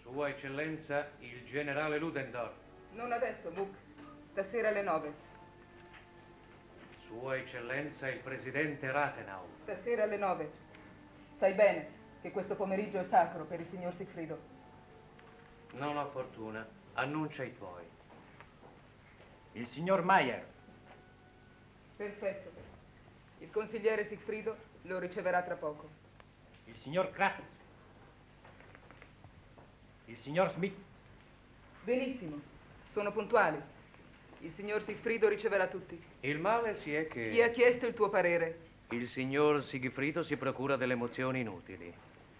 Sua Eccellenza, il generale Ludendorff. Non adesso, Muck. Stasera alle 9. Sua Eccellenza, il presidente Rathenau. Stasera alle 9. Sai bene che questo pomeriggio è sacro per il signor Sigfrido. Non ho fortuna. Annuncia i tuoi. Il signor Mayer. Perfetto. Il consigliere Sigfrido lo riceverà tra poco. Il signor Kratz. Il signor Smith. Benissimo. Sono puntuali. Il signor Sigfrido riceverà tutti. Il male si è che... Chi ha chiesto il tuo parere? Il signor Sigfrido si procura delle emozioni inutili.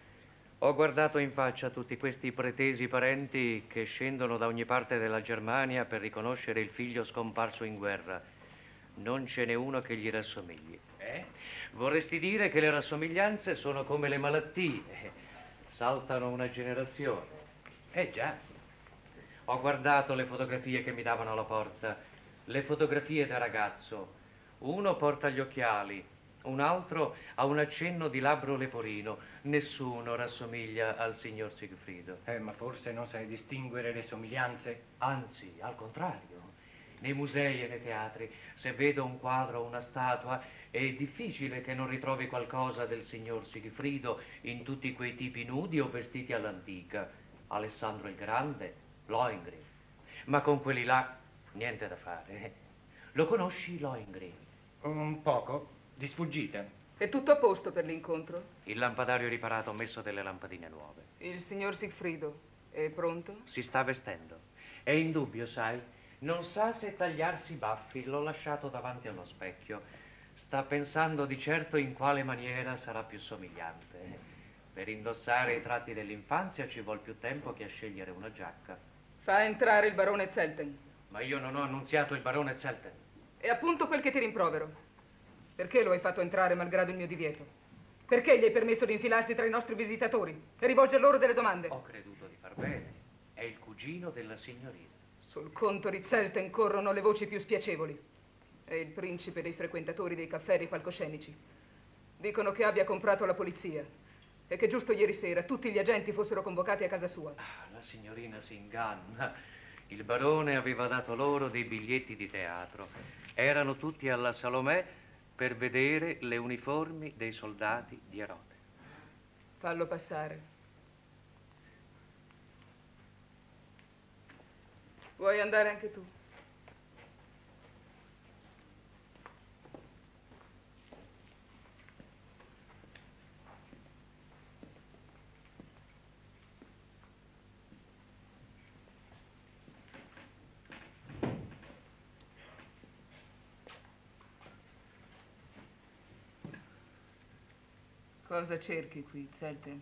Ho guardato in faccia tutti questi pretesi parenti che scendono da ogni parte della Germania per riconoscere il figlio scomparso in guerra. Non ce n'è uno che gli rassomigli. Vorresti dire che le rassomiglianze sono come le malattie. Saltano una generazione. Già. Ho guardato le fotografie che mi davano alla porta. Le fotografie da ragazzo. Uno porta gli occhiali, un altro ha un accenno di labbro leporino. Nessuno rassomiglia al signor Sigfrido. Ma forse non sai distinguere le somiglianze? Anzi, al contrario. Nei musei e nei teatri, se vedo un quadro o una statua, è difficile che non ritrovi qualcosa del signor Sigfrido in tutti quei tipi nudi o vestiti all'antica. Alessandro il Grande, Lohengrin. Ma con quelli là, niente da fare. Lo conosci, Lohengrin? Un poco, di sfuggita. È tutto a posto per l'incontro? Il lampadario riparato, ho messo delle lampadine nuove. Il signor Sigfrido è pronto? Si sta vestendo. È in dubbio, sai? Non sa se tagliarsi i baffi, l'ho lasciato davanti a uno specchio. Sta pensando di certo in quale maniera sarà più somigliante. Per indossare i tratti dell'infanzia ci vuol più tempo che a scegliere una giacca. Fa entrare il barone Zelten. Ma io non ho annunziato il barone Zelten. È appunto quel che ti rimprovero. Perché lo hai fatto entrare malgrado il mio divieto? Perché gli hai permesso di infilarsi tra i nostri visitatori e rivolger loro delle domande? Ho creduto di far bene. È il cugino della signorina. Sul conto di Zelten corrono le voci più spiacevoli. È il principe dei frequentatori dei caffè e dei palcoscenici. Dicono che abbia comprato la polizia e che giusto ieri sera tutti gli agenti fossero convocati a casa sua. La signorina si inganna. Il barone aveva dato loro dei biglietti di teatro. Erano tutti alla Salomè per vedere le uniformi dei soldati di Erode. Fallo passare. Vuoi andare anche tu? Cosa cerchi qui, Zelten?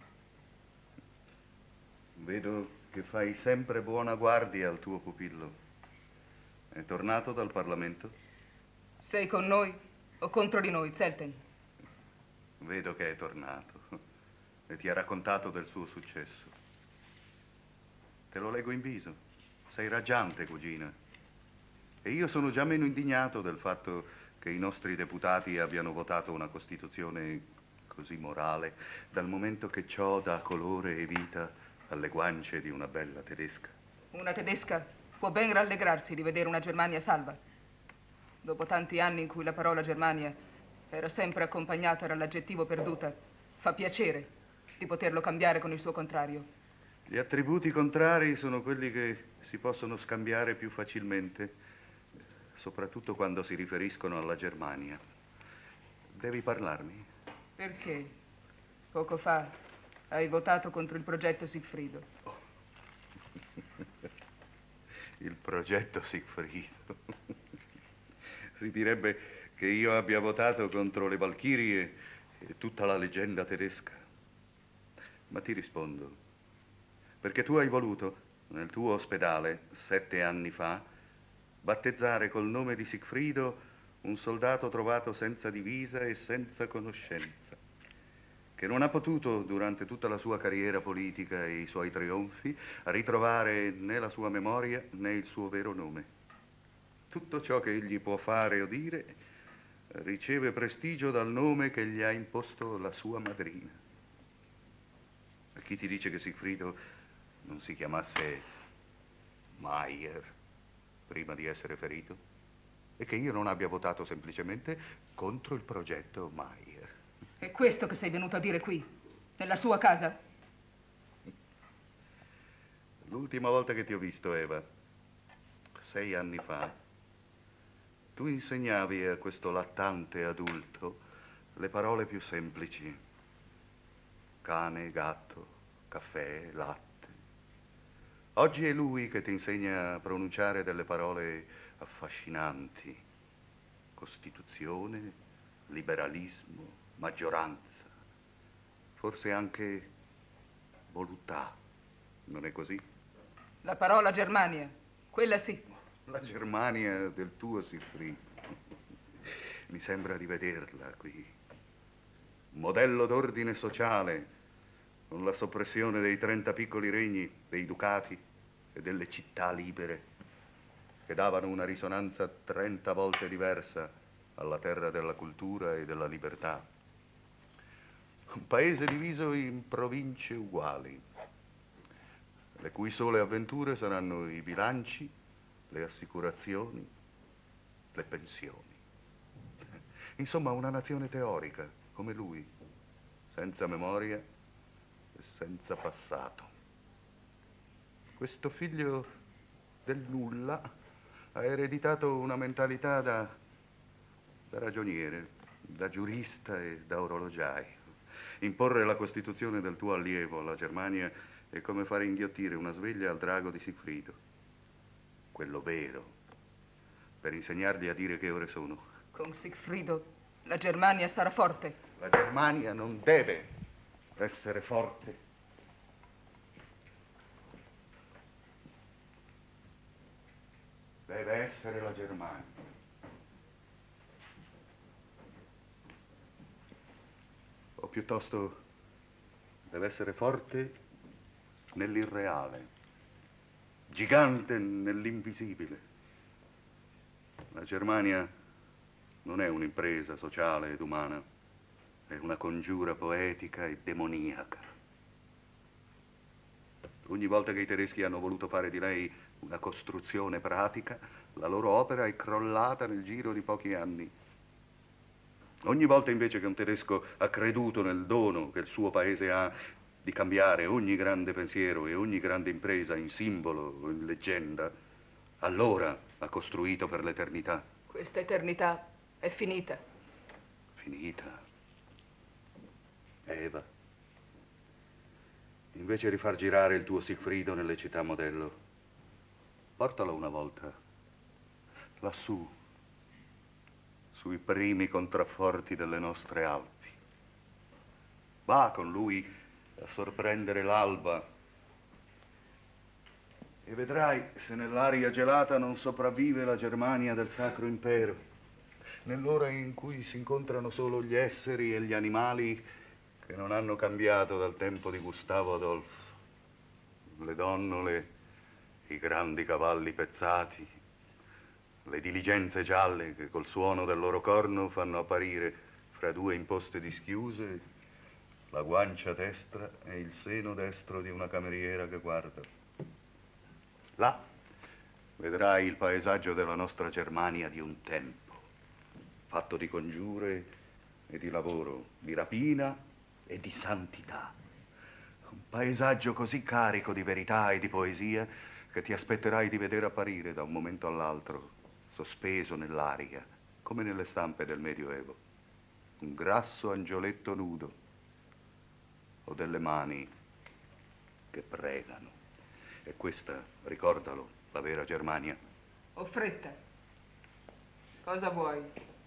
Vedo che fai sempre buona guardia al tuo pupillo. È tornato dal Parlamento? Sei con noi o contro di noi, Zelten? Vedo che è tornato e ti ha raccontato del suo successo. Te lo leggo in viso. Sei raggiante, cugina. E io sono già meno indignato del fatto che i nostri deputati abbiano votato una Costituzione così morale, dal momento che ciò dà colore e vita alle guance di una bella tedesca. Una tedesca può ben rallegrarsi di vedere una Germania salva. Dopo tanti anni in cui la parola Germania era sempre accompagnata dall'aggettivo perduta, fa piacere di poterlo cambiare con il suo contrario. Gli attributi contrari sono quelli che si possono scambiare più facilmente, soprattutto quando si riferiscono alla Germania. Devi parlarmi? Perché? Poco fa hai votato contro il progetto Sigfrido. Oh. Il progetto Sigfrido. Si direbbe che io abbia votato contro le Valchirie e tutta la leggenda tedesca. Ma ti rispondo, perché tu hai voluto, nel tuo ospedale, 7 anni fa, battezzare col nome di Sigfrido un soldato trovato senza divisa e senza conoscenza, che non ha potuto, durante tutta la sua carriera politica e i suoi trionfi, ritrovare né la sua memoria né il suo vero nome. Tutto ciò che egli può fare o dire riceve prestigio dal nome che gli ha imposto la sua madrina. Chi ti dice che Sigfrido non si chiamasse Mayer prima di essere ferito e che io non abbia votato semplicemente contro il progetto Mayer. È questo che sei venuto a dire qui, nella sua casa? L'ultima volta che ti ho visto, Eva, 6 anni fa, tu insegnavi a questo lattante adulto le parole più semplici: cane, gatto, caffè, latte. Oggi è lui che ti insegna a pronunciare delle parole affascinanti: Costituzione, liberalismo, maggioranza, forse anche voluttà. Non è così? La parola Germania, quella sì. La Germania del tuo Siegfried. Mi sembra di vederla qui. Un modello d'ordine sociale, con la soppressione dei 30 piccoli regni, dei ducati e delle città libere, che davano una risonanza 30 volte diversa alla terra della cultura e della libertà. Un paese diviso in province uguali, le cui sole avventure saranno i bilanci, le assicurazioni, le pensioni. Insomma, una nazione teorica, come lui, senza memoria e senza passato. Questo figlio del nulla ha ereditato una mentalità da ragioniere, da giurista e da orologiaio. Imporre la Costituzione del tuo allievo alla Germania è come fare inghiottire una sveglia al drago di Sigfrido, quello vero, per insegnargli a dire che ore sono. Con Sigfrido la Germania sarà forte. La Germania non deve essere forte. Deve essere la Germania. O piuttosto deve essere forte nell'irreale, gigante nell'invisibile. La Germania non è un'impresa sociale ed umana, è una congiura poetica e demoniaca. Ogni volta che i tedeschi hanno voluto fare di lei una costruzione pratica, la loro opera è crollata nel giro di pochi anni. Ogni volta invece che un tedesco ha creduto nel dono che il suo paese ha di cambiare ogni grande pensiero e ogni grande impresa in simbolo o in leggenda, allora ha costruito per l'eternità. Questa eternità è finita. Finita. Eva, invece di far girare il tuo Sigfrido nelle città modello, portalo una volta lassù, sui primi contrafforti delle nostre Alpi. Va con lui a sorprendere l'alba e vedrai se nell'aria gelata non sopravvive la Germania del Sacro Impero, nell'ora in cui si incontrano solo gli esseri e gli animali che non hanno cambiato dal tempo di Gustavo Adolfo, le donnole, i grandi cavalli pezzati, le diligenze gialle che col suono del loro corno fanno apparire fra due imposte dischiuse la guancia destra e il seno destro di una cameriera che guarda. Là vedrai il paesaggio della nostra Germania di un tempo, fatto di congiure e di lavoro, di rapina e di santità. Un paesaggio così carico di verità e di poesia che ti aspetterai di vedere apparire da un momento all'altro, sospeso nell'aria, come nelle stampe del Medioevo, un grasso angioletto nudo o delle mani che pregano. E questa, ricordalo, la vera Germania. Ho fretta. Cosa vuoi?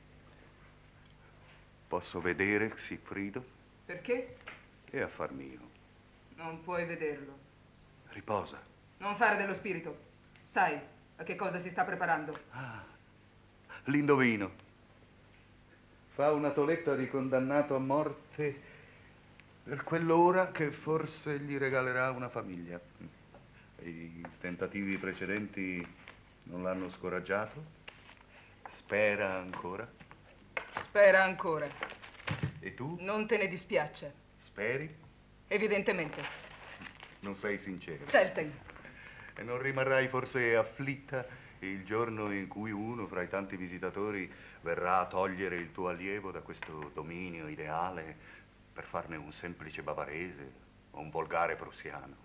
Posso vedere Sigfrido? Perché? È affar mio. Non puoi vederlo. Riposa. Non fare dello spirito. Sai a che cosa si sta preparando? Ah, l'indovino. Fa una toletta di condannato a morte per quell'ora che forse gli regalerà una famiglia. I tentativi precedenti non l'hanno scoraggiato? Spera ancora? Spera ancora. E tu? Non te ne dispiaccia. Speri? Evidentemente. Non sei sincero. Zelten. E non rimarrai forse afflitta il giorno in cui uno fra i tanti visitatori verrà a togliere il tuo allievo da questo dominio ideale per farne un semplice bavarese o un volgare prussiano?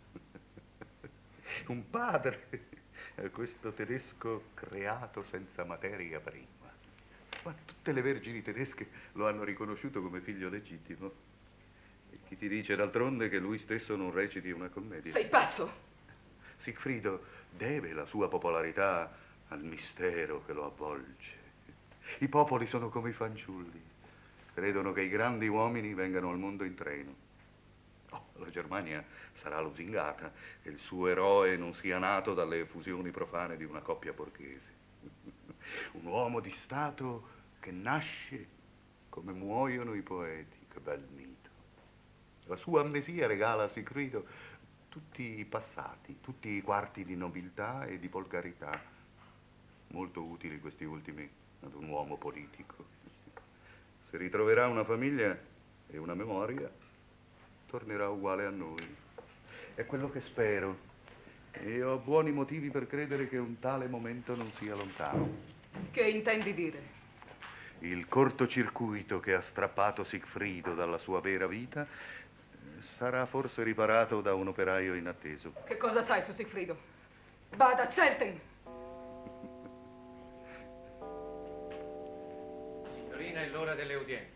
Un padre, questo tedesco creato senza materia prima. Ma tutte le vergini tedesche lo hanno riconosciuto come figlio legittimo. E chi ti dice d'altronde che lui stesso non reciti una commedia? Sei pazzo! Sigfrido deve la sua popolarità al mistero che lo avvolge. I popoli sono come i fanciulli. Credono che i grandi uomini vengano al mondo in treno. Oh, la Germania sarà lusingata che il suo eroe non sia nato dalle fusioni profane di una coppia borghese. Un uomo di Stato che nasce come muoiono i poeti. Che bel mito. La sua amnesia regala a Sigfrido tutti i passati, tutti i quarti di nobiltà e di volgarità, molto utili questi ultimi ad un uomo politico. Se ritroverà una famiglia e una memoria, tornerà uguale a noi. È quello che spero. E ho buoni motivi per credere che un tale momento non sia lontano. Che intendi dire? Il cortocircuito che ha strappato Sigfrido dalla sua vera vita sarà forse riparato da un operaio inatteso. Che cosa sai su Sigfrido? Vada, Zelten! Signorina, è l'ora delle udienze.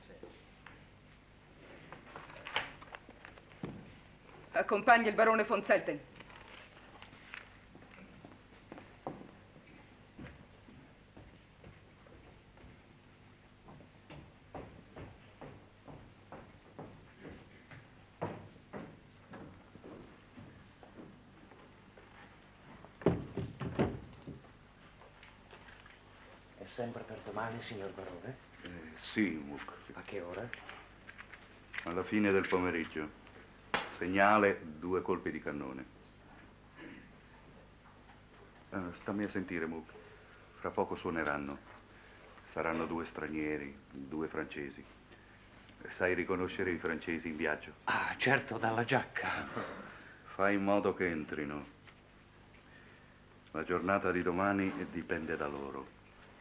Accompagni il barone von Zelten. È sempre per domani, signor barone? Sì, Muck. A che ora? Alla fine del pomeriggio. Segnale 2 colpi di cannone. Stammi a sentire, Muck. Fra poco suoneranno. Saranno 2 stranieri, 2 francesi. Sai riconoscere i francesi in viaggio? Ah, certo, dalla giacca. Fai in modo che entrino. La giornata di domani dipende da loro.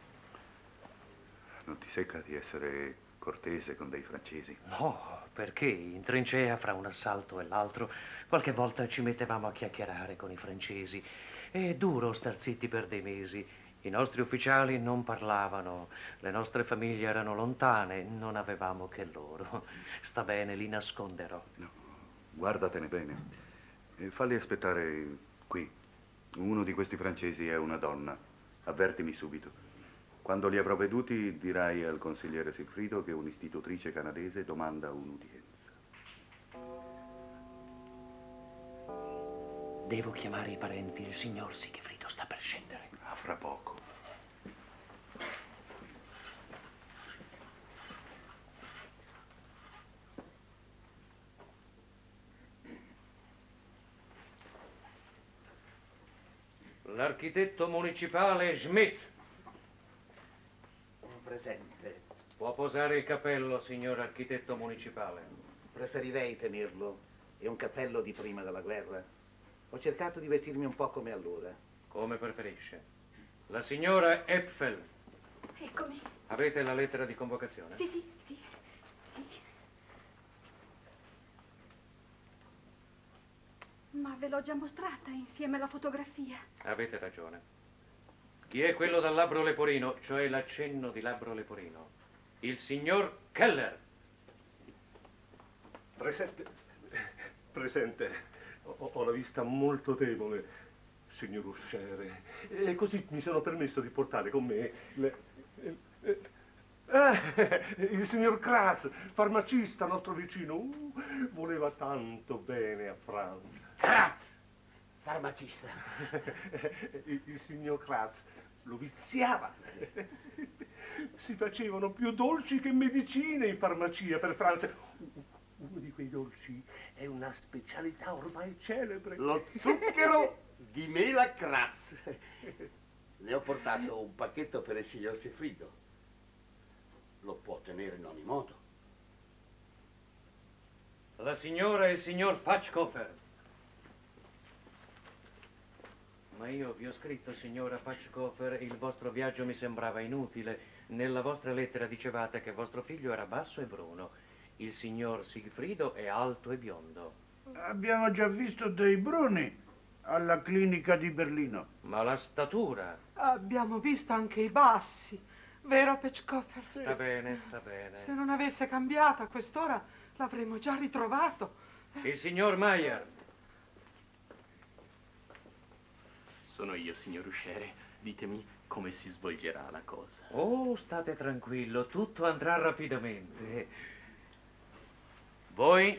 Non ti secca di essere cortese con dei francesi? No, perché in trincea fra un assalto e l'altro qualche volta ci mettevamo a chiacchierare con i francesi. È duro star zitti per dei mesi. I nostri ufficiali non parlavano, le nostre famiglie erano lontane, non avevamo che loro. Sta bene, li nasconderò. No, guardatene bene. E falli aspettare qui. Uno di questi francesi è una donna. Avvertimi subito. Quando li avrò veduti, dirai al consigliere Sigfrido che un'istitutrice canadese domanda un'udienza. Devo chiamare i parenti, il signor Sigfrido sta per scendere. A fra poco. L'architetto municipale Schmidt. Presente. Può posare il cappello, signor architetto municipale. Preferirei tenerlo. È un cappello di prima della guerra. Ho cercato di vestirmi un po' come allora. Come preferisce. La signora Epfel. Eccomi. Avete la lettera di convocazione? Sì, sì, sì, sì. Ma ve l'ho già mostrata insieme alla fotografia. Avete ragione. Chi è quello dal labbro leporino, cioè l'accenno di labbro leporino? Il signor Keller. Presente. Presente. Ho la vista molto debole, signor usciere. E così mi sono permesso di portare con me il signor Kratz, farmacista, nostro vicino. Voleva tanto bene a Franz. Kratz! Farmacista. Il signor Kratz lo viziava. Si facevano più dolci che medicine in farmacia per Franz. Uno di quei dolci è una specialità ormai celebre. Lo zucchero di mela Kratz. Ne ho portato un pacchetto per il signor Sigfrido. Lo può tenere in ogni modo. La signora e il signor Fatschkofer. Ma io vi ho scritto, signora Patchkofer, il vostro viaggio mi sembrava inutile. Nella vostra lettera dicevate che vostro figlio era basso e bruno. Il signor Sigfrido è alto e biondo. Abbiamo già visto dei bruni alla clinica di Berlino. Ma la statura... Abbiamo visto anche i bassi, vero Patchkofer? Sta bene, sta bene. Se non avesse cambiato a quest'ora l'avremmo già ritrovato. Il signor Mayer. Sono io, signor usciere. Ditemi come si svolgerà la cosa. Oh, state tranquillo, tutto andrà rapidamente. Voi?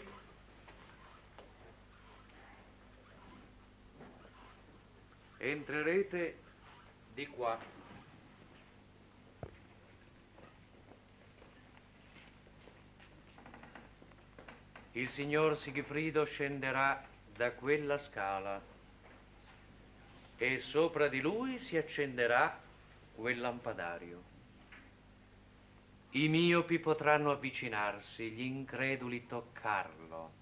Entrerete di qua. Il signor Sigfrido scenderà da quella scala e sopra di lui si accenderà quel lampadario. I miopi potranno avvicinarsi, gli increduli toccarlo.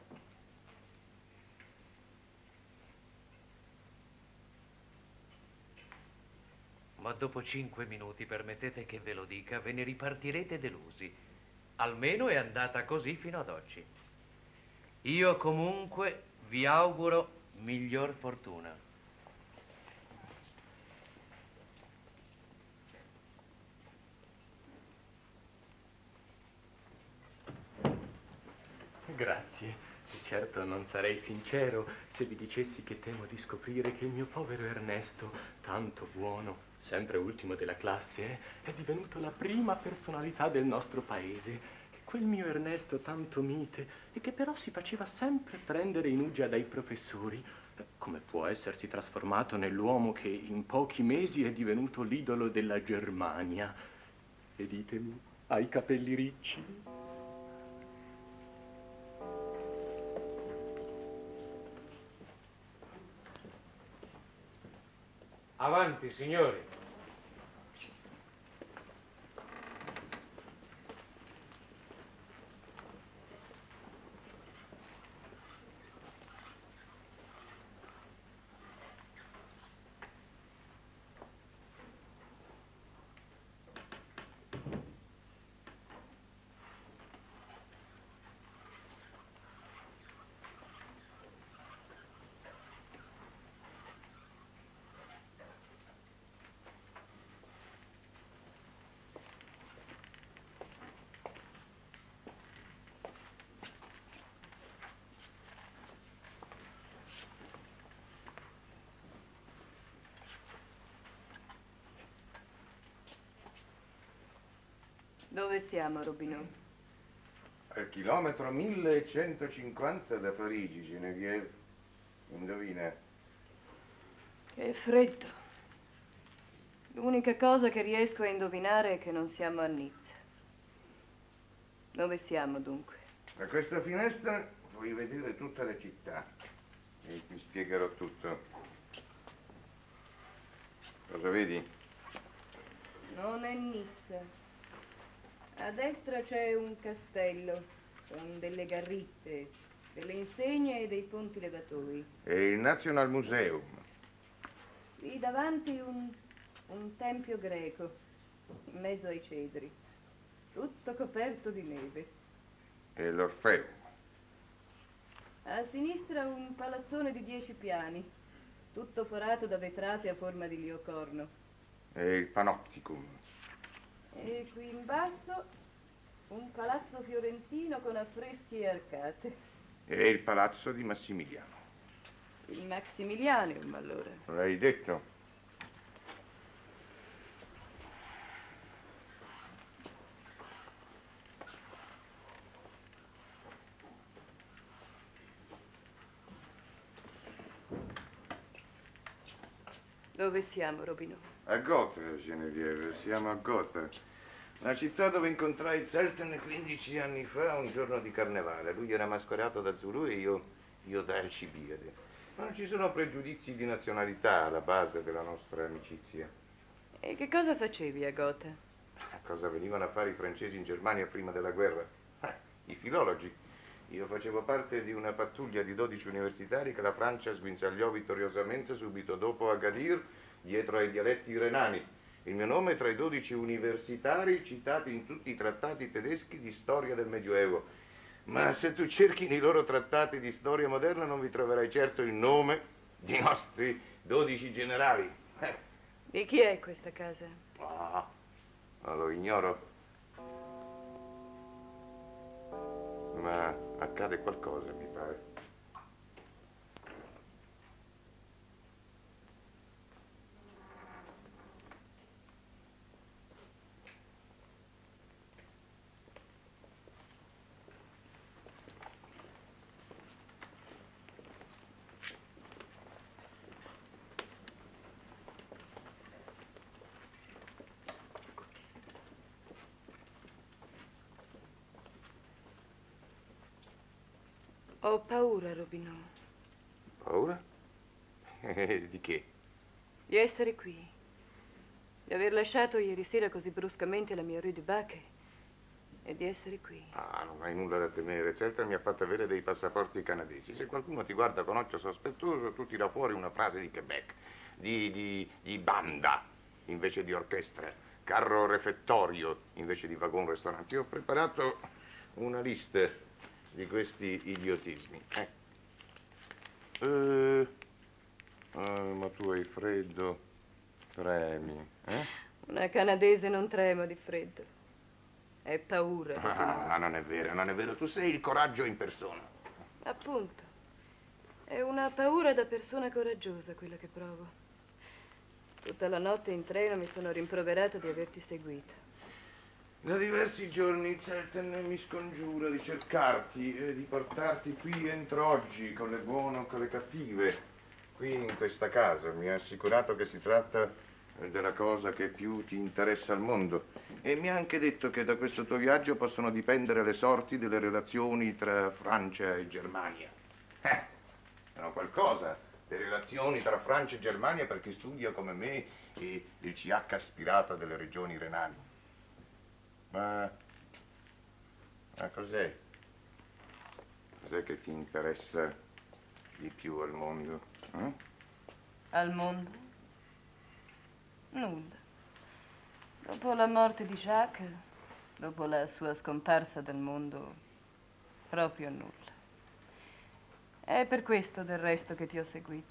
Ma dopo 5 minuti, permettete che ve lo dica, ve ne ripartirete delusi. Almeno è andata così fino ad oggi. Io comunque vi auguro miglior fortuna. Grazie. Certo non sarei sincero se vi dicessi che temo di scoprire che il mio povero Ernesto, tanto buono, sempre ultimo della classe, è divenuto la prima personalità del nostro paese. Che quel mio Ernesto tanto mite e che però si faceva sempre prendere in uggia dai professori, come può essersi trasformato nell'uomo che in pochi mesi è divenuto l'idolo della Germania? E ditemi, ha i capelli ricci? Avanti, signori. Dove siamo, Robineau? Al chilometro 1150 da Parigi, Genevieve. Indovina. Che freddo. L'unica cosa che riesco a indovinare è che non siamo a Nizza. Dove siamo, dunque? Da questa finestra puoi vedere tutta la città e ti spiegherò tutto. Cosa vedi? Non è Nizza. A destra c'è un castello con delle garritte, delle insegne e dei ponti levatoi. È il National Museum. Lì davanti un tempio greco, in mezzo ai cedri, tutto coperto di neve. È l'Orfeo. A sinistra un palazzone di 10 piani, tutto forato da vetrate a forma di liocorno. È il Panopticum. E qui in basso un palazzo fiorentino con affreschi e arcate. È il palazzo di Massimiliano. Il Maximilianium, allora. L'hai detto? Dove siamo, Robineau? A Gotha, Genevieve, siamo a Gotha. La città dove incontrai Zelten 15 anni fa, un giorno di carnevale. Lui era mascherato da Zulu e io da Alcibiade. Ma non ci sono pregiudizi di nazionalità alla base della nostra amicizia. E che cosa facevi a Gotha? Cosa venivano a fare i francesi in Germania prima della guerra? I filologi. Io facevo parte di una pattuglia di 12 universitari che la Francia sguinzagliò vittoriosamente subito dopo Agadir, dietro ai dialetti renani. Il mio nome è tra i 12 universitari citati in tutti i trattati tedeschi di storia del Medioevo. Ma se tu cerchi nei loro trattati di storia moderna non vi troverai certo il nome dei nostri 12 generali. Di chi è questa casa? Ah, lo ignoro. Ma accade qualcosa, mi pare. Ho paura, Robineau. Paura? Di che? Di essere qui. Di aver lasciato ieri sera così bruscamente la mia Rue du Bac e di essere qui. Ah, non hai nulla da temere. Zelter mi ha fatto avere dei passaporti canadesi. Se qualcuno ti guarda con occhio sospettoso, tu tira fuori una frase di Quebec, di banda invece di orchestra, carro refettorio invece di wagon ristorante. Io ho preparato una lista di questi idiotismi. Ma tu hai freddo, tremi, Una canadese non trema di freddo. È paura. Ah, non è vero, non è vero. Tu sei il coraggio in persona. Appunto. È una paura da persona coraggiosa quella che provo. Tutta la notte in treno mi sono rimproverata di averti seguita. Da diversi giorni Zelten mi scongiura di cercarti e di portarti qui entro oggi, con le buone o con le cattive, qui in questa casa. Mi ha assicurato che si tratta della cosa che più ti interessa al mondo e mi ha anche detto che da questo tuo viaggio possono dipendere le sorti delle relazioni tra Francia e Germania. Sono qualcosa, le relazioni tra Francia e Germania per chi studia come me il CH aspirato delle regioni renali. Ma cos'è? Cos'è che ti interessa di più al mondo? Al mondo? Nulla. Dopo la morte di Jacques, dopo la sua scomparsa dal mondo, proprio nulla. È per questo del resto che ti ho seguito.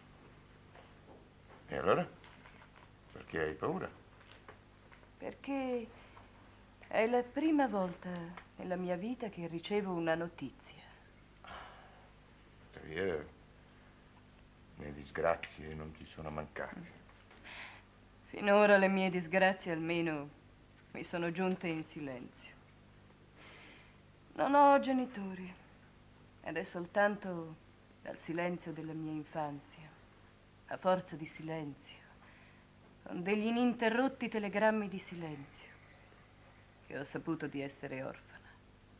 E allora? Perché hai paura? Perché è la prima volta nella mia vita che ricevo una notizia. Tuttavia, le disgrazie non ti sono mancate. Finora le mie disgrazie almeno mi sono giunte in silenzio. Non ho genitori ed è soltanto dal silenzio della mia infanzia, a forza di silenzio, con degli ininterrotti telegrammi di silenzio, che ho saputo di essere orfana.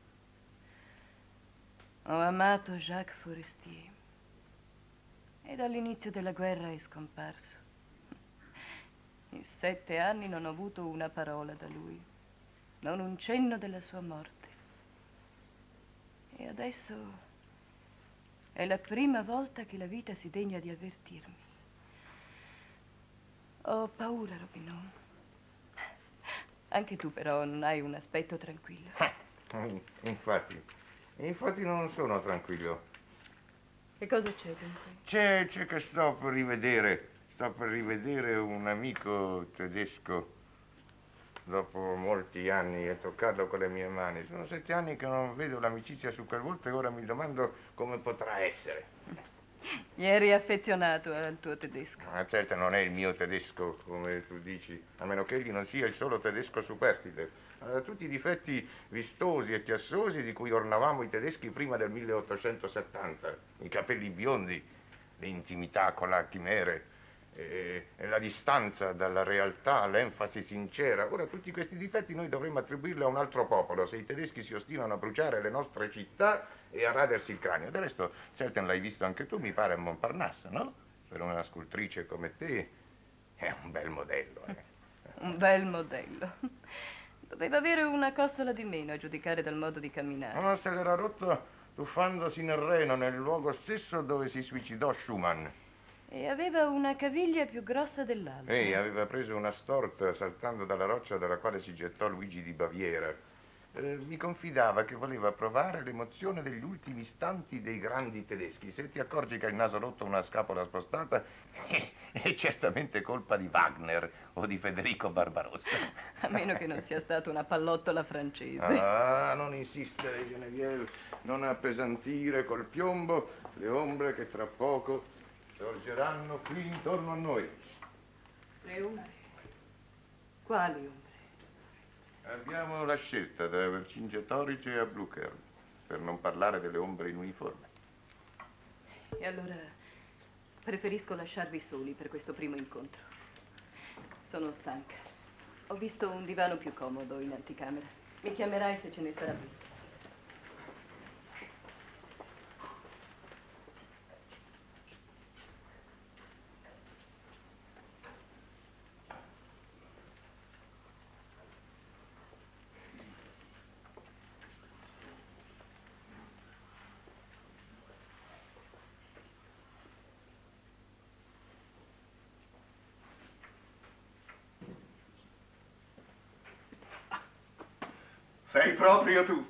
Ho amato Jacques Forestier e dall'inizio della guerra è scomparso. In 7 anni non ho avuto una parola da lui, non un cenno della sua morte. E adesso è la prima volta che la vita si degna di avvertirmi. Ho paura, Robineau. Anche tu però non hai un aspetto tranquillo. Infatti non sono tranquillo. Che cosa c'è dunque? C'è che sto per rivedere un amico tedesco dopo molti anni e toccarlo con le mie mani. Sono 7 anni che non vedo l'amicizia su quel volto e ora mi domando come potrà essere. Eri affezionato al tuo tedesco. Ma certo non è il mio tedesco, come tu dici, a meno che egli non sia il solo tedesco superstite. Tutti i difetti vistosi e chiassosi di cui ornavamo i tedeschi prima del 1870. I capelli biondi, l'intimità con la chimere, la distanza dalla realtà, l'enfasi sincera. Ora tutti questi difetti noi dovremmo attribuirli a un altro popolo se i tedeschi si ostinano a bruciare le nostre città e a radersi il cranio. Del resto, certo l'hai visto anche tu, mi pare, a Montparnasse, no? Per una scultrice come te è un bel modello. Un bel modello. Doveva avere una costola di meno a giudicare dal modo di camminare. No, se l'era rotto tuffandosi nel Reno, nel luogo stesso dove si suicidò Schumann. E aveva una caviglia più grossa dell'altra. Ehi, aveva preso una storta saltando dalla roccia dalla quale si gettò Luigi di Baviera. Mi confidava che voleva provare l'emozione degli ultimi istanti dei grandi tedeschi. Se ti accorgi che hai il naso rotto o una scapola spostata, è certamente colpa di Wagner o di Federico Barbarossa. A meno che non sia stata una pallottola francese. Ah, non insistere, Genevieve, non appesantire col piombo le ombre che tra poco sorgeranno qui intorno a noi. Le ombre? Quali ombre? Abbiamo la scelta da Vercingetorige a Blucher, per non parlare delle ombre in uniforme. E allora preferisco lasciarvi soli per questo primo incontro. Sono stanca. Ho visto un divano più comodo in anticamera. Mi chiamerai se ce ne sarà bisogno. Sei proprio tu.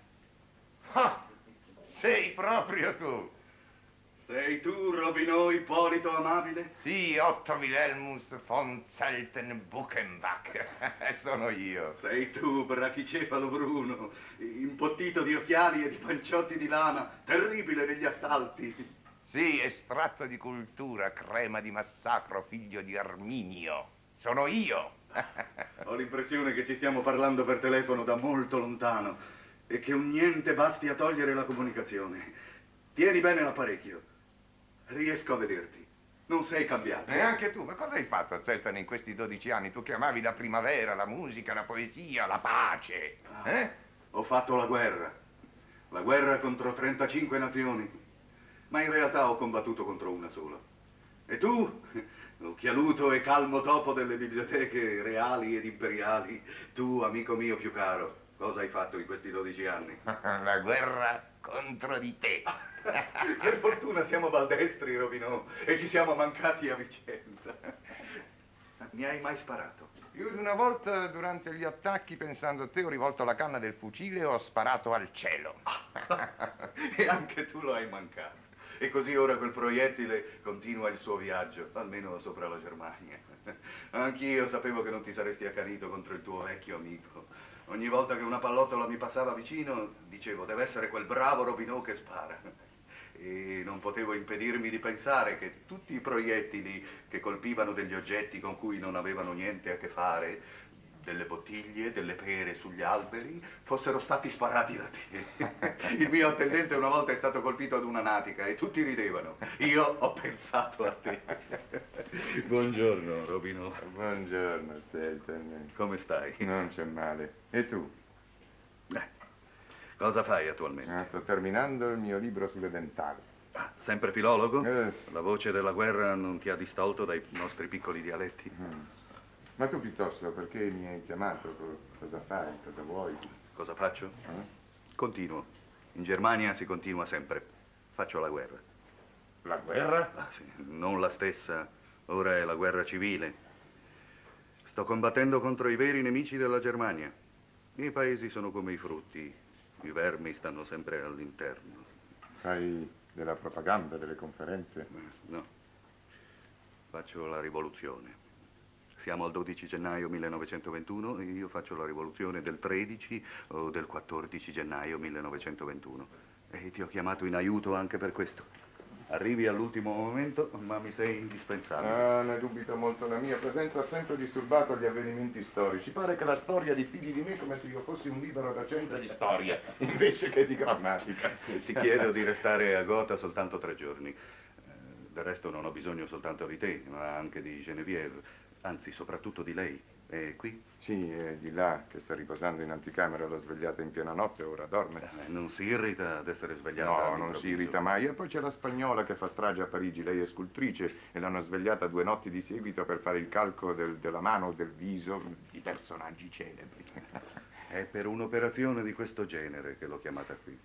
Ah, sei proprio tu. Sei tu, Robino Ippolito amabile? Sì, Otto Wilhelmus von Zelten-Buchenbach. Sono io. Sei tu, brachicefalo bruno, impottito di occhiali e di panciotti di lana, terribile negli assalti. Sì, estratto di cultura, crema di massacro, figlio di Arminio. Sono io. Ho l'impressione che ci stiamo parlando per telefono da molto lontano e che un niente basti a togliere la comunicazione. Tieni bene l'apparecchio. Riesco a vederti. Non sei cambiato. E anche tu, ma cosa hai fatto a Zelten in questi 12 anni? Tu chiamavi la primavera, la musica, la poesia, la pace. Ho fatto la guerra contro 35 nazioni, ma in realtà ho combattuto contro una sola. E tu, occhialuto e calmo topo delle biblioteche reali ed imperiali, tu, amico mio più caro, cosa hai fatto in questi 12 anni? La guerra contro di te. Per fortuna siamo baldestri, Robino, e ci siamo mancati a vicenda. Mi hai mai sparato? Più di una volta durante gli attacchi, pensando a te, ho rivolto la canna del fucile e ho sparato al cielo. E anche tu lo hai mancato. E così ora quel proiettile continua il suo viaggio, almeno sopra la Germania. Anch'io sapevo che non ti saresti accanito contro il tuo vecchio amico. Ogni volta che una pallottola mi passava vicino, dicevo, deve essere quel bravo Robino che spara. E non potevo impedirmi di pensare che tutti i proiettili che colpivano degli oggetti con cui non avevano niente a che fare, delle bottiglie, delle pere sugli alberi, fossero stati sparati da te. Il mio attendente una volta è stato colpito ad una natica e tutti ridevano. Io ho pensato a te. Buongiorno, Robino. Buongiorno, Zelten. Come stai? Non c'è male. E tu? Cosa fai attualmente? Sto terminando il mio libro sulle dentali. Sempre filologo? La voce della guerra non ti ha distolto dai nostri piccoli dialetti? Ma tu piuttosto, perché mi hai chiamato? Cosa fai? Cosa vuoi? Cosa faccio? Continuo. In Germania si continua sempre. Faccio la guerra. La guerra? Sì, non la stessa. Ora è la guerra civile. Sto combattendo contro i veri nemici della Germania. I paesi sono come i frutti. I vermi stanno sempre all'interno. Fai della propaganda, delle conferenze? No. Faccio la rivoluzione. Siamo al 12 gennaio 1921 e io faccio la rivoluzione del 13 o del 14 gennaio 1921. E ti ho chiamato in aiuto anche per questo. Arrivi all'ultimo momento, ma mi sei indispensabile. Ah, ne dubito molto. La mia presenza ha sempre disturbato gli avvenimenti storici. Pare che la storia diffidi di me come se io fossi un libero docente di storia, invece che di grammatica. Ti chiedo di restare a Gotha soltanto 3 giorni. Del resto non ho bisogno soltanto di te, ma anche di Genevieve. Anzi, soprattutto di lei. È qui? Sì, è di là, che sta riposando in anticamera. L'ho svegliata in piena notte, ora dorme. Non si irrita ad essere svegliata? No, non si irrita mai. E poi c'è la spagnola che fa strage a Parigi. Lei è scultrice e l'hanno svegliata 2 notti di seguito per fare il calco della mano o del viso di personaggi celebri. È per un'operazione di questo genere che l'ho chiamata qui.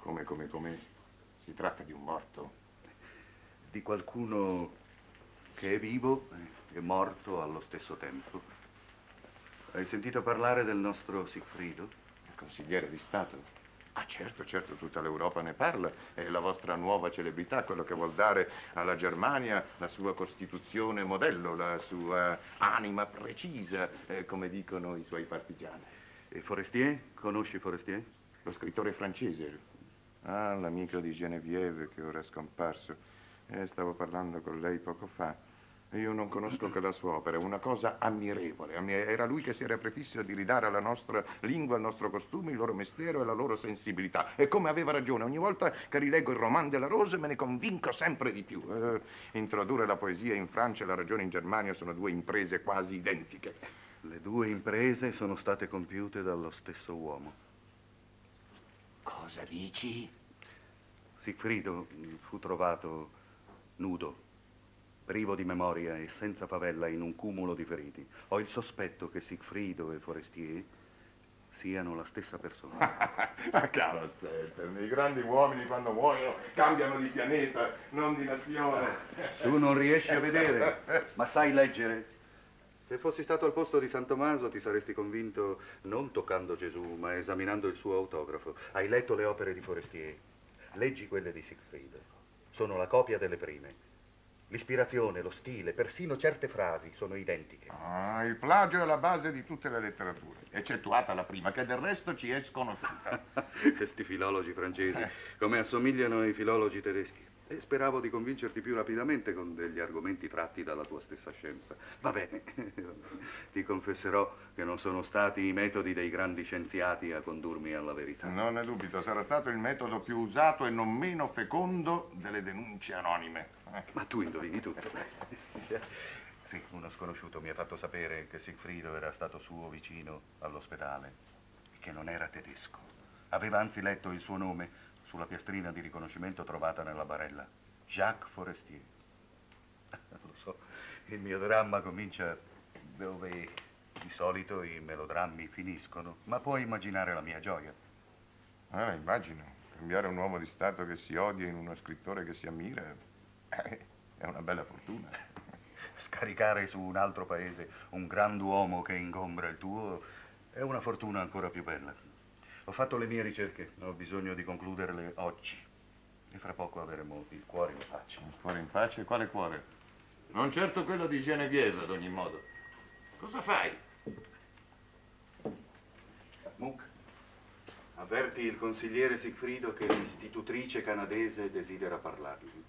Come? Si tratta di un morto? Di qualcuno che è vivo e morto allo stesso tempo. Hai sentito parlare del nostro Sigfrido? Il consigliere di Stato? Ah, certo, tutta l'Europa ne parla. È la vostra nuova celebrità, quello che vuol dare alla Germania la sua costituzione modello, la sua anima precisa, come dicono i suoi partigiani. E Forestier? Conosci Forestier? Lo scrittore francese. Ah, l'amico di Genevieve che ora è scomparso. Stavo parlando con lei poco fa. Io non conosco che la sua opera, è una cosa ammirevole. Era lui che si era prefisso di ridare alla nostra lingua, al nostro costume, il loro mistero e la loro sensibilità. E come aveva ragione, ogni volta che rileggo il Roman de la Rose me ne convinco sempre di più. Introdurre la poesia in Francia e la ragione in Germania sono due imprese quasi identiche. Le due imprese sono state compiute dallo stesso uomo. Cosa dici? Sigfrido fu trovato nudo, privo di memoria e senza favella in un cumulo di feriti. Ho il sospetto che Sigfrido e Forestier siano la stessa persona. Caro Selten, i grandi uomini quando muoiono cambiano di pianeta, non di nazione. Tu non riesci a vedere, ma sai leggere. Se fossi stato al posto di San Tommaso ti saresti convinto non toccando Gesù, ma esaminando il suo autografo. Hai letto le opere di Forestier? Leggi quelle di Sigfrido. Sono la copia delle prime. L'ispirazione, lo stile, persino certe frasi sono identiche. Ah, il plagio è la base di tutte le letterature, eccettuata la prima, che del resto ci è sconosciuta. Questi filologi francesi, come assomigliano ai filologi tedeschi. E speravo di convincerti più rapidamente con degli argomenti tratti dalla tua stessa scienza. Va bene, ti confesserò che non sono stati i metodi dei grandi scienziati a condurmi alla verità. Non ne dubito, sarà stato il metodo più usato e non meno fecondo delle denunce anonime. Ma tu indovini tutto. Sì, uno sconosciuto mi ha fatto sapere che Sigfrido era stato suo vicino all'ospedale e che non era tedesco. Aveva anzi letto il suo nome sulla piastrina di riconoscimento trovata nella barella. Jacques Forestier. Lo so, il mio dramma comincia dove di solito i melodrammi finiscono, ma puoi immaginare la mia gioia. Immagino. Cambiare un uomo di Stato che si odia in uno scrittore che si ammira è una bella fortuna. Scaricare su un altro paese un grand'uomo che ingombra il tuo è una fortuna ancora più bella. Ho fatto le mie ricerche, ho bisogno di concluderle oggi. E fra poco avremo il cuore in pace. Il cuore in pace? Quale cuore? Non certo quello di Genevieve, ad ogni modo. Cosa fai? Muck, avverti il consigliere Sigfrido che l'istitutrice canadese desidera parlargli.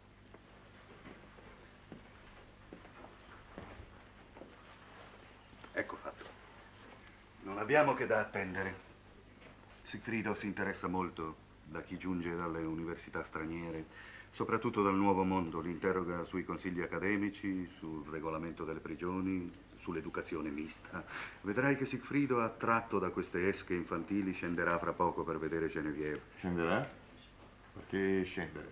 Ecco fatto. Non abbiamo che da attendere. Sigfrido si interessa molto da chi giunge dalle università straniere, soprattutto dal nuovo mondo. Li interroga sui consigli accademici, sul regolamento delle prigioni, sull'educazione mista. Vedrai che Sigfrido, attratto da queste esche infantili, scenderà fra poco per vedere Genevieve. Scenderà? Perché scendere?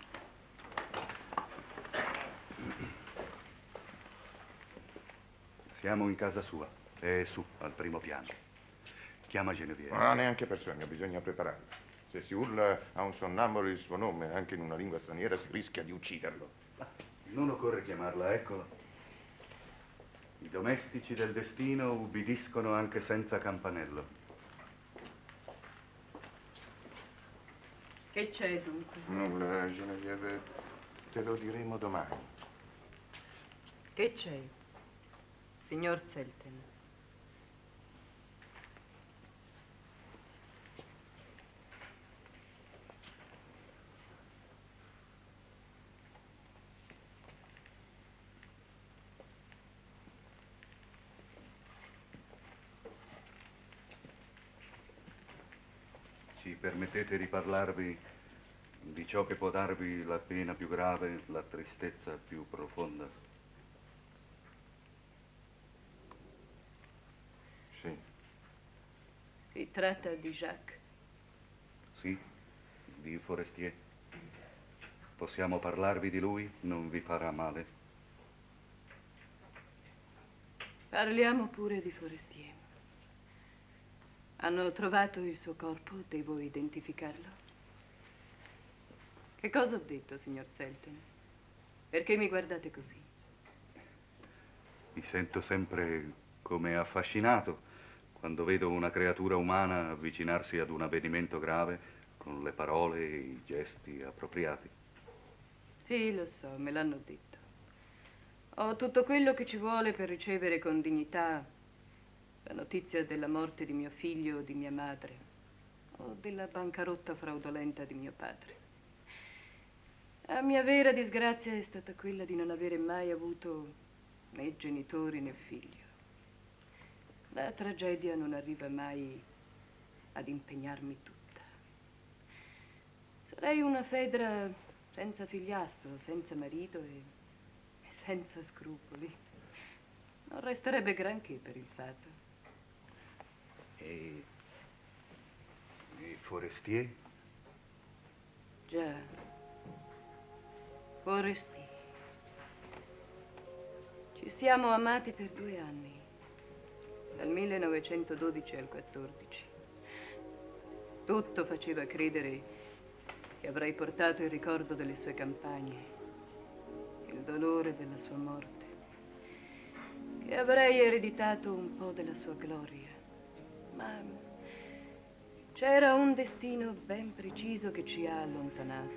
Siamo in casa sua, è su, al primo piano. Chiama Genevieve. No, neanche per sogno, bisogna prepararlo. Se si urla a un sonnambulo il suo nome, anche in una lingua straniera, si rischia di ucciderlo. Non occorre chiamarla, eccola. I domestici del destino ubbidiscono anche senza campanello. Che c'è dunque? Nulla, Genevieve, te lo diremo domani. Che c'è, signor Selten? Ci permettete di parlarvi di ciò che può darvi la pena più grave, la tristezza più profonda? Sì. Si tratta di Jacques. Sì, di Forestier. Possiamo parlarvi di lui? Non vi farà male? Parliamo pure di Forestier. Hanno trovato il suo corpo, devo identificarlo? Che cosa ho detto, signor Selten? Perché mi guardate così? Mi sento sempre come affascinato quando vedo una creatura umana avvicinarsi ad un avvenimento grave con le parole e i gesti appropriati. Sì, lo so, me l'hanno detto. Ho tutto quello che ci vuole per ricevere con dignità la notizia della morte di mio figlio o di mia madre, o della bancarotta fraudolenta di mio padre. La mia vera disgrazia è stata quella di non avere mai avuto né genitori né figlio. La tragedia non arriva mai ad impegnarmi tutta. Sarei una Fedra senza figliastro, senza marito e senza scrupoli. Non resterebbe granché per il fato. E Forestier? Già, Forestier. Ci siamo amati per 2 anni, dal 1912 al 14. Tutto faceva credere che avrei portato il ricordo delle sue campagne, il dolore della sua morte, che avrei ereditato un po' della sua gloria. Ma c'era un destino ben preciso che ci ha allontanato.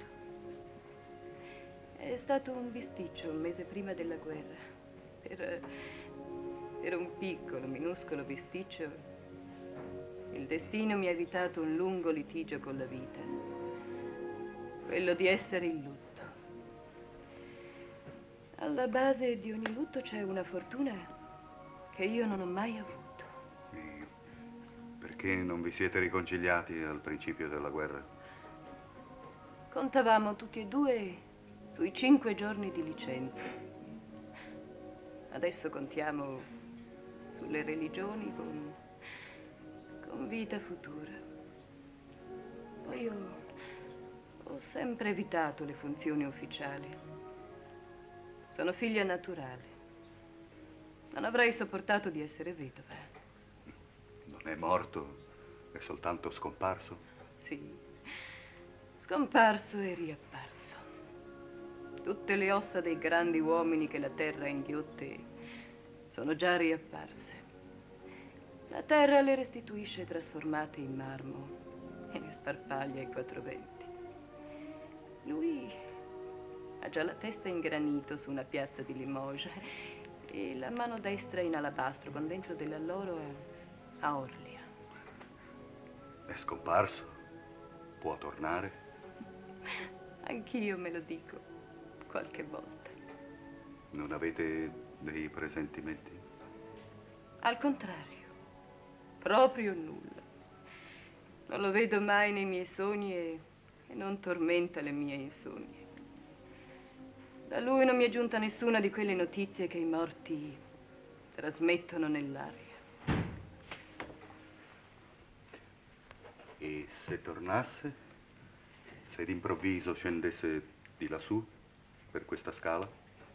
È stato un bisticcio un mese prima della guerra. Per un piccolo, minuscolo bisticcio, il destino mi ha evitato un lungo litigio con la vita. Quello di essere in lutto. Alla base di ogni lutto c'è una fortuna che io non ho mai avuto. E perché non vi siete riconciliati al principio della guerra? Contavamo tutti e due sui 5 giorni di licenza. Adesso contiamo sulle religioni con vita futura. Poi io ho sempre evitato le funzioni ufficiali. Sono figlia naturale. Non avrei sopportato di essere vedova. Non è morto, è soltanto scomparso? Sì, scomparso e riapparso. Tutte le ossa dei grandi uomini che la terra ha inghiotte sono già riapparse. La terra le restituisce trasformate in marmo e le sparpaglia ai 4 venti. Lui ha già la testa in granito su una piazza di Limoges e la mano destra in alabastro con dentro dell'alloro a Orlia. È scomparso? Può tornare? Anch'io me lo dico qualche volta. Non avete dei presentimenti? Al contrario, proprio nulla. Non lo vedo mai nei miei sogni e non tormenta le mie insonnie. Da lui non mi è giunta nessuna di quelle notizie che i morti trasmettono nell'aria. E se tornasse? Se d'improvviso scendesse di lassù, per questa scala?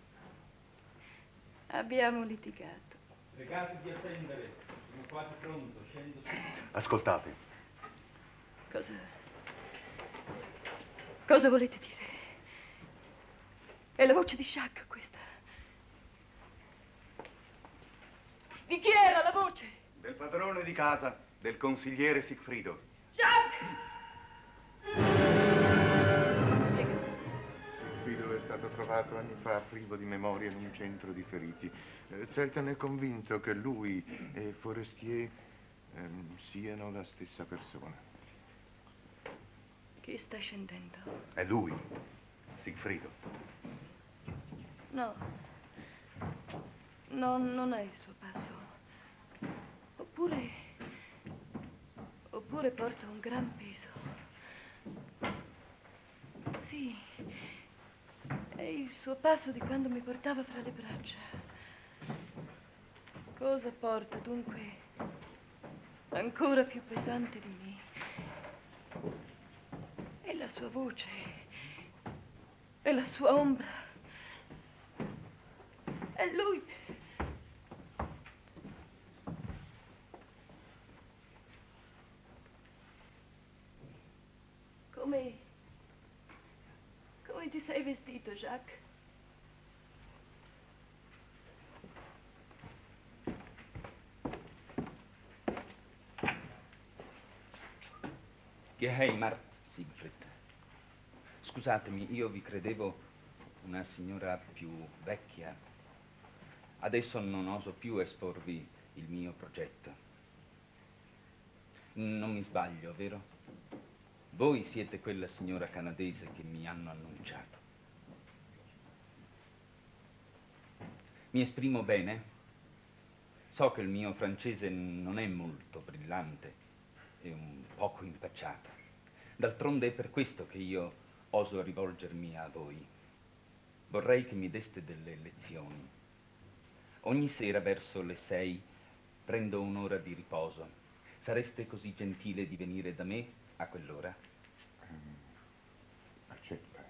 Abbiamo litigato. Pregate di attendere, sono quasi pronto, scendo su. Ascoltate. Cosa volete dire? È la voce di Jacques, questa. Di chi era la voce? Del padrone di casa, del consigliere Sigfrido. Jacques! Sigfrido è stato trovato anni fa privo di memoria in un centro di feriti. Selten è convinto che lui e Forestier siano la stessa persona. Chi sta scendendo? È lui, Sigfrido. No, non è il suo passo. Oppure porta un gran peso. Sì, è il suo passo di quando mi portava fra le braccia. Cosa porta dunque ancora più pesante di me? È la sua voce, è la sua ombra. È lui. ti sei vestito, Jacques? Geheimarth, Siegfried. Scusatemi, io vi credevo una signora più vecchia. Adesso non oso più esporvi il mio progetto. Non mi sbaglio, vero? Voi siete quella signora canadese che mi hanno annunciato. Mi esprimo bene? So che il mio francese non è molto brillante, è un poco impacciato. D'altronde è per questo che io oso rivolgermi a voi. Vorrei che mi deste delle lezioni. Ogni sera verso le 6 prendo un'ora di riposo. Sareste così gentile di venire da me a quell'ora? Accetta.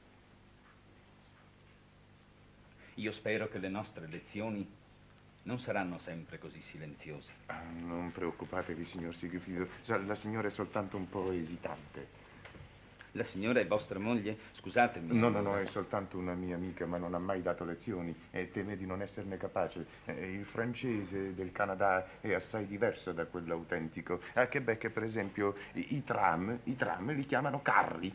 Io spero che le nostre lezioni non saranno sempre così silenziose. Non preoccupatevi, signor Siegfried. La signora è soltanto un po' esitante. La signora è vostra moglie? Scusatemi. No, è soltanto una mia amica, ma non ha mai dato lezioni e teme di non esserne capace. Il francese del Canada è assai diverso da quello autentico. A Quebec, per esempio, i tram li chiamano carri.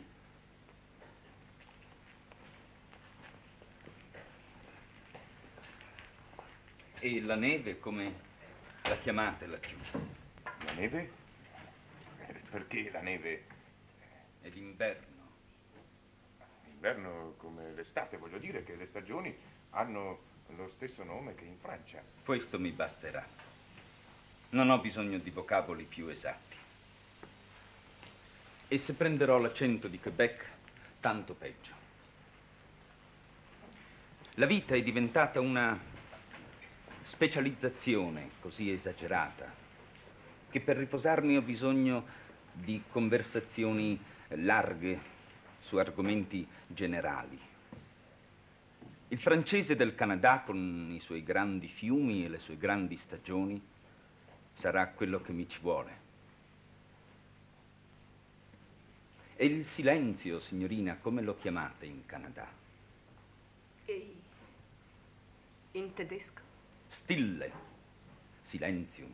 E la neve, come la chiamate laggiù? La neve? Perché la neve? È l'inverno. L'inverno come l'estate, voglio dire che le stagioni hanno lo stesso nome che in Francia. Questo mi basterà. Non ho bisogno di vocaboli più esatti. E se prenderò l'accento di Quebec, tanto peggio. La vita è diventata una specializzazione così esagerata che per riposarmi ho bisogno di conversazioni larghe su argomenti generali. Il francese del Canada, con i suoi grandi fiumi e le sue grandi stagioni, sarà quello che mi ci vuole. E il silenzio, signorina, come lo chiamate in Canada? E in tedesco? Stille, silenzium.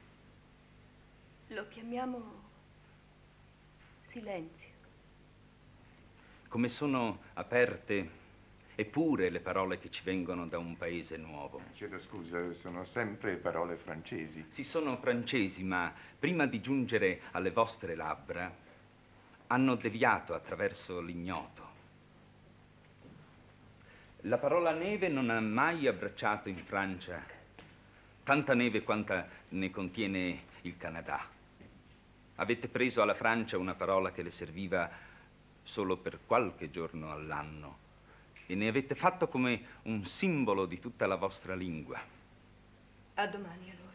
Lo chiamiamo silenzio. Come sono aperte e pure le parole che ci vengono da un paese nuovo. Chiedo scusa, sono sempre parole francesi. Sì, sono francesi, ma prima di giungere alle vostre labbra hanno deviato attraverso l'ignoto. La parola neve non ha mai abbracciato in Francia tanta neve quanta ne contiene il Canada. Avete preso alla Francia una parola che le serviva solo per qualche giorno all'anno e ne avete fatto come un simbolo di tutta la vostra lingua. A domani allora.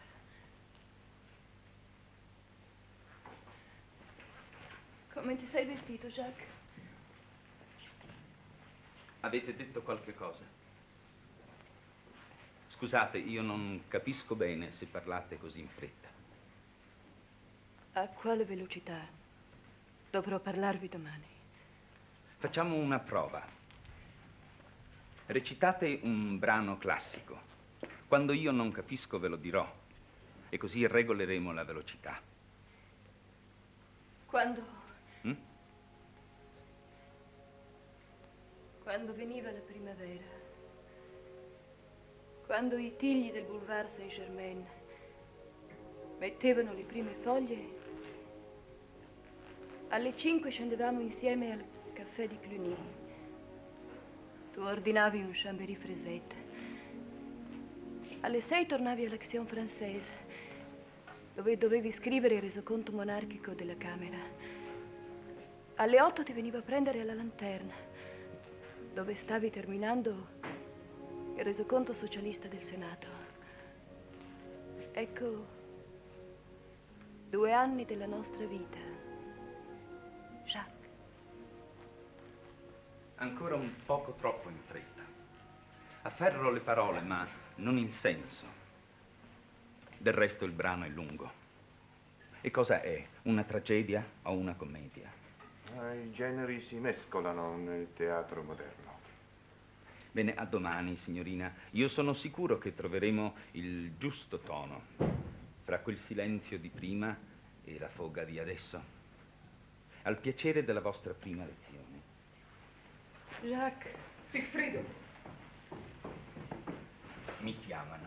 Come ti sei vestito, Jacques? Avete detto qualche cosa? Scusate, io non capisco bene se parlate così in fretta. A quale velocità? Dovrò parlarvi domani. Facciamo una prova. Recitate un brano classico. Quando io non capisco ve lo dirò e così regoleremo la velocità. Quando veniva la primavera, quando i tigli del boulevard Saint-Germain mettevano le prime foglie, alle 5 scendevamo insieme al caffè di Cluny. Tu ordinavi un Chambéry frisette. Alle 6 tornavi all'Action Française, dove dovevi scrivere il resoconto monarchico della Camera. Alle 8 ti venivo a prendere alla Lanterna, dove stavi terminando il resoconto socialista del Senato. Ecco, 2 anni della nostra vita, Jacques. Ancora un poco troppo in fretta. Afferro le parole, ma non il senso. Del resto il brano è lungo. E cosa è? Una tragedia o una commedia? I generi si mescolano nel teatro moderno. Bene, a domani, signorina. Io sono sicuro che troveremo il giusto tono fra quel silenzio di prima e la foga di adesso. Al piacere della vostra prima lezione. Jacques. Sigfrido. Mi chiamano.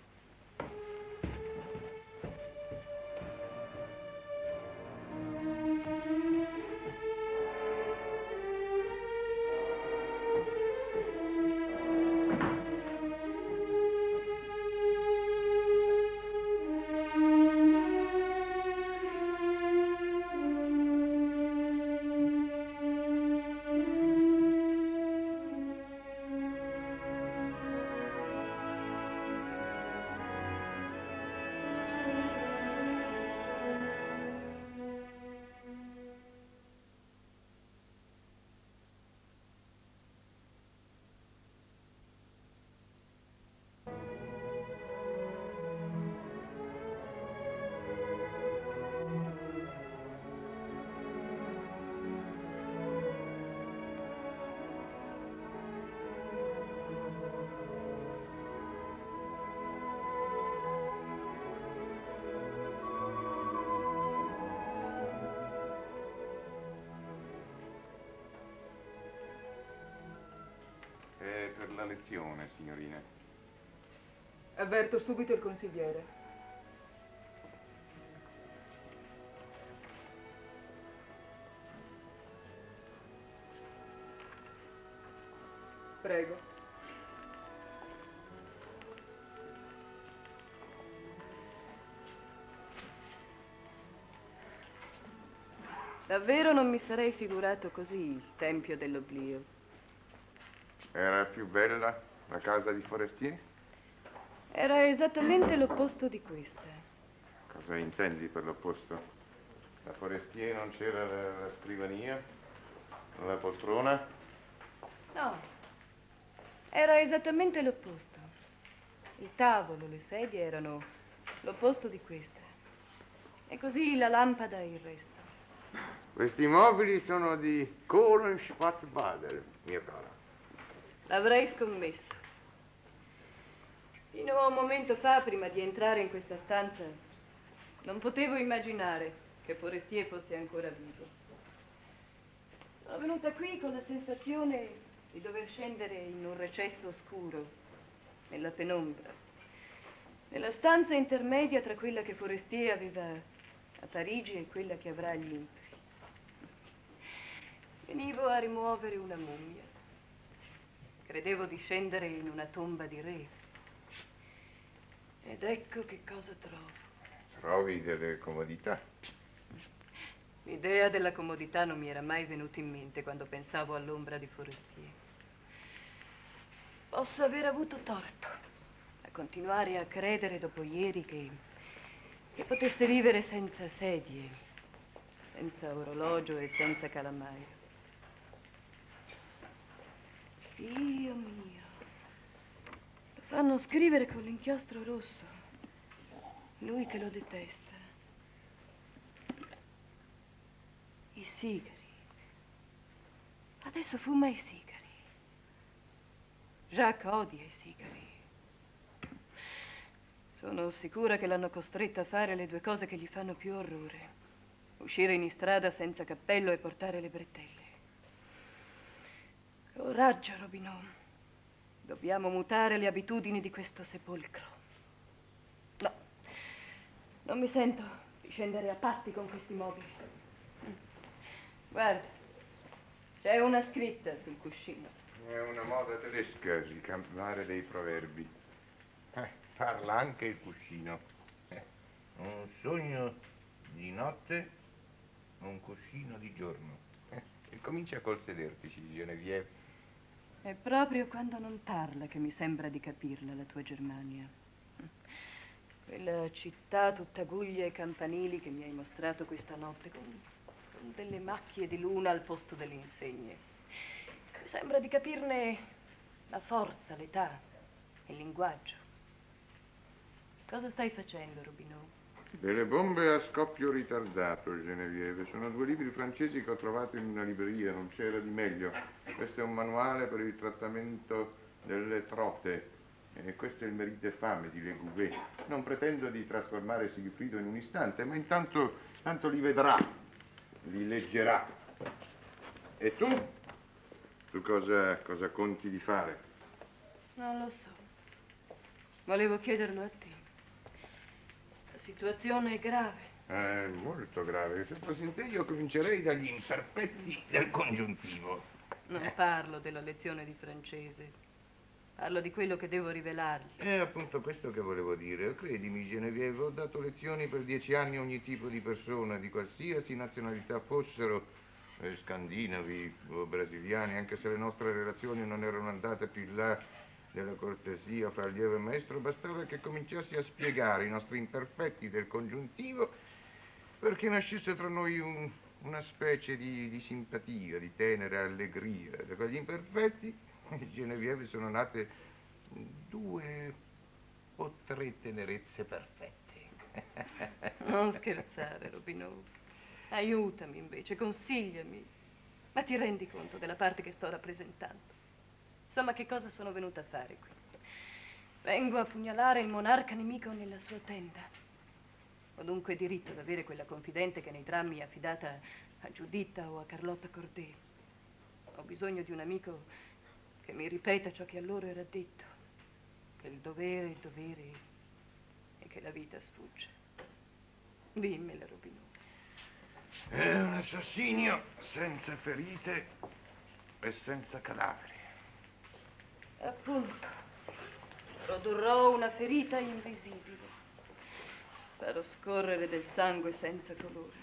Per la lezione, signorina. Avverto subito il consigliere. Prego. Davvero non mi sarei figurato così il tempio dell'oblio. Era più bella la casa di Forestier? Era esattamente l'opposto di questa. Cosa intendi per l'opposto? Da Forestier non c'era la scrivania? La poltrona? No, era esattamente l'opposto. Il tavolo, le sedie erano l'opposto di questa. E così la lampada e il resto. Questi mobili sono di Kohlen Schwarzbader, mia cara. L'avrei scommesso. Fino a un momento fa, prima di entrare in questa stanza, non potevo immaginare che Forestier fosse ancora vivo. Sono venuta qui con la sensazione di dover scendere in un recesso oscuro, nella penombra, nella stanza intermedia tra quella che Forestier aveva a Parigi e quella che avrà agli Imperi. Venivo a rimuovere una mummia. Credevo di scendere in una tomba di re. Ed ecco che cosa trovo. Trovi delle comodità? L'idea della comodità non mi era mai venuta in mente quando pensavo all'ombra di Forestier. Posso aver avuto torto a continuare a credere dopo ieri che potesse vivere senza sedie, senza orologio e senza calamaio. Dio mio, lo fanno scrivere con l'inchiostro rosso, lui che lo detesta. I sigari. Adesso fuma i sigari. Jacques odia i sigari. Sono sicura che l'hanno costretto a fare le due cose che gli fanno più orrore. Uscire in strada senza cappello e portare le bretelle. Coraggio, Robineau. Dobbiamo mutare le abitudini di questo sepolcro. No, non mi sento di scendere a patti con questi mobili. Guarda, c'è una scritta sul cuscino. È una moda tedesca, ricamare dei proverbi. Parla anche il cuscino. Un sogno di notte, un cuscino di giorno. E comincia col sedertici, Genevieve. È proprio quando non parla che mi sembra di capirla, la tua Germania. Quella città tutta guglie e campanili che mi hai mostrato questa notte, con delle macchie di luna al posto delle insegne. Mi sembra di capirne la forza, l'età, il linguaggio. Cosa stai facendo, Robineau? Delle bombe a scoppio ritardato, Genevieve. Sono 2 libri francesi che ho trovato in una libreria, non c'era di meglio. Questo è un manuale per il trattamento delle trote. E questo è il Mérite des Femmes di Legouvé. Non pretendo di trasformare Sigfrido in un istante, ma intanto li vedrà, li leggerà. E tu? Tu cosa conti di fare? Non lo so. Volevo chiederlo a te. La situazione è grave. È molto grave. Se fossi in te io comincerei dagli imperfetti del congiuntivo. Non parlo della lezione di francese. Parlo di quello che devo rivelargli. È appunto questo che volevo dire. Credimi, Genevieve, ho dato lezioni per 10 anni a ogni tipo di persona, di qualsiasi nazionalità fossero, scandinavi o brasiliani, anche se le nostre relazioni non erano andate più in là della cortesia fra allievo e maestro, bastava che cominciassi a spiegare i nostri imperfetti del congiuntivo perché nascesse tra noi una specie di simpatia, di tenera allegria. Da quegli imperfetti, Genevieve, sono nate 2 o 3 tenerezze perfette. Non scherzare, Robineau. Aiutami invece, consigliami. Ma ti rendi conto della parte che sto rappresentando? Insomma, che cosa sono venuta a fare qui? Vengo a pugnalare il monarca nemico nella sua tenda. Ho dunque diritto ad avere quella confidente che nei drammi è affidata a Giuditta o a Carlotta Corday. Ho bisogno di un amico che mi ripeta ciò che a loro era detto, che il dovere è dovere e che la vita sfugge. Dimmela, Robineau. È un assassinio senza ferite e senza cadaveri. Appunto, produrrò una ferita invisibile. Farò scorrere del sangue senza colore.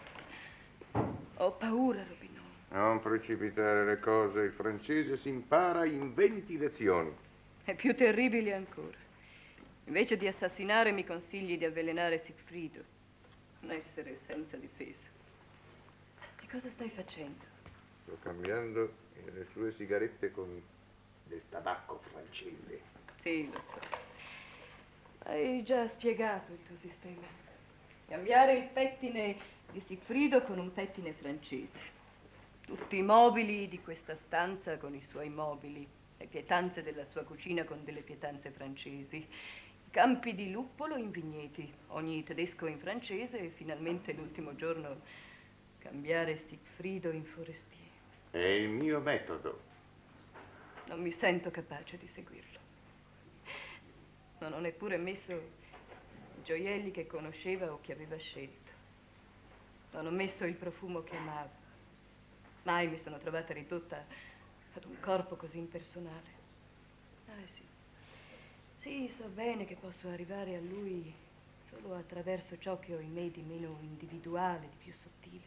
Ho paura, Robineau. Non precipitare le cose, il francese si impara in 20 lezioni. È più terribile ancora. Invece di assassinare mi consigli di avvelenare Sigfrido, un essere senza difesa. Che cosa stai facendo? Sto cambiando le sue sigarette con del tabacco francese. Sì, lo so. Hai già spiegato il tuo sistema. Cambiare il pettine di Sigfrido con un pettine francese. Tutti i mobili di questa stanza con i suoi mobili, le pietanze della sua cucina con delle pietanze francesi, i campi di luppolo in vigneti, ogni tedesco in francese e finalmente l'ultimo giorno cambiare Sigfrido in forestiere. È il mio metodo. Non mi sento capace di seguirlo. Non ho neppure messo i gioielli che conosceva o che aveva scelto. Non ho messo il profumo che amava. Mai mi sono trovata ridotta ad un corpo così impersonale. Sì. Sì, so bene che posso arrivare a lui solo attraverso ciò che ho in me di meno individuale, di più sottile.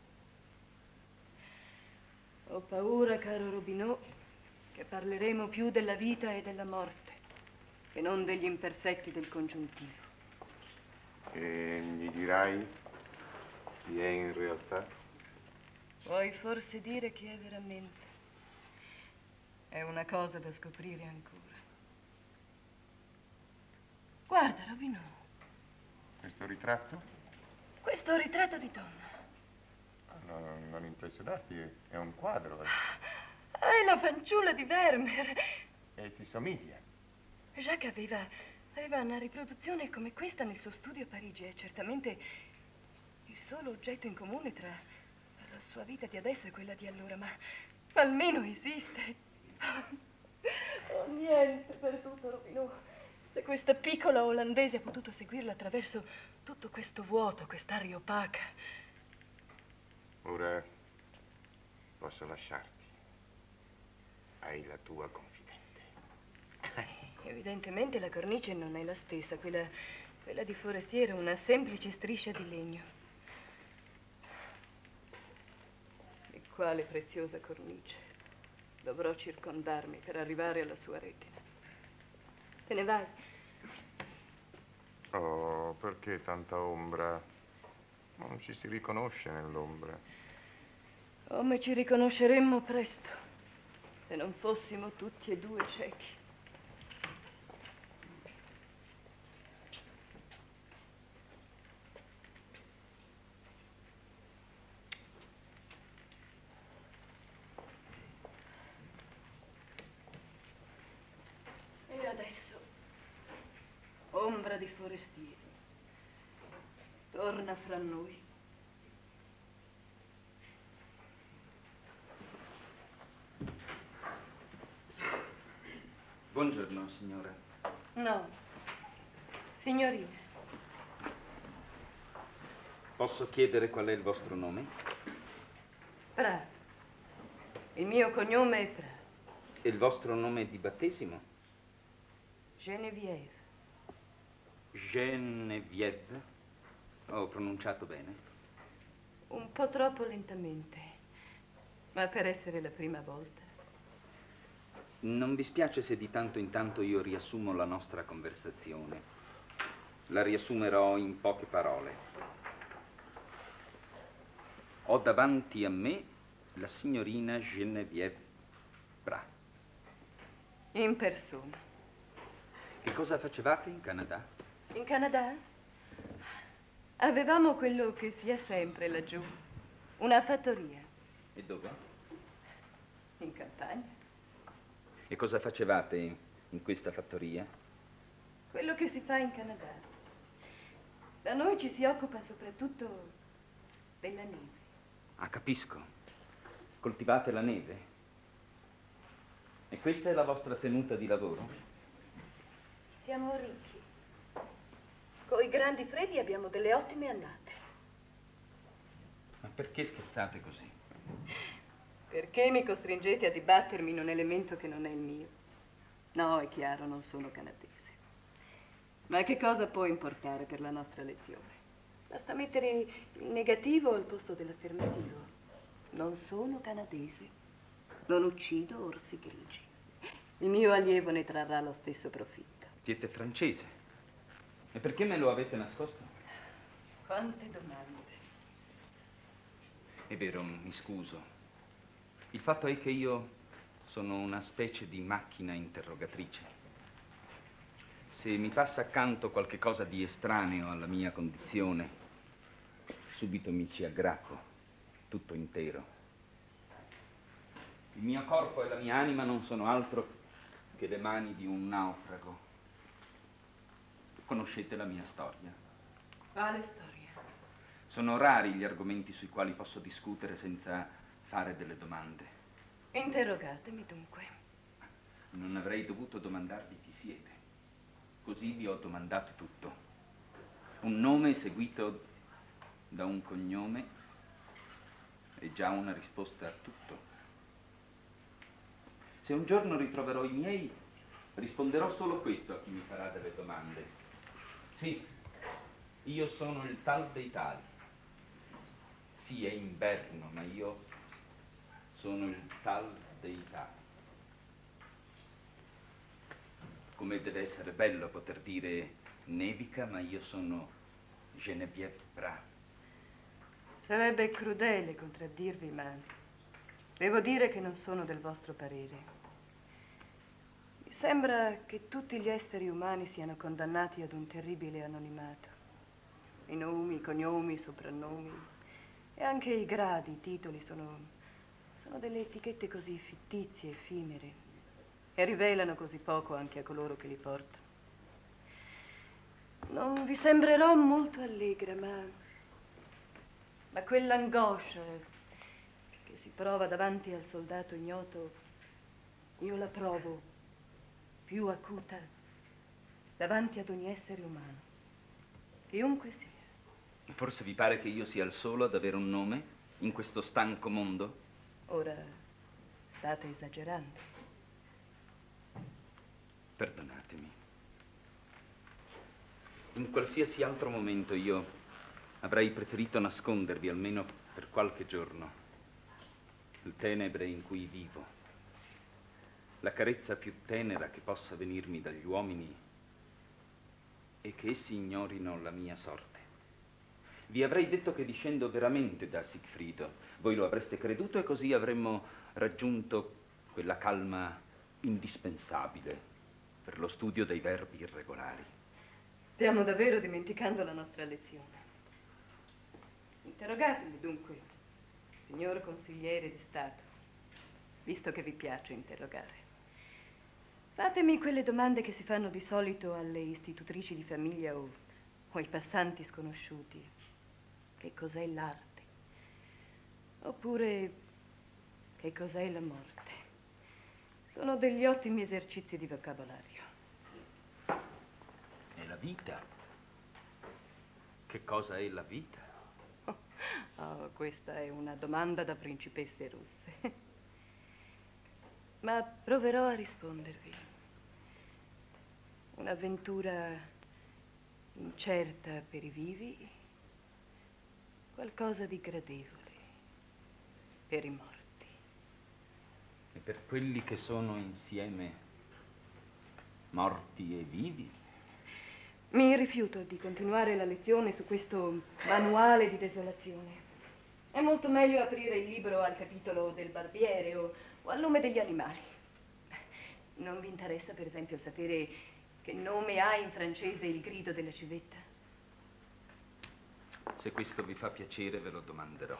Ho paura, caro Robineau, che parleremo più della vita e della morte, che non degli imperfetti del congiuntivo. E gli dirai chi è in realtà? Vuoi forse dire chi è veramente? È una cosa da scoprire ancora. Guarda, Robineau. Questo ritratto? Questo ritratto di donna. Non impressionarti, è un quadro. È la fanciulla di Vermeer. E ti somiglia. Jacques aveva una riproduzione come questa nel suo studio a Parigi. È certamente il solo oggetto in comune tra la sua vita di adesso e quella di allora, ma almeno esiste. Oh, niente perduto, Robineau. Se questa piccola olandese ha potuto seguirla attraverso tutto questo vuoto, quest'aria opaca. Ora posso lasciarti. Hai la tua confidente. Evidentemente la cornice non è la stessa, quella di forestiere, una semplice striscia di legno. E quale preziosa cornice. Dovrò circondarmi per arrivare alla sua retina. Te ne vai? Oh, perché tanta ombra? Non ci si riconosce nell'ombra. Come ci riconosceremmo presto, se non fossimo tutti e due ciechi. di forestieri. Torna fra noi. Buongiorno, signora. No, signorina. Posso chiedere qual è il vostro nome? Pra. Il mio cognome è Pra. E il vostro nome di battesimo? Genevieve. Genevieve? Ho pronunciato bene? Un po' troppo lentamente, ma per essere la prima volta. Non vi spiace se di tanto in tanto io riassumo la nostra conversazione? La riassumerò in poche parole. Ho davanti a me la signorina Genevieve Pra. In persona. Che cosa facevate in Canada? In Canada? Avevamo quello che si ha sempre laggiù. Una fattoria. E dove? In campagna. E cosa facevate in questa fattoria? Quello che si fa in Canada. Da noi ci si occupa soprattutto della neve. Ah, capisco. Coltivate la neve? E questa è la vostra tenuta di lavoro? Siamo ricchi. Coi grandi freddi abbiamo delle ottime annate. Ma perché scherzate così? Perché mi costringete a dibattermi in un elemento che non è il mio? No, è chiaro, non sono canadese. Ma che cosa può importare per la nostra lezione? Basta mettere il negativo al posto dell'affermativo. Non sono canadese. Non uccido orsi grigi. Il mio allievo ne trarrà lo stesso profitto. Siete francese. E perché me lo avete nascosto? Quante domande. È vero, mi scuso. Il fatto è che io sono una specie di macchina interrogatrice. Se mi passa accanto qualche cosa di estraneo alla mia condizione, subito mi ci aggrappo, tutto intero. Il mio corpo e la mia anima non sono altro che le mani di un naufrago. Conoscete la mia storia? Quale storia? Sono rari gli argomenti sui quali posso discutere senza fare delle domande. Interrogatemi dunque. Non avrei dovuto domandarvi chi siete. Così vi ho domandato tutto. Un nome seguito da un cognome è già una risposta a tutto. Se un giorno ritroverò i miei, risponderò solo questo a chi mi farà delle domande. Sì, io sono il tal dei tali. Sì, è inverno, ma io sono il tal dei tali. Come deve essere bello poter dire nevica, ma io sono Genevieve Pra. Sarebbe crudele contraddirvi, ma devo dire che non sono del vostro parere. Mi sembra che tutti gli esseri umani siano condannati ad un terribile anonimato. I nomi, i cognomi, i soprannomi e anche i gradi, i titoli sono delle etichette così fittizie, effimere, e rivelano così poco anche a coloro che li portano. Non vi sembrerò molto allegra, ma quell'angoscia che si prova davanti al soldato ignoto, io la provo più acuta davanti ad ogni essere umano, chiunque sia. Forse vi pare che io sia il solo ad avere un nome in questo stanco mondo? Ora state esagerando. Perdonatemi. In qualsiasi altro momento io avrei preferito nascondervi almeno per qualche giorno le tenebre in cui vivo. La carezza più tenera che possa venirmi dagli uomini è che essi ignorino la mia sorte. Vi avrei detto che discendo veramente da Sigfrido. Voi lo avreste creduto e così avremmo raggiunto quella calma indispensabile per lo studio dei verbi irregolari. Stiamo davvero dimenticando la nostra lezione. Interrogatemi dunque, signor consigliere di Stato, visto che vi piace interrogare. Fatemi quelle domande che si fanno di solito alle istitutrici di famiglia o ai passanti sconosciuti. Che cos'è l'arte? Oppure che cos'è la morte? Sono degli ottimi esercizi di vocabolario. E la vita? Che cosa è la vita? Oh, questa è una domanda da principesse russe. Ma proverò a rispondervi. Un'avventura incerta per i vivi, qualcosa di gradevole per i morti. E per quelli che sono insieme, morti e vivi? Mi rifiuto di continuare la lezione su questo manuale di desolazione. È molto meglio aprire il libro al capitolo del barbiere o al nome degli animali. Non vi interessa, per esempio, sapere che nome ha in francese il grido della civetta? Se questo vi fa piacere, ve lo domanderò.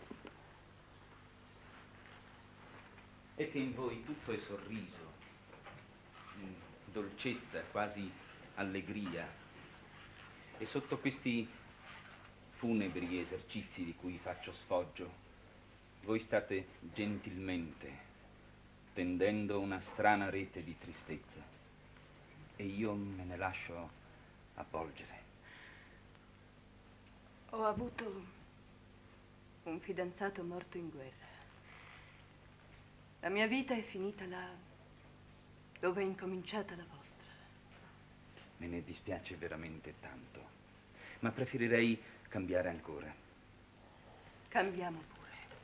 È che in voi tutto è sorriso, dolcezza, quasi allegria. E sotto questi funebri esercizi di cui faccio sfoggio, voi state gentilmente tendendo una strana rete di tristezza e io me ne lascio avvolgere. Ho avuto un fidanzato morto in guerra. La mia vita è finita là dove è incominciata la vostra. Me ne dispiace veramente tanto, ma preferirei cambiare ancora. Cambiamo pure.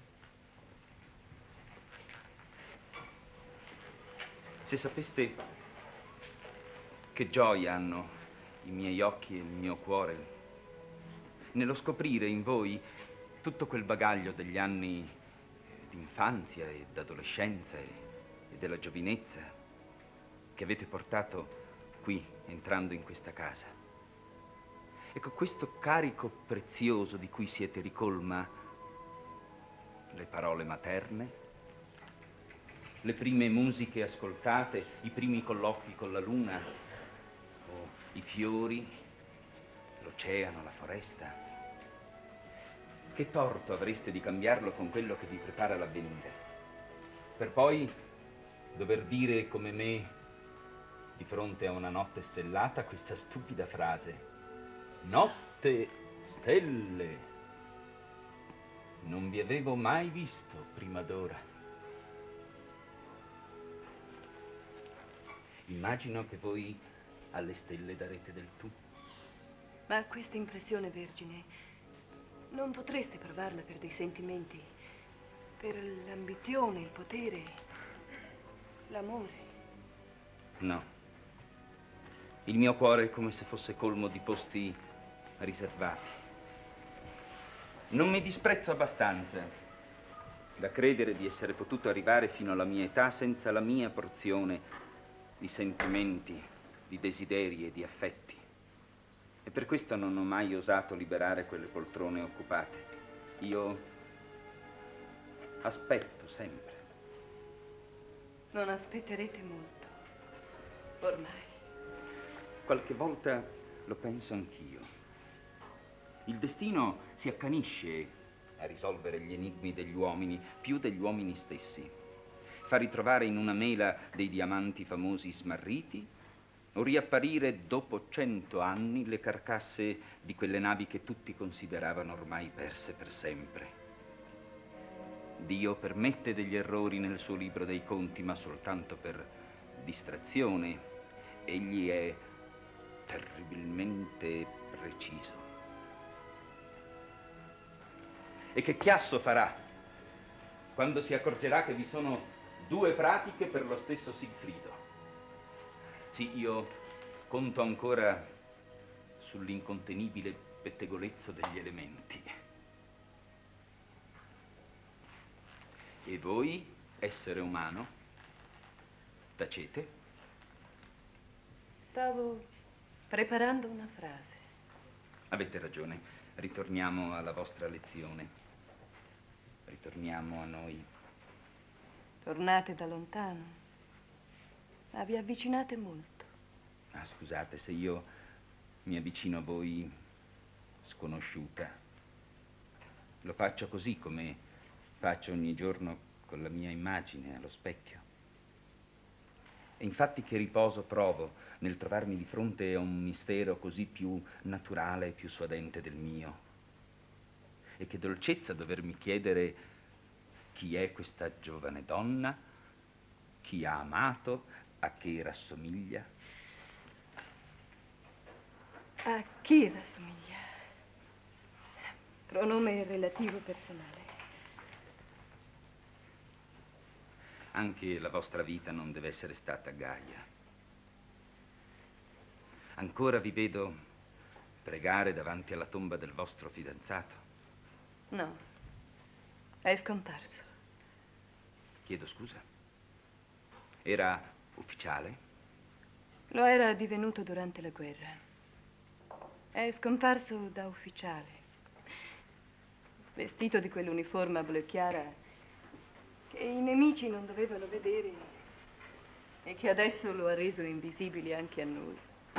Se sapeste che gioia hanno i miei occhi e il mio cuore nello scoprire in voi tutto quel bagaglio degli anni d'infanzia e d'adolescenza e della giovinezza che avete portato qui, entrando in questa casa. Ecco, questo carico prezioso di cui siete ricolma, le parole materne, le prime musiche ascoltate, i primi colloqui con la luna, o i fiori, l'oceano, la foresta. Che torto avreste di cambiarlo con quello che vi prepara l'avvenire, per poi dover dire come me, di fronte a una notte stellata, questa stupida frase: notte, stelle, non vi avevo mai visto prima d'ora. Immagino che voi alle stelle darete del tu. Ma questa impressione, Vergine, non potreste provarla per dei sentimenti, per l'ambizione, il potere, l'amore? No. Il mio cuore è come se fosse colmo di posti riservati. Non mi disprezzo abbastanza da credere di essere potuto arrivare fino alla mia età senza la mia porzione di sentimenti, di desideri e di affetti. E per questo non ho mai osato liberare quelle poltrone occupate. Io aspetto sempre. Non aspetterete molto, ormai. Qualche volta lo penso anch'io. Il destino si accanisce a risolvere gli enigmi degli uomini, più degli uomini stessi. Fa ritrovare in una mela dei diamanti famosi smarriti, o riapparire dopo 100 anni le carcasse di quelle navi che tutti consideravano ormai perse per sempre. Dio permette degli errori nel suo libro dei conti, ma soltanto per distrazione. Egli è terribilmente preciso. E che chiasso farà quando si accorgerà che vi sono due pratiche per lo stesso Sigfrido? Sì, io conto ancora sull'incontenibile pettegolezzo degli elementi. E voi, essere umano, tacete? Stavo preparando una frase. Avete ragione. Ritorniamo alla vostra lezione. Ritorniamo a noi. Tornate da lontano? ma vi avvicinate molto. Ah, scusate se io mi avvicino a voi sconosciuta. Lo faccio così come faccio ogni giorno con la mia immagine allo specchio. E infatti che riposo provo nel trovarmi di fronte a un mistero così più naturale e più suadente del mio. E che dolcezza dovermi chiedere chi è questa giovane donna, chi ha amato, a che rassomiglia. A chi rassomiglia? Pronome relativo personale. Anche la vostra vita non deve essere stata gaia. Ancora vi vedo pregare davanti alla tomba del vostro fidanzato. No, è scomparso. Chiedo scusa. Era ufficiale? Lo era divenuto durante la guerra. È scomparso da ufficiale, vestito di quell'uniforme blu chiara che i nemici non dovevano vedere e che adesso lo ha reso invisibile anche a noi.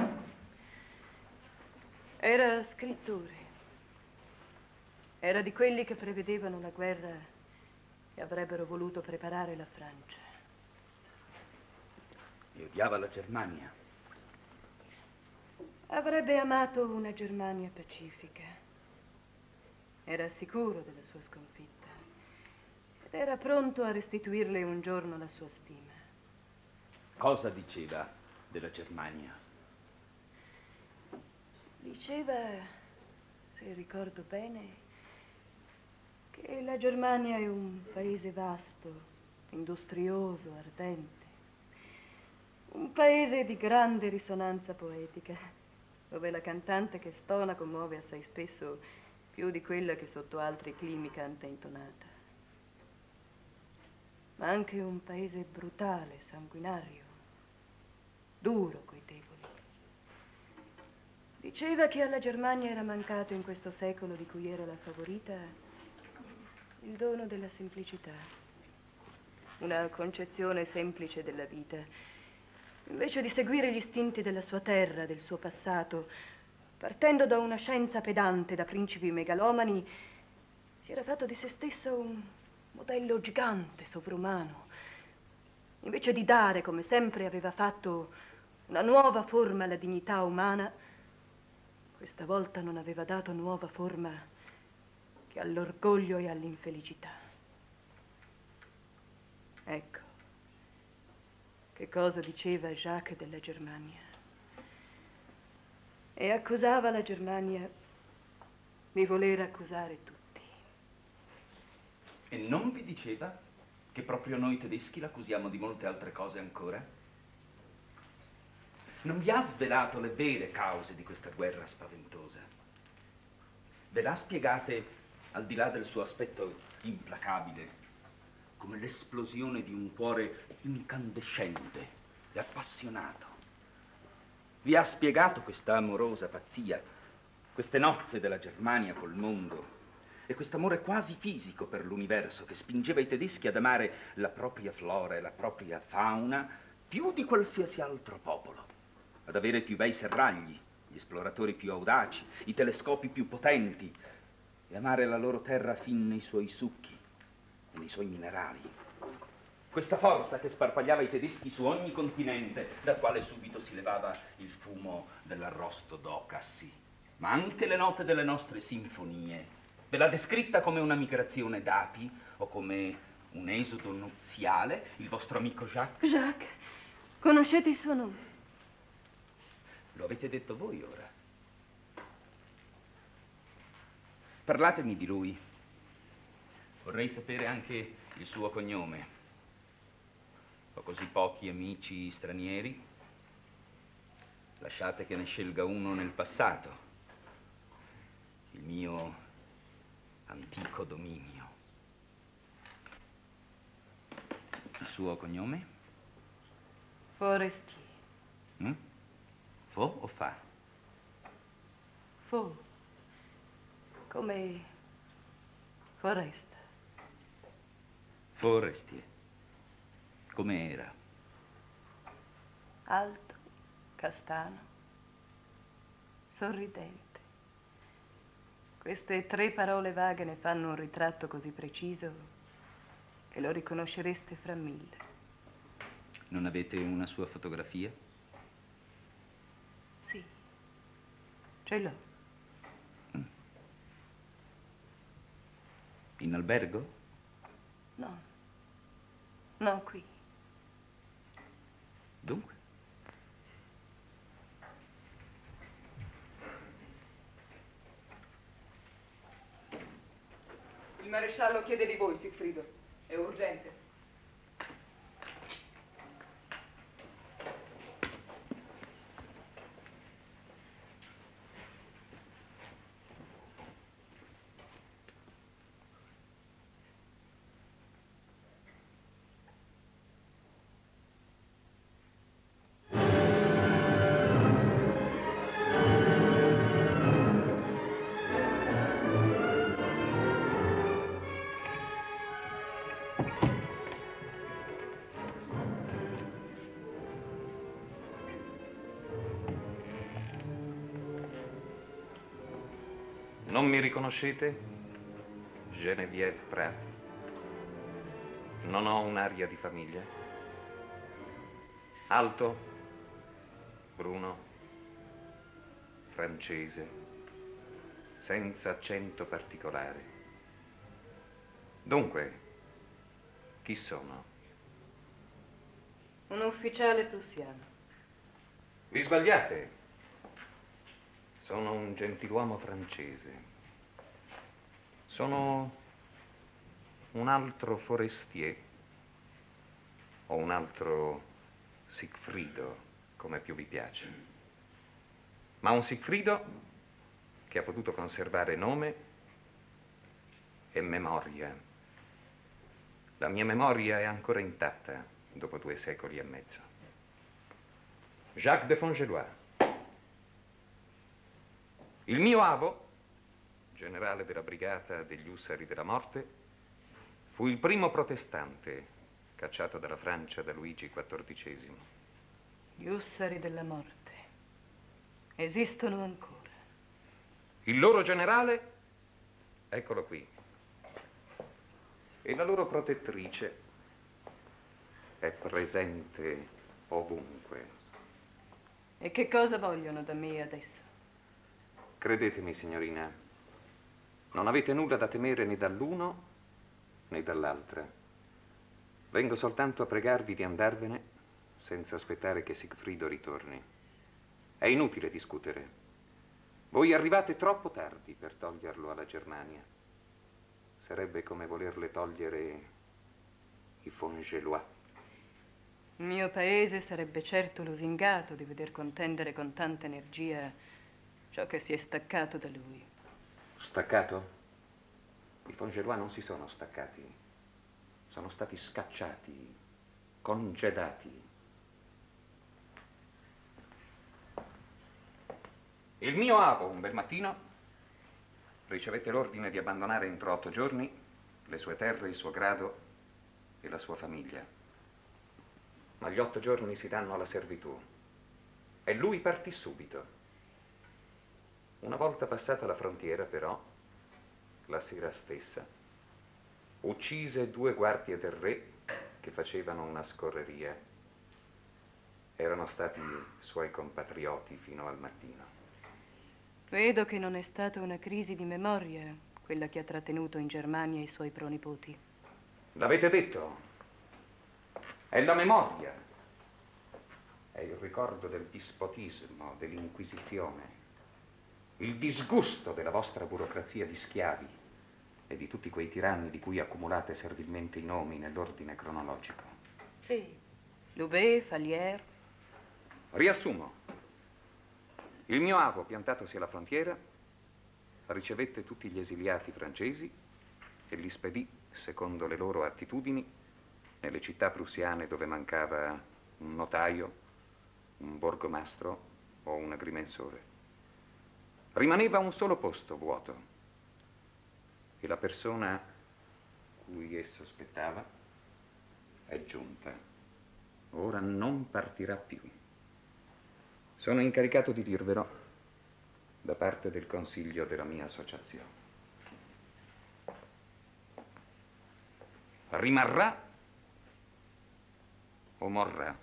Era scrittore. Era di quelli che prevedevano la guerra e avrebbero voluto preparare la Francia. E odiava la Germania. Avrebbe amato una Germania pacifica. Era sicuro della sua sconfitta ed era pronto a restituirle un giorno la sua stima. Cosa diceva della Germania? Diceva, se ricordo bene, che la Germania è un paese vasto, industrioso, ardente. Un paese di grande risonanza poetica, dove la cantante che stona commuove assai spesso più di quella che sotto altri climi canta intonata. Ma anche un paese brutale, sanguinario, duro coi deboli. Diceva che alla Germania era mancato in questo secolo di cui era la favorita il dono della semplicità, una concezione semplice della vita. Invece di seguire gli istinti della sua terra, del suo passato, partendo da una scienza pedante da principi megalomani, si era fatto di se stesso un modello gigante, sovrumano. Invece di dare, come sempre aveva fatto, una nuova forma alla dignità umana, questa volta non aveva dato nuova forma che all'orgoglio e all'infelicità. Ecco che cosa diceva Jacques della Germania. E accusava la Germania di voler accusare tutti. E non vi diceva che proprio noi tedeschi l'accusiamo di molte altre cose ancora? Non vi ha svelato le vere cause di questa guerra spaventosa? Ve l'ha spiegate al di là del suo aspetto implacabile, come l'esplosione di un cuore incandescente e appassionato? Vi ha spiegato questa amorosa pazzia, queste nozze della Germania col mondo e quest'amore quasi fisico per l'universo che spingeva i tedeschi ad amare la propria flora e la propria fauna più di qualsiasi altro popolo, ad avere più bei serragli, gli esploratori più audaci, i telescopi più potenti e amare la loro terra fin nei suoi succhi e nei suoi minerali. Questa forza che sparpagliava i tedeschi su ogni continente, dal quale subito si levava il fumo dell'arrosto d'Ocassi, ma anche le note delle nostre sinfonie. Ve l'ha descritta come una migrazione d'api o come un esodo nuziale, il vostro amico Jacques? Jacques, conoscete il suo nome? Lo avete detto voi ora. Parlatemi di lui. Vorrei sapere anche il suo cognome. Ho così pochi amici stranieri. Lasciate che ne scelga uno nel passato. Il mio antico dominio. Il suo cognome? Forestier. Fo o fa? Fo. Come foresta. Forestier. Come era? alto, castano, sorridente. Queste 3 parole vaghe ne fanno un ritratto così preciso che lo riconoscereste fra 1000. Non avete una sua fotografia? Sì, ce l'ho. In albergo? No, no, qui. Dunque? Il maresciallo chiede di voi, Sigfrido. È urgente. Non mi riconoscete? Geneviève Pratt. Non ho un'aria di famiglia? Alto, bruno, francese, senza accento particolare. Dunque, chi sono? Un ufficiale prussiano. Vi sbagliate. Sono un gentiluomo francese. Sono un altro Forestier o un altro Sigfrido, come più vi piace. Ma un Sigfrido che ha potuto conservare nome e memoria. La mia memoria è ancora intatta dopo 2 secoli e mezzo. Jacques de Fongelois. Il mio avo, generale della brigata degli Ussari della Morte, fu il primo protestante cacciato dalla Francia da Luigi XIV. Gli Ussari della Morte esistono ancora. Il loro generale, eccolo qui, e la loro protettrice è presente ovunque. E che cosa vogliono da me adesso? Credetemi, signorina, non avete nulla da temere né dall'uno né dall'altra. Vengo soltanto a pregarvi di andarvene senza aspettare che Sigfrido ritorni. È inutile discutere. Voi arrivate troppo tardi per toglierlo alla Germania. Sarebbe come volerle togliere i Fongelois. Il mio paese sarebbe certo lusingato di veder contendere con tanta energia ciò che si è staccato da lui. Staccato? I Fongelois non si sono staccati. Sono stati scacciati, congedati. Il mio avo, un bel mattino, ricevette l'ordine di abbandonare entro 8 giorni le sue terre, il suo grado e la sua famiglia. Ma gli 8 giorni si danno alla servitù. E lui partì subito. Una volta passata la frontiera, però, la sera stessa, uccise 2 guardie del re che facevano una scorreria. Erano stati suoi compatrioti fino al mattino. Vedo che non è stata una crisi di memoria quella che ha trattenuto in Germania i suoi pronipoti. L'avete detto? È la memoria. È il ricordo del dispotismo, dell'Inquisizione. Il disgusto della vostra burocrazia di schiavi e di tutti quei tiranni di cui accumulate servilmente i nomi nell'ordine cronologico. Sì, Loubet, Falière. Riassumo. Il mio avo, piantatosi alla frontiera, ricevette tutti gli esiliati francesi e li spedì, secondo le loro attitudini, nelle città prussiane dove mancava un notaio, un borgomastro o un agrimensore. Rimaneva un solo posto vuoto e la persona cui esso aspettava è giunta. Ora non partirà più. Sono incaricato di dirvelo da parte del consiglio della mia associazione. Rimarrà o morrà?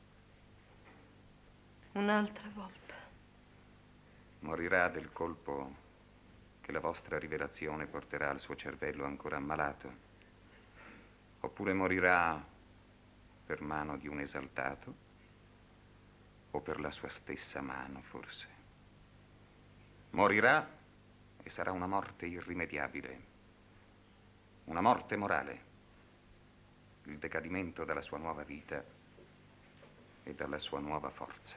Un'altra volta. Morirà del colpo che la vostra rivelazione porterà al suo cervello ancora ammalato? Oppure morirà per mano di un esaltato? O per la sua stessa mano, forse? Morirà e sarà una morte irrimediabile, una morte morale, il decadimento dalla sua nuova vita e dalla sua nuova forza.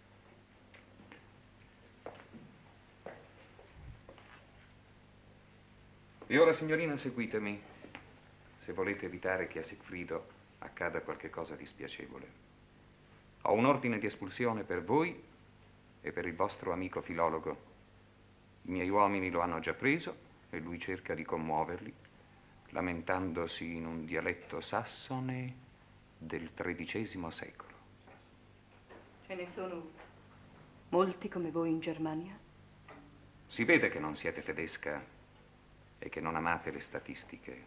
E ora, signorina, seguitemi, se volete evitare che a Sigfrido accada qualche cosa di spiacevole. Ho un ordine di espulsione per voi e per il vostro amico filologo. I miei uomini lo hanno già preso e lui cerca di commuoverli, lamentandosi in un dialetto sassone del XIII secolo. Ce ne sono molti come voi in Germania? Si vede che non siete tedesca e che non amate le statistiche.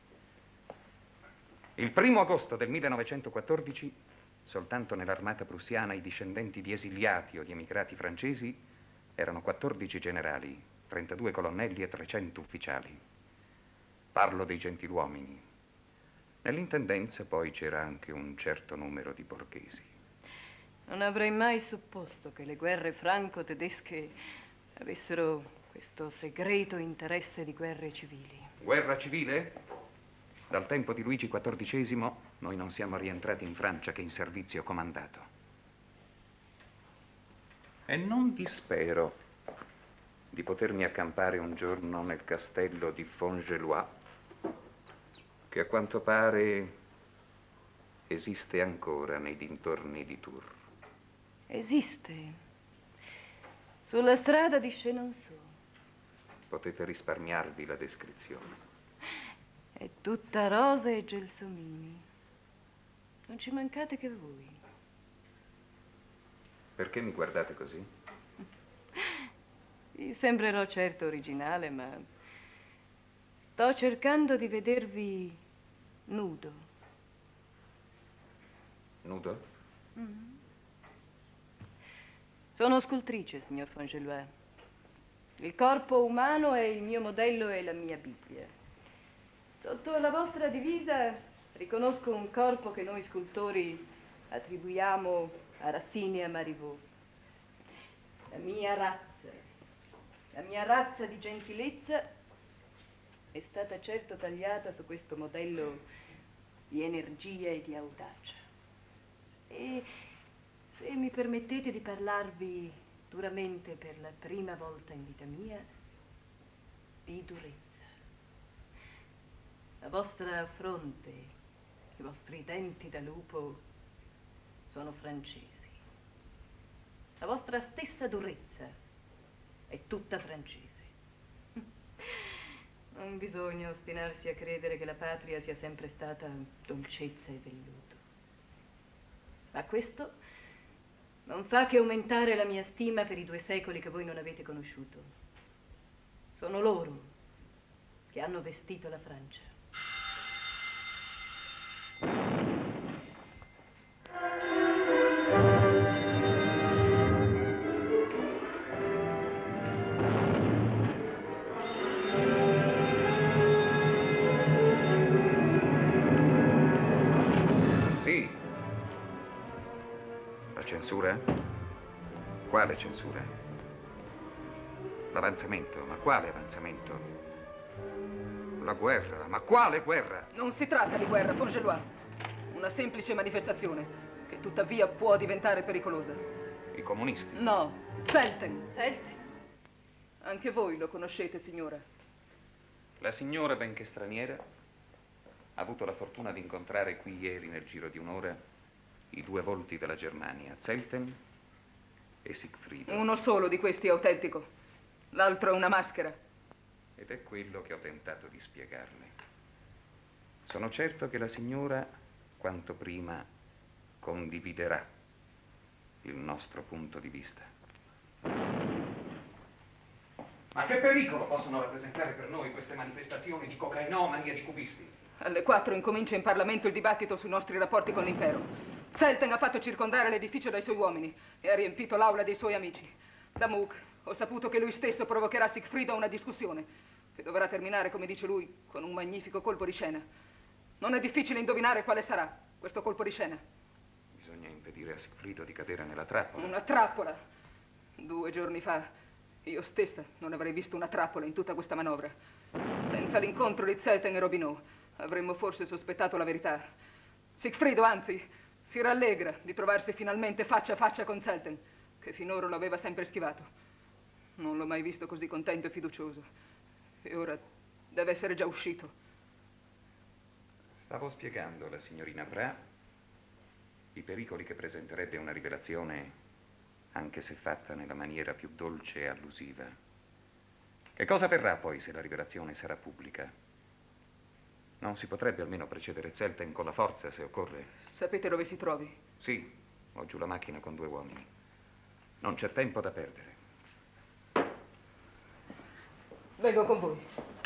Il 1° agosto del 1914, soltanto nell'armata prussiana i discendenti di esiliati o di emigrati francesi erano 14 generali, 32 colonnelli e 300 ufficiali. Parlo dei gentiluomini. Nell'intendenza poi c'era anche un certo numero di borghesi. Non avrei mai supposto che le guerre franco-tedesche avessero questo segreto interesse di guerre civili. Guerra civile? Dal tempo di Luigi XIV noi non siamo rientrati in Francia che in servizio comandato. E non dispero di potermi accampare un giorno nel castello di Fongelois, che a quanto pare esiste ancora nei dintorni di Tours. Esiste. Sulla strada di Chenonceau. Potete risparmiarvi la descrizione. È tutta rose e gelsomini. Non ci mancate che voi. Perché mi guardate così? Vi sembrerò certo originale, ma sto cercando di vedervi nudo. Nudo? Sono scultrice, signor Fongelois. Il corpo umano è il mio modello e la mia Bibbia. Sotto la vostra divisa riconosco un corpo che noi scultori attribuiamo a Racine e a Marivaux. La mia razza di gentilezza è stata certo tagliata su questo modello di energia e di audacia. E se mi permettete di parlarvi duramente per la prima volta in vita mia, di durezza. La vostra fronte, i vostri denti da lupo sono francesi. La vostra stessa durezza è tutta francese. Non bisogna ostinarsi a credere che la patria sia sempre stata dolcezza e velluto. Ma questo non fa che aumentare la mia stima per i 2 secoli che voi non avete conosciuto. Sono loro che hanno vestito la Francia. Sì. La censura? Quale censura? L'avanzamento? Ma quale avanzamento? La guerra? Ma quale guerra? Non si tratta di guerra, Fongelois. Una semplice manifestazione, che tuttavia può diventare pericolosa. I comunisti? No, Zelten. Zelten? Anche voi lo conoscete, signora. La signora, benché straniera, ha avuto la fortuna di incontrare qui ieri, nel giro di un'ora, i 2 volti della Germania, Zelten e Sigfrido. Uno solo di questi è autentico, l'altro è una maschera. Ed è quello che ho tentato di spiegarle. Sono certo che la signora, quanto prima, condividerà il nostro punto di vista. Ma che pericolo possono rappresentare per noi queste manifestazioni di cocainomani e di cubisti? Alle 4 incomincia in Parlamento il dibattito sui nostri rapporti con l'impero. Zelten ha fatto circondare l'edificio dai suoi uomini e ha riempito l'aula dei suoi amici. Da Moog ho saputo che lui stesso provocherà Sigfrido a una discussione che dovrà terminare, come dice lui, con un magnifico colpo di scena. Non è difficile indovinare quale sarà questo colpo di scena. Bisogna impedire a Sigfrido di cadere nella trappola. Una trappola? 2 giorni fa io stessa non avrei visto una trappola in tutta questa manovra. Senza l'incontro di Zelten e Robineau avremmo forse sospettato la verità. Sigfrido, anzi, si rallegra di trovarsi finalmente faccia a faccia con Zelten, che finora lo aveva sempre schivato. Non l'ho mai visto così contento e fiducioso. E ora deve essere già uscito. Stavo spiegando alla signorina Bra i pericoli che presenterebbe una rivelazione, anche se fatta nella maniera più dolce e allusiva. Che cosa verrà poi se la rivelazione sarà pubblica? Non si potrebbe almeno precedere Zelten con la forza, se occorre? Sapete dove si trovi? Sì, ho giù la macchina con 2 uomini. Non c'è tempo da perdere. Vengo con voi.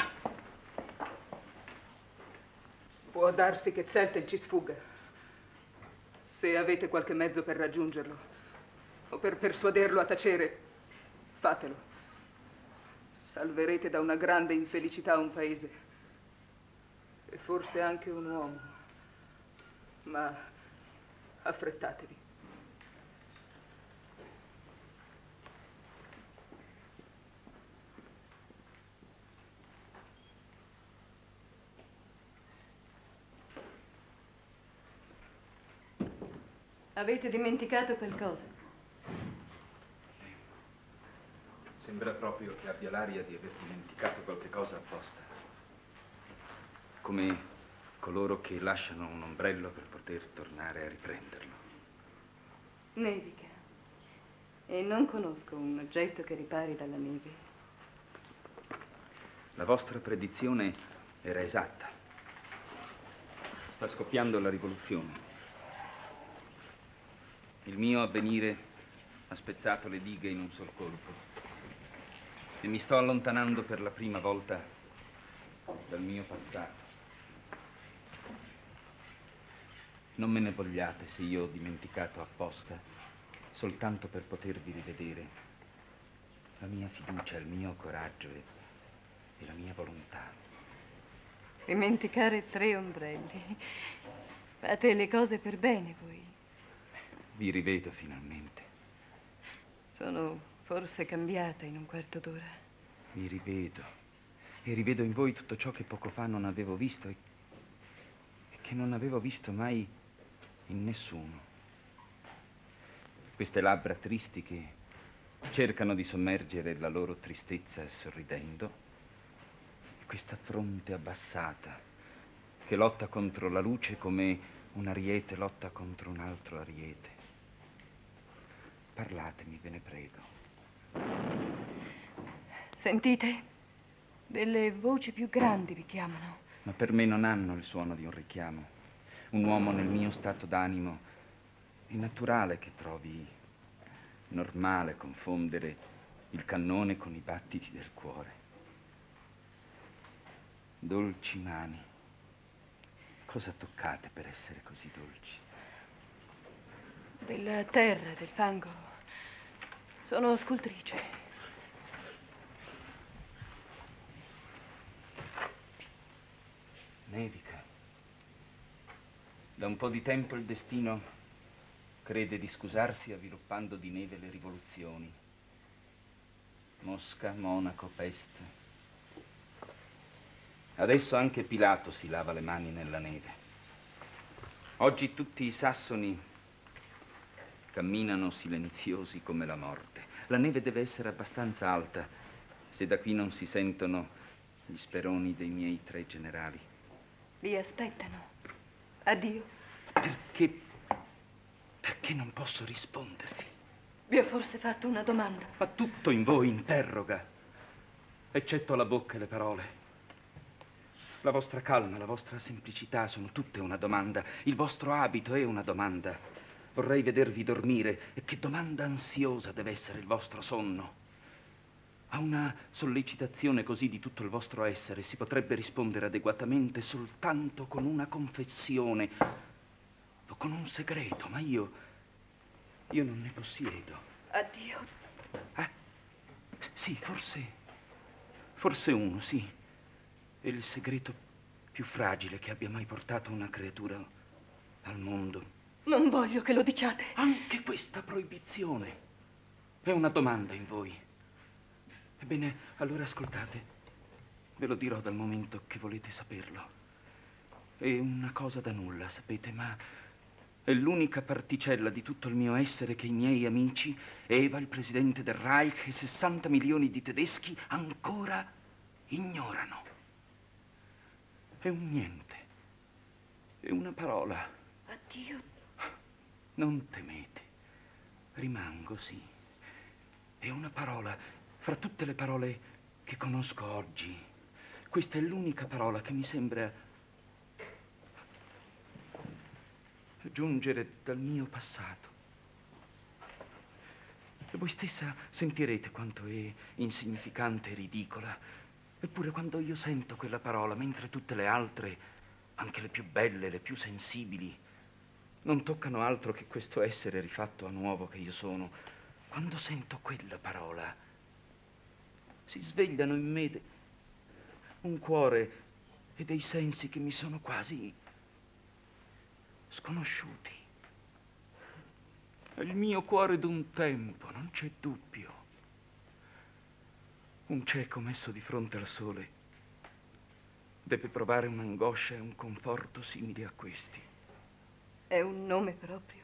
Può darsi che Zelten ci sfugga. Se avete qualche mezzo per raggiungerlo o per persuaderlo a tacere, fatelo. Salverete da una grande infelicità un paese e forse anche un uomo. Ma affrettatevi. Avete dimenticato qualcosa? Sembra proprio che abbia l'aria di aver dimenticato qualche cosa apposta. Come coloro che lasciano un ombrello per poter tornare a riprenderlo. Nevica. E non conosco un oggetto che ripari dalla neve. La vostra predizione era esatta. Sta scoppiando la rivoluzione. Il mio avvenire ha spezzato le dighe in un sol colpo. E mi sto allontanando per la prima volta dal mio passato. Non me ne vogliate se io ho dimenticato apposta, soltanto per potervi rivedere, la mia fiducia, il mio coraggio e la mia volontà. Dimenticare 3 ombrelli. Fate le cose per bene voi. Vi rivedo finalmente. Sono forse cambiata in un quarto d'ora. Vi rivedo. E rivedo in voi tutto ciò che poco fa non avevo visto e che non avevo visto mai in nessuno. Queste labbra tristi che cercano di sommergere la loro tristezza sorridendo, e questa fronte abbassata che lotta contro la luce come un ariete lotta contro un altro ariete. Parlatemi, ve ne prego. Sentite? Delle voci più grandi vi chiamano. Ma per me non hanno il suono di un richiamo. Un uomo nel mio stato d'animo è naturale che trovi normale confondere il cannone con i battiti del cuore. Dolci mani, cosa toccate per essere così dolci? Della terra, del fango. Sono scultrice. Nevica. Da un po' di tempo il destino crede di scusarsi avviluppando di neve le rivoluzioni. Mosca, Monaco, Peste. Adesso anche Pilato si lava le mani nella neve. Oggi tutti i sassoni camminano silenziosi come la morte. La neve deve essere abbastanza alta se da qui non si sentono gli speroni dei miei 3 generali. Vi aspettano. Addio. Perché non posso rispondervi? Vi ho forse fatto una domanda. Ma tutto in voi interroga, eccetto la bocca e le parole. La vostra calma, la vostra semplicità sono tutte una domanda. Il vostro abito è una domanda. Vorrei vedervi dormire. E che domanda ansiosa deve essere il vostro sonno. A una sollecitazione così di tutto il vostro essere si potrebbe rispondere adeguatamente soltanto con una confessione o con un segreto, ma io non ne possiedo. Addio. Sì, forse uno, sì. È il segreto più fragile che abbia mai portato una creatura al mondo. Non voglio che lo diciate. Anche questa proibizione è una domanda in voi. Ebbene, allora ascoltate. Ve lo dirò dal momento che volete saperlo. È una cosa da nulla, sapete, ma è l'unica particella di tutto il mio essere che i miei amici, Eva, il presidente del Reich e 60 milioni di tedeschi ancora ignorano. È un niente. È una parola. Addio. Non temete. Rimango, sì. È una parola fra tutte le parole che conosco oggi. Questa è l'unica parola che mi sembra giungere dal mio passato. E voi stessa sentirete quanto è insignificante e ridicola. Eppure quando io sento quella parola, mentre tutte le altre, anche le più belle, le più sensibili, non toccano altro che questo essere rifatto a nuovo che io sono, quando sento quella parola, si svegliano in me un cuore e dei sensi che mi sono quasi sconosciuti. È il mio cuore d'un tempo, non c'è dubbio. Un cieco messo di fronte al sole deve provare un'angoscia e un conforto simili a questi. È un nome proprio?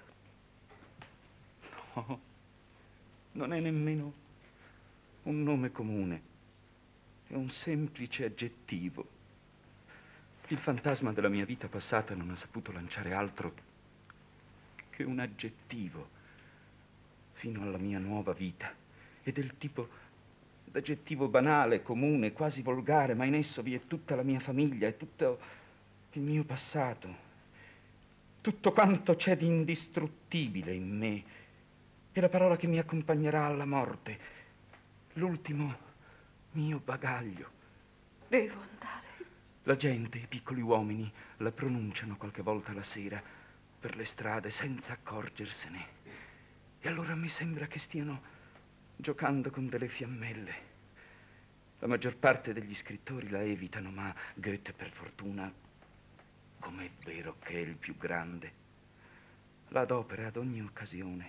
No, non è nemmeno un nome comune. È un semplice aggettivo. Il fantasma della mia vita passata non ha saputo lanciare altro che un aggettivo fino alla mia nuova vita. È del tipo d'aggettivo banale, comune, quasi volgare, ma in esso vi è tutta la mia famiglia e tutto il mio passato. Tutto quanto c'è di indistruttibile in me. È la parola che mi accompagnerà alla morte. L'ultimo mio bagaglio. Devo andare. La gente, i piccoli uomini, la pronunciano qualche volta la sera per le strade senza accorgersene. E allora mi sembra che stiano giocando con delle fiammelle. La maggior parte degli scrittori la evitano, ma Goethe, per fortuna, com'è vero che è il più grande, la adopera ad ogni occasione.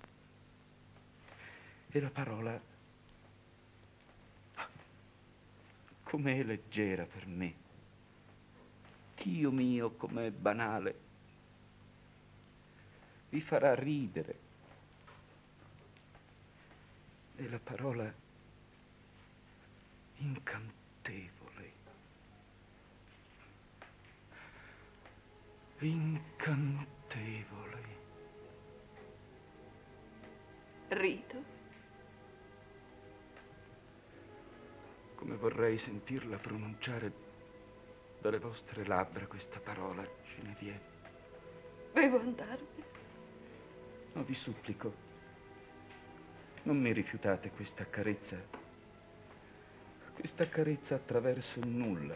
E la parola, com'è leggera per me. Dio mio, com'è banale. Vi farà ridere. E la parola incantevole. Incantevole. Rido. Come vorrei sentirla pronunciare dalle vostre labbra questa parola, Genevieve. Devo andarmi. No, vi supplico, non mi rifiutate questa carezza attraverso il nulla.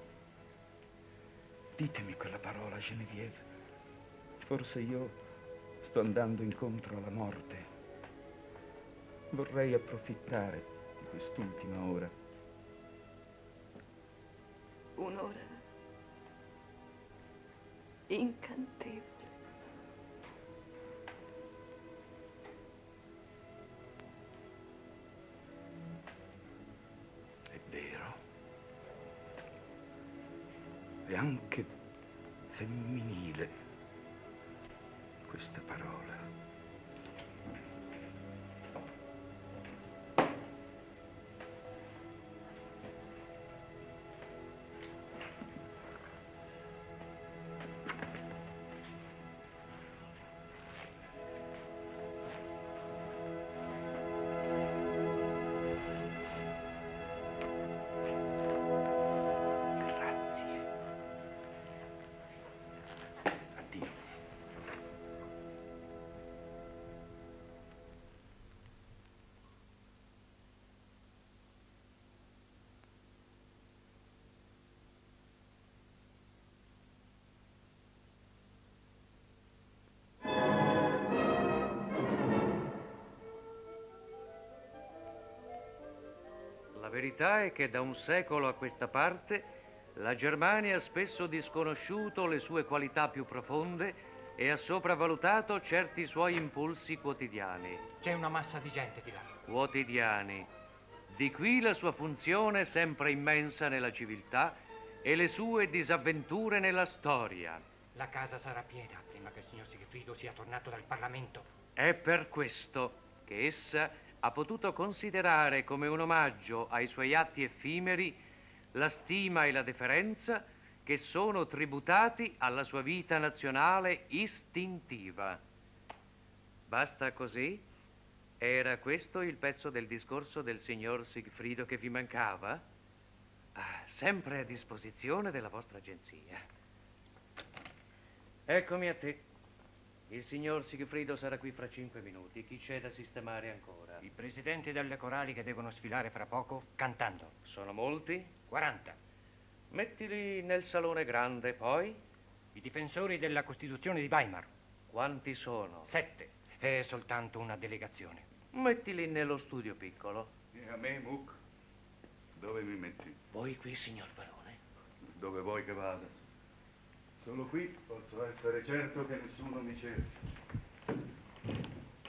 Ditemi quella parola, Genevieve. Forse io sto andando incontro alla morte. Vorrei approfittare di quest'ultima ora. Un'ora incantevole. È vero. È anche femminile questa parola. verità è che da un secolo a questa parte la Germania ha spesso disconosciuto le sue qualità più profonde e ha sopravvalutato certi suoi impulsi quotidiani. C'è una massa di gente di là. Quotidiani. Di qui la sua funzione sempre immensa nella civiltà e le sue disavventure nella storia. La casa sarà piena prima che il signor Sigfrido sia tornato dal Parlamento. È per questo che essa ha potuto considerare come un omaggio ai suoi atti effimeri la stima e la deferenza che sono tributati alla sua vita nazionale istintiva. Basta così? Era questo il pezzo del discorso del signor Sigfrido che vi mancava? Ah, sempre a disposizione della vostra agenzia. Eccomi a te. Il signor Sigfrido sarà qui fra 5 minuti. Chi c'è da sistemare ancora? I presidenti delle corali che devono sfilare fra poco cantando. Sono molti? 40. Mettili nel salone grande, poi? I difensori della Costituzione di Weimar. Quanti sono? 7. È soltanto una delegazione. Mettili nello studio piccolo. E a me, Muck? Dove mi metti? Voi qui, signor Barone? Dove vuoi che vada? Solo qui posso essere certo che nessuno mi cerchi.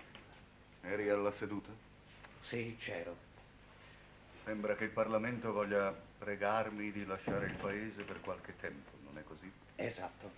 Eri alla seduta? Sì, c'ero. Sembra che il Parlamento voglia pregarmi di lasciare il paese per qualche tempo, non è così? Esatto.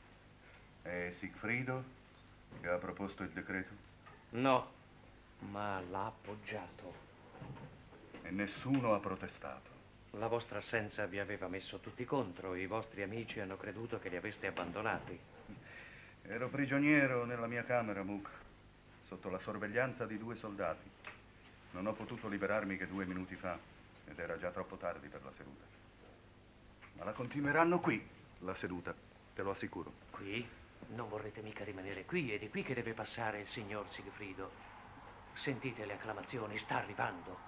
È Sigfrido che ha proposto il decreto? No, ma l'ha appoggiato. E nessuno ha protestato. La vostra assenza vi aveva messo tutti contro. I vostri amici hanno creduto che li aveste abbandonati. Ero prigioniero nella mia camera, Muck, sotto la sorveglianza di 2 soldati. Non ho potuto liberarmi che 2 minuti fa, ed era già troppo tardi per la seduta. Ma la continueranno qui, la seduta, te lo assicuro. Qui? Non vorrete mica rimanere qui, ed è qui che deve passare il signor Sigfrido. Sentite le acclamazioni, sta arrivando.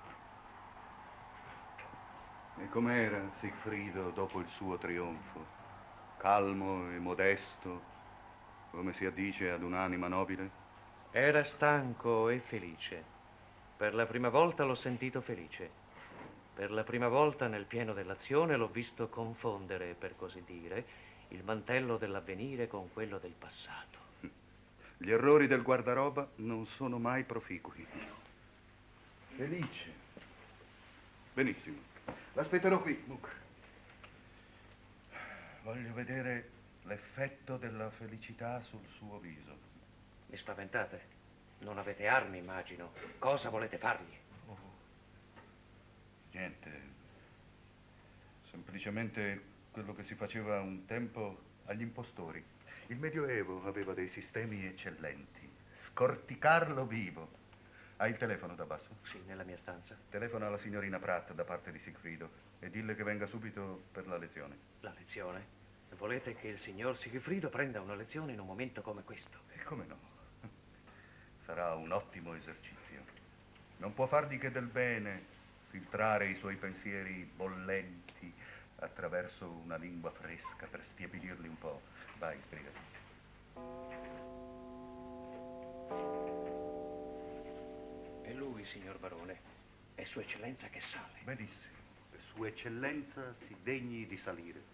E com'era Sigfrido dopo il suo trionfo? Calmo e modesto, come si addice ad un'anima nobile? Era stanco e felice. Per la prima volta l'ho sentito felice. Per la prima volta nel pieno dell'azione l'ho visto confondere, per così dire, il mantello dell'avvenire con quello del passato. Gli errori del guardaroba non sono mai proficui. Felice. Benissimo. L'aspetterò qui, Muck. Voglio vedere l'effetto della felicità sul suo viso. Mi spaventate? Non avete armi, immagino. Cosa volete fargli? Oh. Niente. Semplicemente quello che si faceva un tempo agli impostori. Il Medioevo aveva dei sistemi eccellenti. Scorticarlo vivo. Hai il telefono da basso? Sì, nella mia stanza. Telefona alla signorina Pratt da parte di Sigfrido e dille che venga subito per la lezione. La lezione? Volete che il signor Sigfrido prenda una lezione in un momento come questo? E come no? Sarà un ottimo esercizio. Non può fargli che del bene filtrare i suoi pensieri bollenti attraverso una lingua fresca per stiepidirli un po'. Vai, sbrigati. È lui, signor Barone. È Sua Eccellenza che sale. Benissimo. Sua Eccellenza si degni di salire.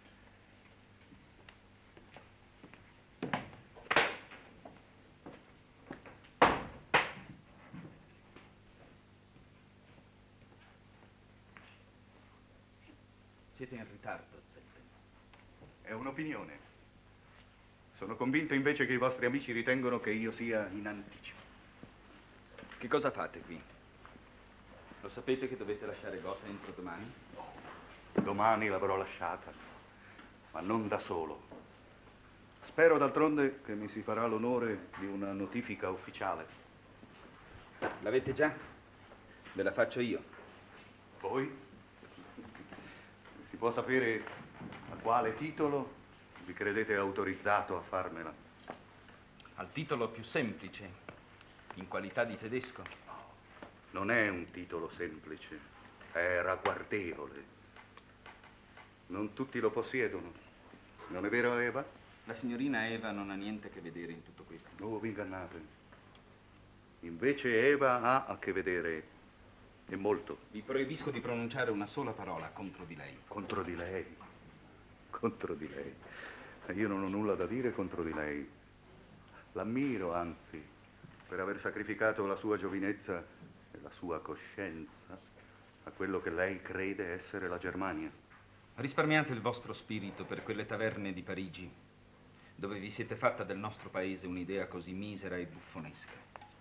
Siete in ritardo, Zelten. È un'opinione. Sono convinto invece che i vostri amici ritengono che io sia in anticipo. Che cosa fate qui? Lo sapete che dovete lasciare Gotha entro domani? Domani l'avrò lasciata, ma non da solo. Spero d'altronde che mi si farà l'onore di una notifica ufficiale. L'avete già? Ve la faccio io. Voi? Si può sapere a quale titolo vi credete autorizzato a farmela? Al titolo più semplice, in qualità di tedesco. Non è un titolo semplice, è ragguardevole. Non tutti lo possiedono. Non è vero, Eva? La signorina Eva non ha niente a che vedere in tutto questo. Oh, vi ingannate. Invece Eva ha a che vedere. E molto. Vi proibisco di pronunciare una sola parola contro di lei. Contro di lei? Contro di lei? Io non ho nulla da dire contro di lei. L'ammiro, anzi, per aver sacrificato la sua giovinezza e la sua coscienza a quello che lei crede essere la Germania. Risparmiate il vostro spirito per quelle taverne di Parigi, dove vi siete fatta del nostro paese un'idea così misera e buffonesca.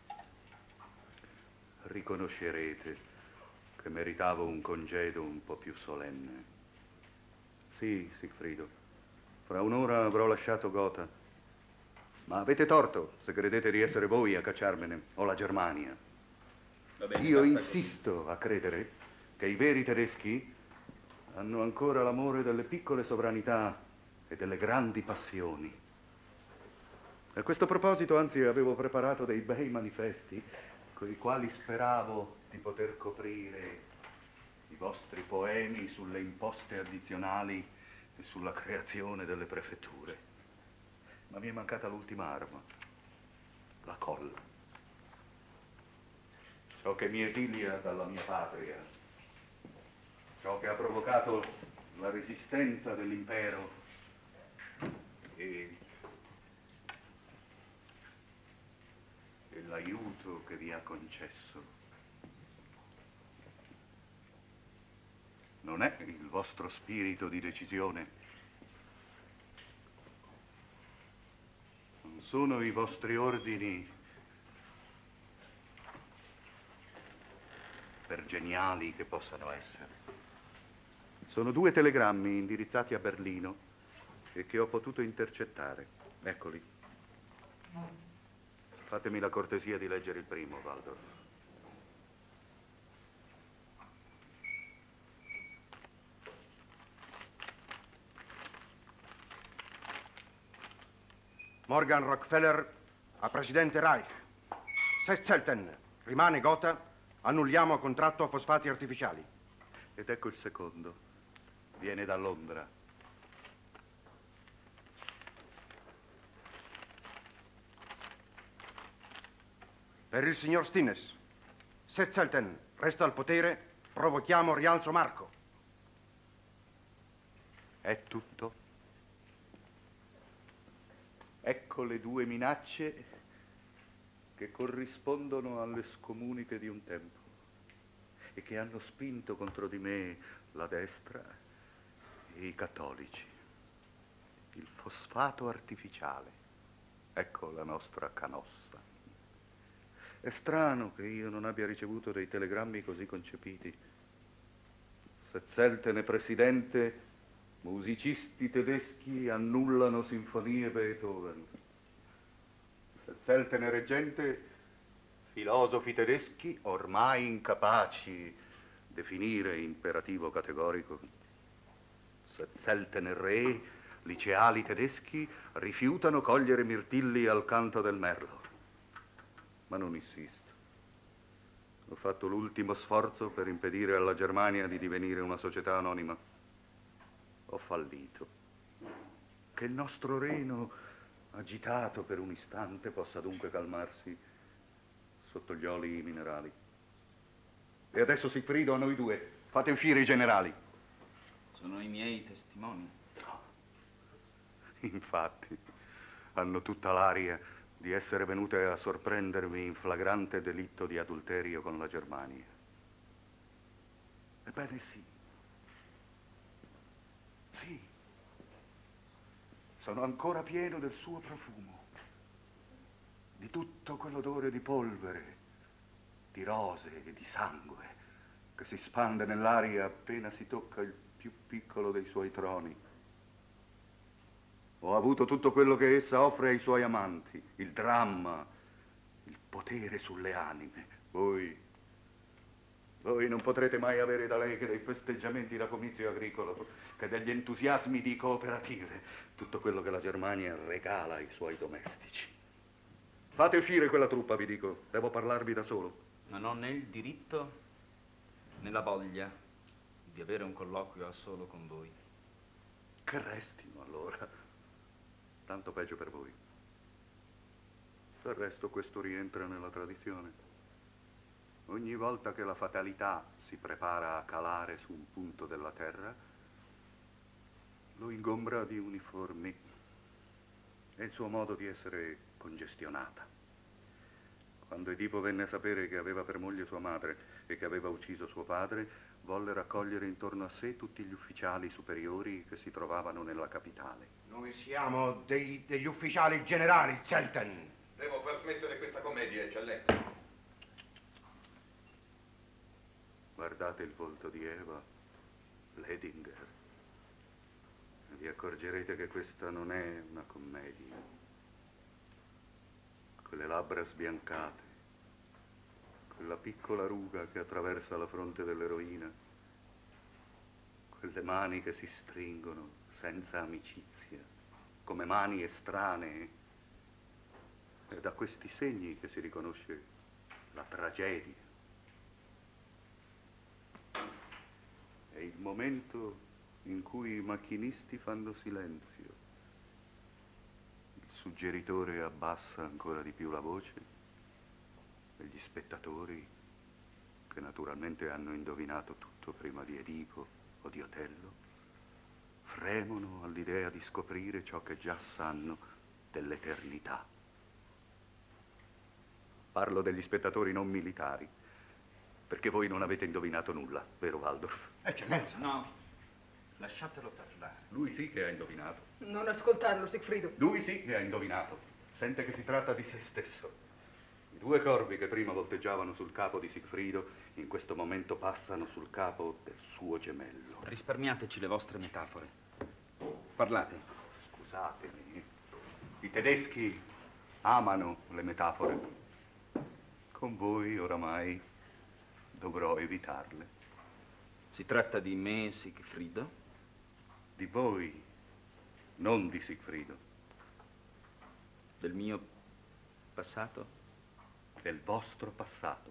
Riconoscerete che meritavo un congedo un po' più solenne. Sì, Sigfrido, fra un'ora avrò lasciato Gotha. Ma avete torto se credete di essere voi a cacciarmene, o la Germania. Io insisto a credere che i veri tedeschi hanno ancora l'amore delle piccole sovranità e delle grandi passioni. A questo proposito, anzi, avevo preparato dei bei manifesti con i quali speravo di poter coprire i vostri poemi sulle imposte addizionali e sulla creazione delle prefetture. Ma mi è mancata l'ultima arma, la colla. Ciò che mi esilia dalla mia patria, ciò che ha provocato la resistenza dell'impero e l'aiuto che vi ha concesso. Non è il vostro spirito di decisione, non sono i vostri ordini, per geniali che possano essere. Sono 2 telegrammi indirizzati a Berlino e che ho potuto intercettare. Eccoli. Fatemi la cortesia di leggere il primo, Waldorf. Morgan Rockefeller a Presidente Reich. Sechzelten, rimane Gotha, annulliamo contratto a fosfati artificiali. Ed ecco il secondo. Viene da Londra. Per il signor Stinnes. Sechzelten, resta al potere, provochiamo rialzo Marco. È tutto? Ecco le 2 minacce che corrispondono alle scomuniche di un tempo e che hanno spinto contro di me la destra e i cattolici. Il fosfato artificiale. Ecco la nostra canossa. È strano che io non abbia ricevuto dei telegrammi così concepiti. Sechzelten presidente, musicisti tedeschi annullano sinfonie Beethoven. Sechzelten reggente, filosofi tedeschi ormai incapaci definire imperativo categorico. Sechzelten re, liceali tedeschi rifiutano cogliere mirtilli al canto del merlo. Ma non insisto. Ho fatto l'ultimo sforzo per impedire alla Germania di divenire una società anonima. Ho fallito. Che il nostro Reno, agitato per un istante, possa dunque calmarsi sotto gli oli minerali. E adesso, Sigfrido, a noi 2, fate uscire i generali. Sono i miei testimoni. Infatti, hanno tutta l'aria di essere venute a sorprendermi in flagrante delitto di adulterio con la Germania. Ebbene sì. Sì. Sono ancora pieno del suo profumo, di tutto quell'odore di polvere, di rose e di sangue che si spande nell'aria appena si tocca il più piccolo dei suoi troni. Ho avuto tutto quello che essa offre ai suoi amanti, il dramma, il potere sulle anime. Voi non potrete mai avere da lei che dei festeggiamenti da comizio agricolo, che degli entusiasmi di cooperative, tutto quello che la Germania regala ai suoi domestici. Fate uscire quella truppa, vi dico, devo parlarvi da solo. Non ho né il diritto né la voglia di avere un colloquio a solo con voi. Che restino allora. Tanto peggio per voi. Del resto questo rientra nella tradizione. Ogni volta che la fatalità si prepara a calare su un punto della terra, lo ingombra di uniformi. È il suo modo di essere congestionata. Quando Edipo venne a sapere che aveva per moglie sua madre e che aveva ucciso suo padre, volle raccogliere intorno a sé tutti gli ufficiali superiori che si trovavano nella capitale. Noi siamo degli ufficiali generali, Zelten. Devo far smettere questa commedia, eccellenza. Guardate il volto di Eva, Ledinger, e vi accorgerete che questa non è una commedia. Quelle labbra sbiancate, quella piccola ruga che attraversa la fronte dell'eroina, quelle mani che si stringono senza amicizia, come mani estranee. È da questi segni che si riconosce la tragedia. È il momento in cui i macchinisti fanno silenzio. Il suggeritore abbassa ancora di più la voce e gli spettatori, che naturalmente hanno indovinato tutto prima di Edipo o di Otello, fremono all'idea di scoprire ciò che già sanno dell'eternità. Parlo degli spettatori non militari, perché voi non avete indovinato nulla, vero Waldorf? Eccellenza. No, lasciatelo parlare. Lui sì che ha indovinato. Non ascoltarlo, Sigfrido. Lui sì che ha indovinato. Sente che si tratta di se stesso. I due corvi che prima volteggiavano sul capo di Sigfrido, in questo momento passano sul capo del suo gemello. Risparmiateci le vostre metafore. Parlate. Scusatemi. I tedeschi amano le metafore. Con voi oramai dovrò evitarle. Si tratta di me, Sigfrido? Di voi, non di Sigfrido. Del mio passato? Del vostro passato.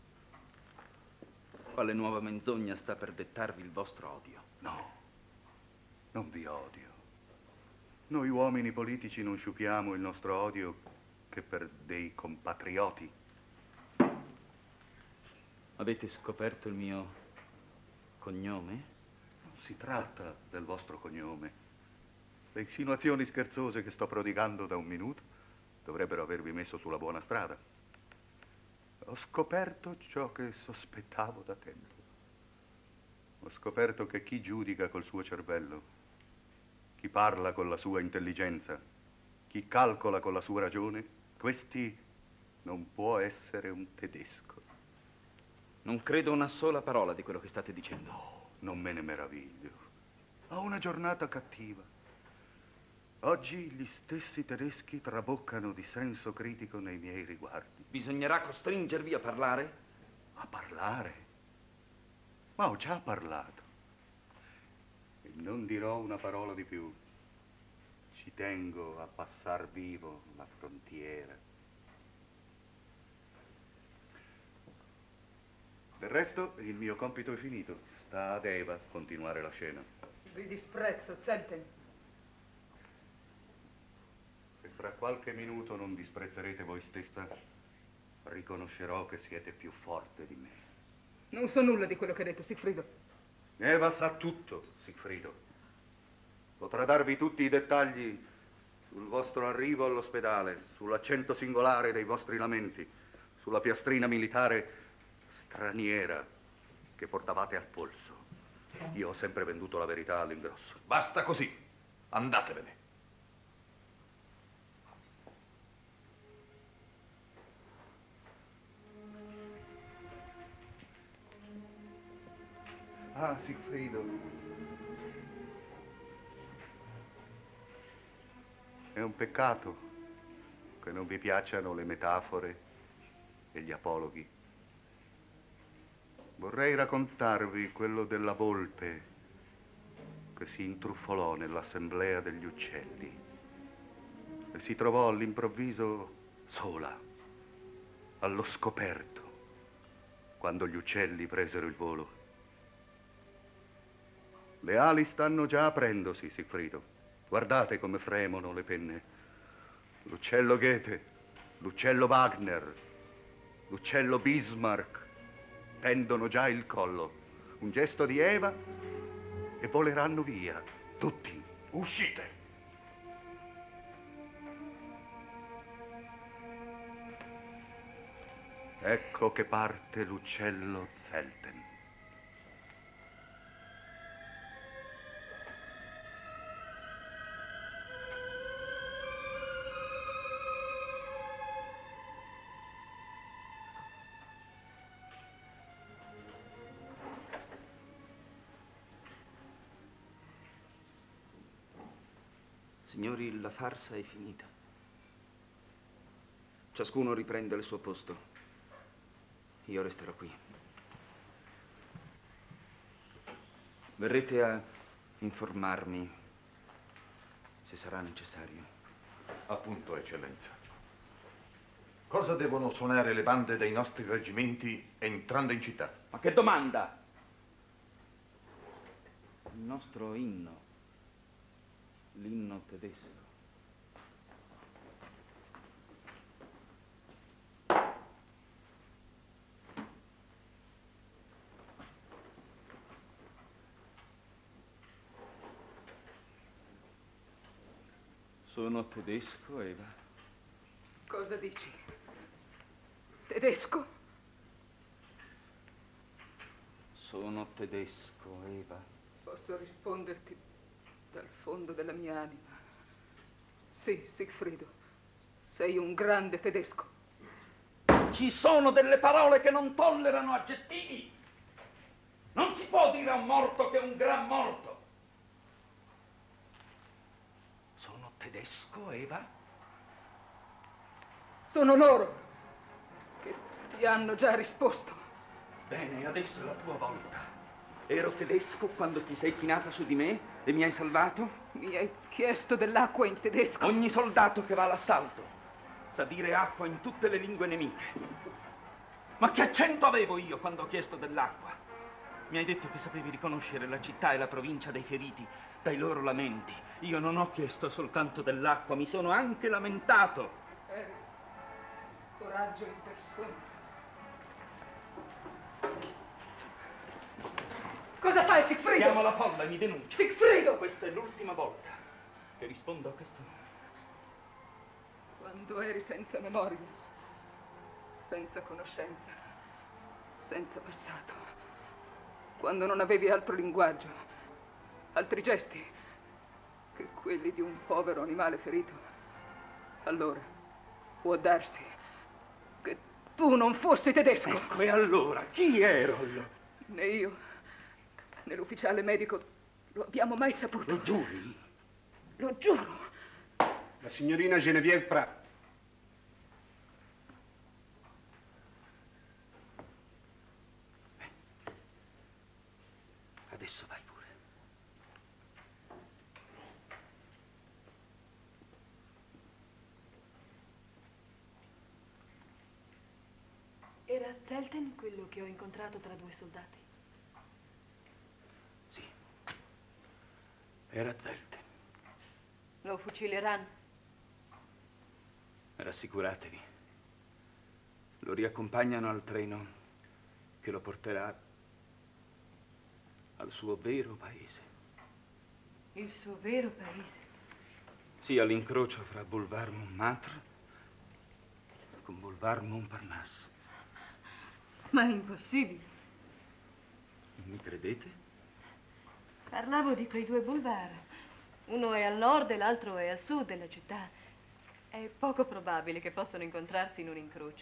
Quale nuova menzogna sta per dettarvi il vostro odio? No, non vi odio. Noi uomini politici non sciupiamo il nostro odio che per dei compatrioti. Avete scoperto il mio cognome? Non si tratta del vostro cognome. Le insinuazioni scherzose che sto prodigando da un minuto dovrebbero avervi messo sulla buona strada. Ho scoperto ciò che sospettavo da tempo. Ho scoperto che chi giudica col suo cervello, chi parla con la sua intelligenza, chi calcola con la sua ragione, questi non può essere un tedesco. Non credo una sola parola di quello che state dicendo. No, non me ne meraviglio. Ho una giornata cattiva. Oggi gli stessi tedeschi traboccano di senso critico nei miei riguardi. Bisognerà costringervi a parlare? A parlare? Ma ho già parlato. E non dirò una parola di più. Ci tengo a passar vivo la frontiera. Del resto, il mio compito è finito. Sta ad Eva continuare la scena. Vi disprezzo, Zelten. Se fra qualche minuto non disprezzerete voi stessa, riconoscerò che siete più forte di me. Non so nulla di quello che ha detto Sigfrido. Eva sa tutto, Sigfrido. Potrà darvi tutti i dettagli sul vostro arrivo all'ospedale, sull'accento singolare dei vostri lamenti, sulla piastrina militare straniera che portavate al polso. Io ho sempre venduto la verità all'ingrosso. Basta così. Andatevene. Ah, Sigfrido. È un peccato che non vi piacciono le metafore e gli apologhi. Vorrei raccontarvi quello della volpe che si intruffolò nell'assemblea degli uccelli e si trovò all'improvviso sola, allo scoperto, quando gli uccelli presero il volo. Le ali stanno già aprendosi, Sigfrido. Guardate come fremono le penne. L'uccello Goethe, l'uccello Wagner, l'uccello Bismarck, tendono già il collo. Un gesto di Eva e voleranno via, tutti. Uscite! Ecco che parte l'uccello Zelten. Signori, la farsa è finita. Ciascuno riprende il suo posto. Io resterò qui. Verrete a informarmi se sarà necessario. Appunto, eccellenza. Cosa devono suonare le bande dei nostri reggimenti entrando in città? Ma che domanda? Il nostro inno. L'inno tedesco. Sono tedesco, Eva. Cosa dici? Tedesco? Sono tedesco, Eva. Posso risponderti dal fondo della mia anima. Sì, Sigfrido, sei un grande tedesco. Ci sono delle parole che non tollerano aggettivi. Non si può dire a un morto che è un gran morto. Sono tedesco, Eva? Sono loro che ti hanno già risposto. Bene, adesso è la tua volta. Ero tedesco quando ti sei chinata su di me e mi hai salvato? Mi hai chiesto dell'acqua in tedesco. Ogni soldato che va all'assalto sa dire acqua in tutte le lingue nemiche. Ma che accento avevo io quando ho chiesto dell'acqua? Mi hai detto che sapevi riconoscere la città e la provincia dei feriti dai loro lamenti. Io non ho chiesto soltanto dell'acqua, mi sono anche lamentato. Eri coraggio in persona. Cosa fai, Sigfrido? Chiamo la folla e mi denuncio. Sigfrido! Questa è l'ultima volta che rispondo a questo nome. Quando eri senza memoria, senza conoscenza, senza passato, quando non avevi altro linguaggio, altri gesti che quelli di un povero animale ferito, allora può darsi che tu non fossi tedesco. Ecco, e allora chi ero io? Né io né l'ufficiale medico lo abbiamo mai saputo. Lo giuri? Lo giuro. La signorina Geneviève Pratt. Adesso vai pure. Era Zelten quello che ho incontrato tra due soldati? Sì. Era Zelten. Lo fucileranno? Rassicuratevi. Lo riaccompagnano al treno che lo porterà al suo vero paese. Il suo vero paese? Sì, all'incrocio fra Boulevard Montmartre con Boulevard Montparnasse. Ma è impossibile. Mi credete? Parlavo di quei due boulevard. Uno è al nord e l'altro è al sud della città. È poco probabile che possano incontrarsi in un incrocio.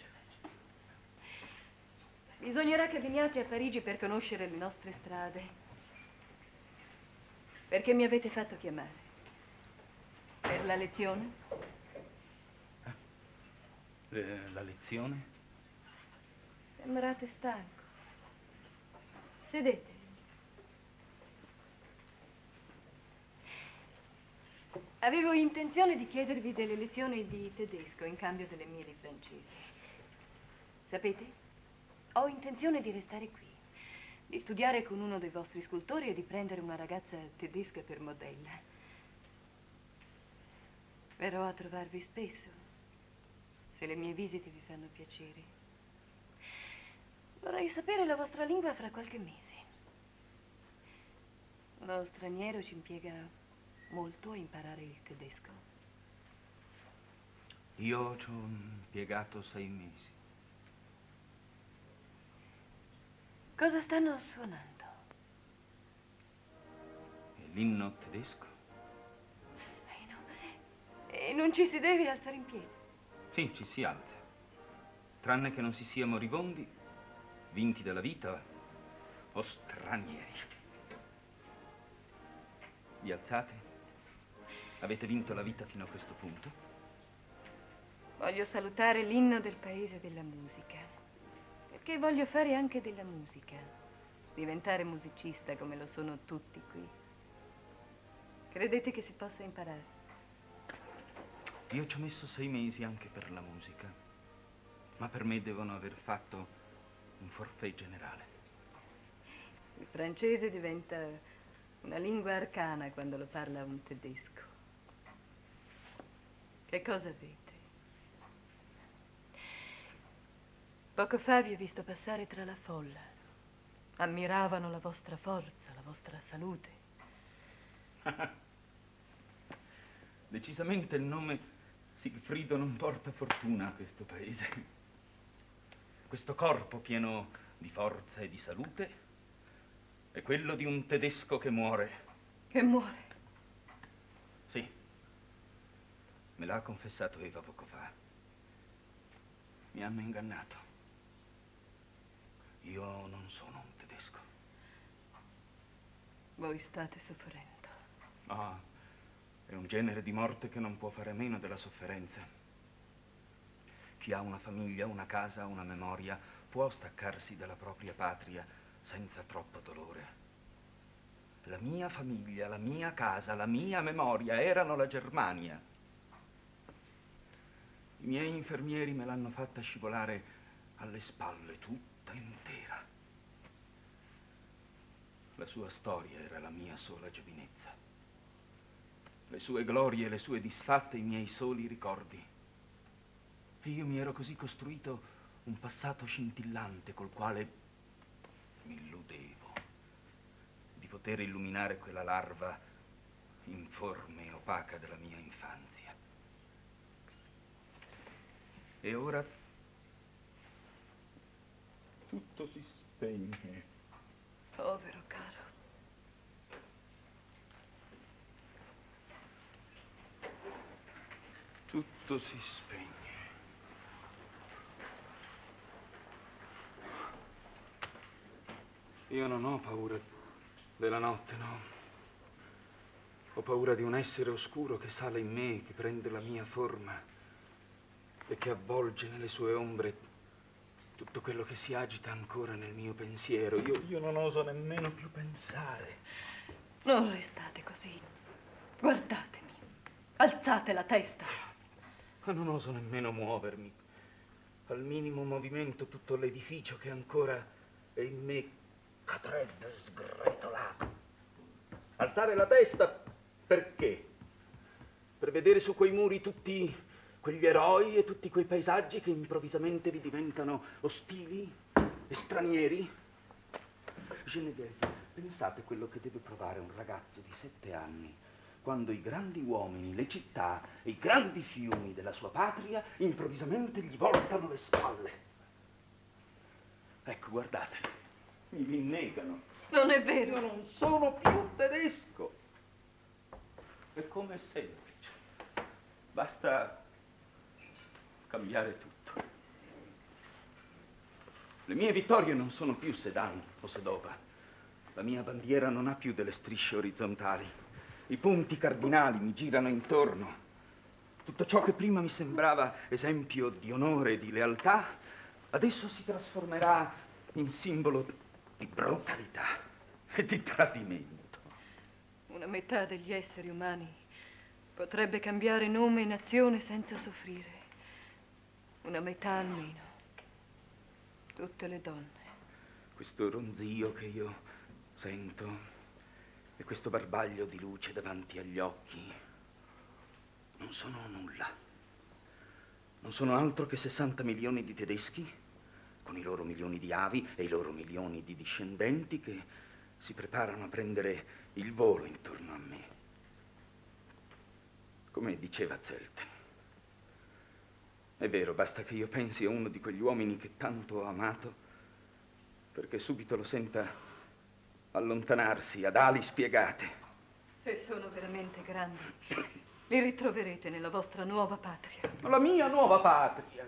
Bisognerà che veniate a Parigi per conoscere le nostre strade. Perché mi avete fatto chiamare? Per la lezione? La lezione? Sembrate stanco. Sedetevi. Avevo intenzione di chiedervi delle lezioni di tedesco in cambio delle mie di francese. Sapete? Ho intenzione di restare qui, di studiare con uno dei vostri scultori e di prendere una ragazza tedesca per modella. Verrò a trovarvi spesso, se le mie visite vi fanno piacere. Vorrei sapere la vostra lingua fra qualche mese. Uno straniero ci impiega molto a imparare il tedesco. Io ci ho impiegato 6 mesi. Cosa stanno suonando? È l'inno tedesco? E non ci si deve alzare in piedi. Sì, ci si alza. Tranne che non si sia moribondi, vinti dalla vita o stranieri. Vi alzate? Avete vinto la vita fino a questo punto? Voglio salutare l'inno del paese della musica. Perché voglio fare anche della musica. Diventare musicista come lo sono tutti qui. Credete che si possa imparare? Io ci ho messo 6 mesi anche per la musica, ma per me devono aver fatto un forfait generale. Il francese diventa una lingua arcana quando lo parla un tedesco. Che cosa avete? Poco fa vi ho visto passare tra la folla. Ammiravano la vostra forza, la vostra salute. Decisamente il nome Sigfrido non porta fortuna a questo paese. Questo corpo pieno di forza e di salute è quello di un tedesco che muore. Che muore? Sì, me l'ha confessato Eva poco fa. Mi hanno ingannato. Io non sono un tedesco. Voi state soffrendo. No. È un genere di morte che non può fare a meno della sofferenza. Chi ha una famiglia, una casa, una memoria, può staccarsi dalla propria patria senza troppo dolore. La mia famiglia, la mia casa, la mia memoria erano la Germania. I miei infermieri me l'hanno fatta scivolare alle spalle tutta intera. La sua storia era la mia sola giovinezza. Le sue glorie e le sue disfatte, i miei soli ricordi. E io mi ero così costruito un passato scintillante col quale mi illudevo di poter illuminare quella larva informe e opaca della mia infanzia. E ora tutto si spegne. Povero caro. Tutto si spegne. Io non ho paura della notte, no. Ho paura di un essere oscuro che sale in me, che prende la mia forma e che avvolge nelle sue ombre tutto quello che si agita ancora nel mio pensiero. Io non oso nemmeno più pensare. Non restate così. Guardatemi. Alzate la testa. Ma non oso nemmeno muovermi. Al minimo movimento tutto l'edificio che ancora è in me cadrebbe sgretolato. Alzare la testa perché? Per vedere su quei muri tutti quegli eroi e tutti quei paesaggi che improvvisamente vi diventano ostili e stranieri? Genevieve, pensate quello che deve provare un ragazzo di 7 anni quando i grandi uomini, le città e i grandi fiumi della sua patria improvvisamente gli voltano le spalle. Ecco, guardate, mi rinnegano. Non è vero. Io non sono più tedesco. È come semplice. Basta cambiare tutto. Le mie vittorie non sono più Sedan o Sedova. La mia bandiera non ha più delle strisce orizzontali. I punti cardinali mi girano intorno. Tutto ciò che prima mi sembrava esempio di onore e di lealtà, adesso si trasformerà in simbolo di brutalità e di tradimento. Una metà degli esseri umani potrebbe cambiare nome e nazione senza soffrire. Una metà almeno. Tutte le donne. Questo ronzio che io sento e questo barbaglio di luce davanti agli occhi non sono nulla. Non sono altro che 60 milioni di tedeschi con i loro milioni di avi e i loro milioni di discendenti che si preparano a prendere il volo intorno a me. Come diceva Zelten. È vero, basta che io pensi a uno di quegli uomini che tanto ho amato perché subito lo senta allontanarsi ad ali spiegate. Se sono veramente grandi, li ritroverete nella vostra nuova patria. La mia nuova patria.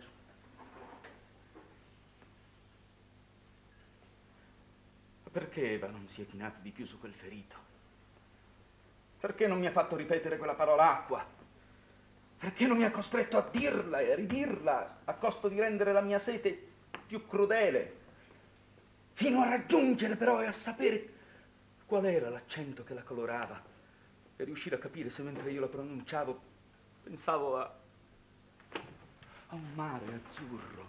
Perché Eva non si è chinata di più su quel ferito? Perché non mi ha fatto ripetere quella parola acqua? Perché non mi ha costretto a dirla e a ridirla a costo di rendere la mia sete più crudele? Fino a raggiungere però e a sapere qual era l'accento che la colorava e riuscire a capire se mentre io la pronunciavo pensavo a un mare azzurro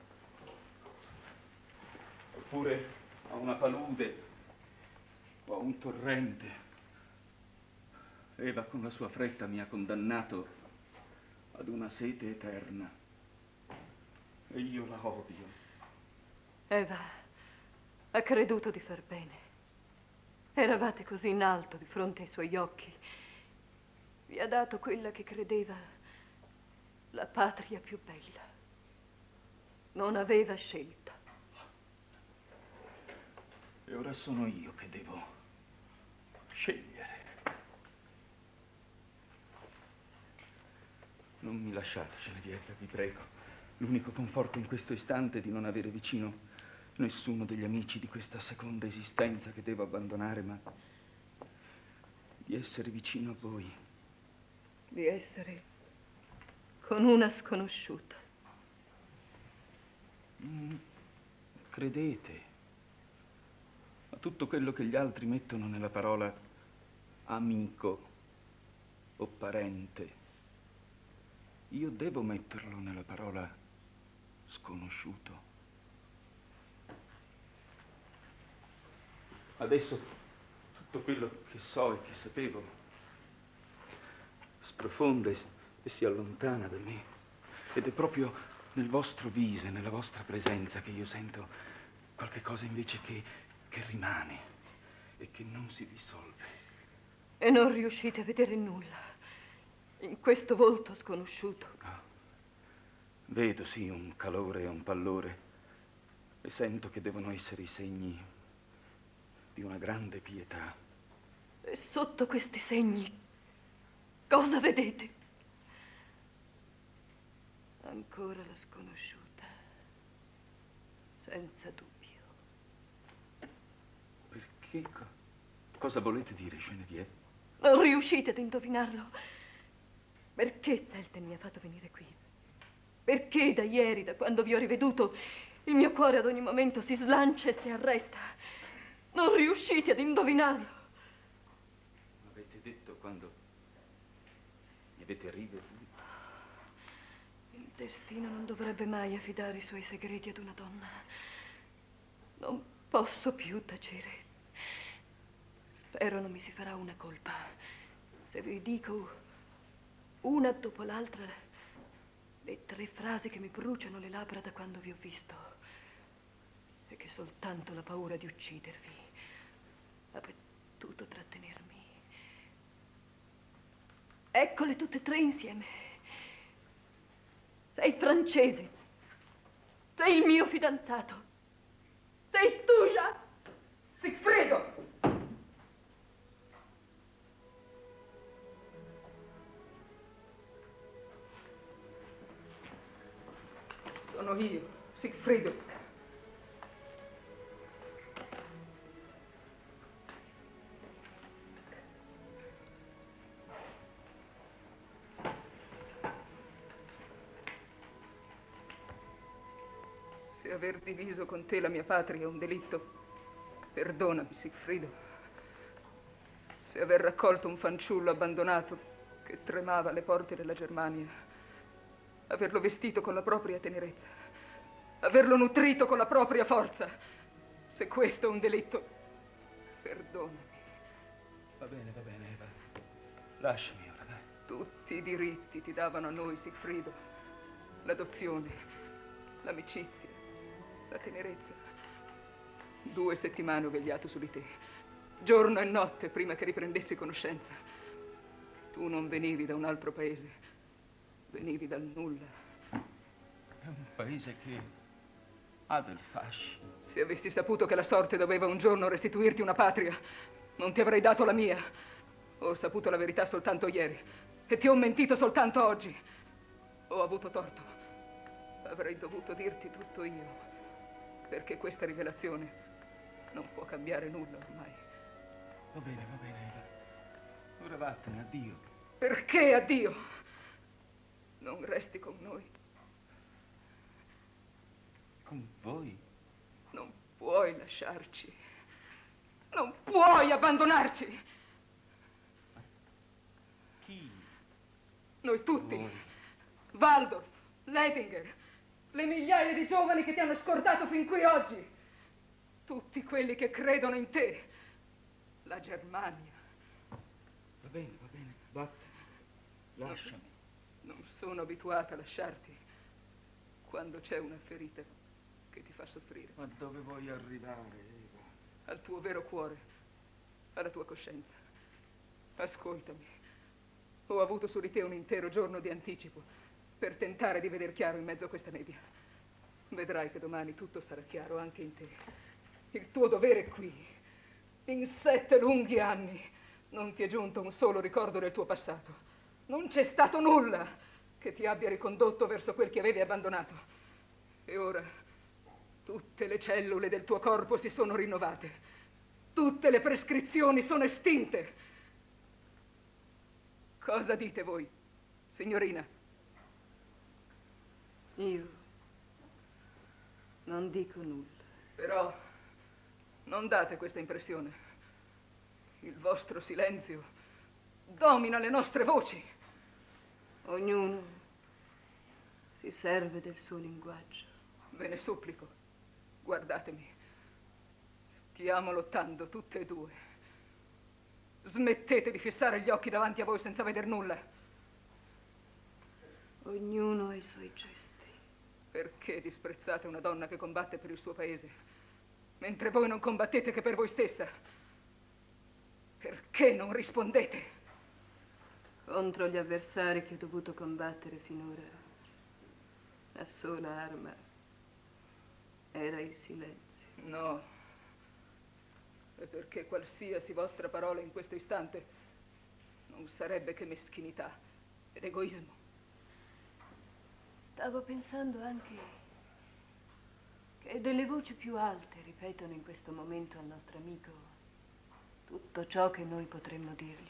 oppure a una palude o a un torrente. Eva con la sua fretta mi ha condannato ad una sete eterna e io la odio. Eva ha creduto di far bene. Eravate così in alto di fronte ai suoi occhi. Vi ha dato quella che credeva la patria più bella. Non aveva scelta. E ora sono io che devo scegliere. Non mi lasciate, Genevieve, vi prego. L'unico conforto in questo istante è di non avere vicino nessuno degli amici di questa seconda esistenza che devo abbandonare, ma di essere vicino a voi. Di essere con una sconosciuta. Credete a tutto quello che gli altri mettono nella parola amico o parente. Io devo metterlo nella parola sconosciuto. Adesso tutto quello che so e che sapevo sprofonda e si allontana da me. Ed è proprio nel vostro viso e nella vostra presenza che io sento qualche cosa invece che rimane e che non si dissolve. E non riuscite a vedere nulla in questo volto sconosciuto. Vedo sì un calore e un pallore e sento che devono essere i segni di una grande pietà. E sotto questi segni cosa vedete? Ancora la sconosciuta, senza dubbio. Perché? Cosa volete dire, Genevieve? Non riuscite ad indovinarlo? Perché Zelten mi ha fatto venire qui? Perché da ieri, da quando vi ho riveduto, il mio cuore ad ogni momento si slancia e si arresta? Non riuscite ad indovinarlo? Avete detto quando mi avete riveduto? Il destino non dovrebbe mai affidare i suoi segreti ad una donna. Non posso più tacere. Spero non mi si farà una colpa se vi dico una dopo l'altra le 3 frasi che mi bruciano le labbra da quando vi ho visto e che soltanto la paura di uccidervi ha potuto trattenermi. Eccole tutte e 3 insieme. Sei francese. Sei il mio fidanzato. Sei tu, Jacques. Sigfrido! Sono io, Sigfrido. Se aver diviso con te la mia patria è un delitto, perdonami, Sigfrido. Se aver raccolto un fanciullo abbandonato che tremava alle porte della Germania, averlo vestito con la propria tenerezza, averlo nutrito con la propria forza, se questo è un delitto, perdonami. Va bene, Eva. Lasciami ora, dai. Tutti i diritti ti davano a noi, Sigfrido. L'adozione, l'amicizia, La tenerezza. 2 settimane ho vegliato su di te, giorno e notte prima che riprendessi conoscenza. Tu non venivi da un altro paese, venivi dal nulla. È un paese che ha del fascino. Se avessi saputo che la sorte doveva un giorno restituirti una patria, non ti avrei dato la mia. Ho saputo la verità soltanto ieri e ti ho mentito soltanto oggi. Ho avuto torto. Avrei dovuto dirti tutto io, perché questa rivelazione non può cambiare nulla ormai. Va bene, ora vattene, addio. Perché addio? Non resti con noi. Con voi? Non puoi lasciarci. Non puoi abbandonarci. Chi? Noi tutti. Voi. Waldorf, Lettinger, le migliaia di giovani che ti hanno scordato fin qui oggi. Tutti quelli che credono in te. La Germania. Va bene, vattene. Lasciami. Non sono abituata a lasciarti quando c'è una ferita che ti fa soffrire. Ma dove vuoi arrivare, Eva? Al tuo vero cuore, alla tua coscienza. Ascoltami. Ho avuto su di te un intero giorno di anticipo per tentare di veder chiaro in mezzo a questa nebbia. Vedrai che domani tutto sarà chiaro anche in te. Il tuo dovere è qui. In 7 lunghi anni non ti è giunto un solo ricordo del tuo passato. Non c'è stato nulla che ti abbia ricondotto verso quel che avevi abbandonato. E ora tutte le cellule del tuo corpo si sono rinnovate. Tutte le prescrizioni sono estinte. Cosa dite voi, signorina? Io non dico nulla. Però non date questa impressione. Il vostro silenzio domina le nostre voci. Ognuno si serve del suo linguaggio. Ve ne supplico, guardatemi. Stiamo lottando tutte e due. Smettete di fissare gli occhi davanti a voi senza veder nulla. Ognuno ha i suoi gesti. Perché disprezzate una donna che combatte per il suo paese, mentre voi non combattete che per voi stessa? Perché non rispondete? Contro gli avversari che ho dovuto combattere finora, la sola arma era il silenzio. No, è perché qualsiasi vostra parola in questo istante non sarebbe che meschinità ed egoismo. Stavo pensando anche che delle voci più alte ripetono in questo momento al nostro amico tutto ciò che noi potremmo dirgli.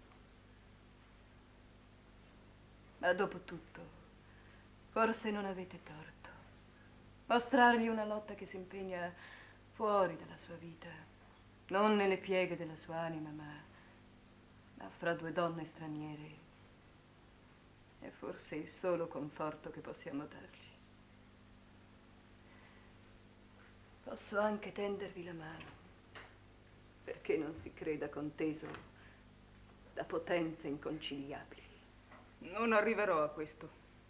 Ma dopo tutto, forse non avete torto. Mostrargli una lotta che si impegna fuori dalla sua vita, non nelle pieghe della sua anima, ma fra 2 donne straniere, è forse il solo conforto che possiamo dargli. Posso anche tendervi la mano, perché non si creda conteso da potenze inconciliabili. Non arriverò a questo.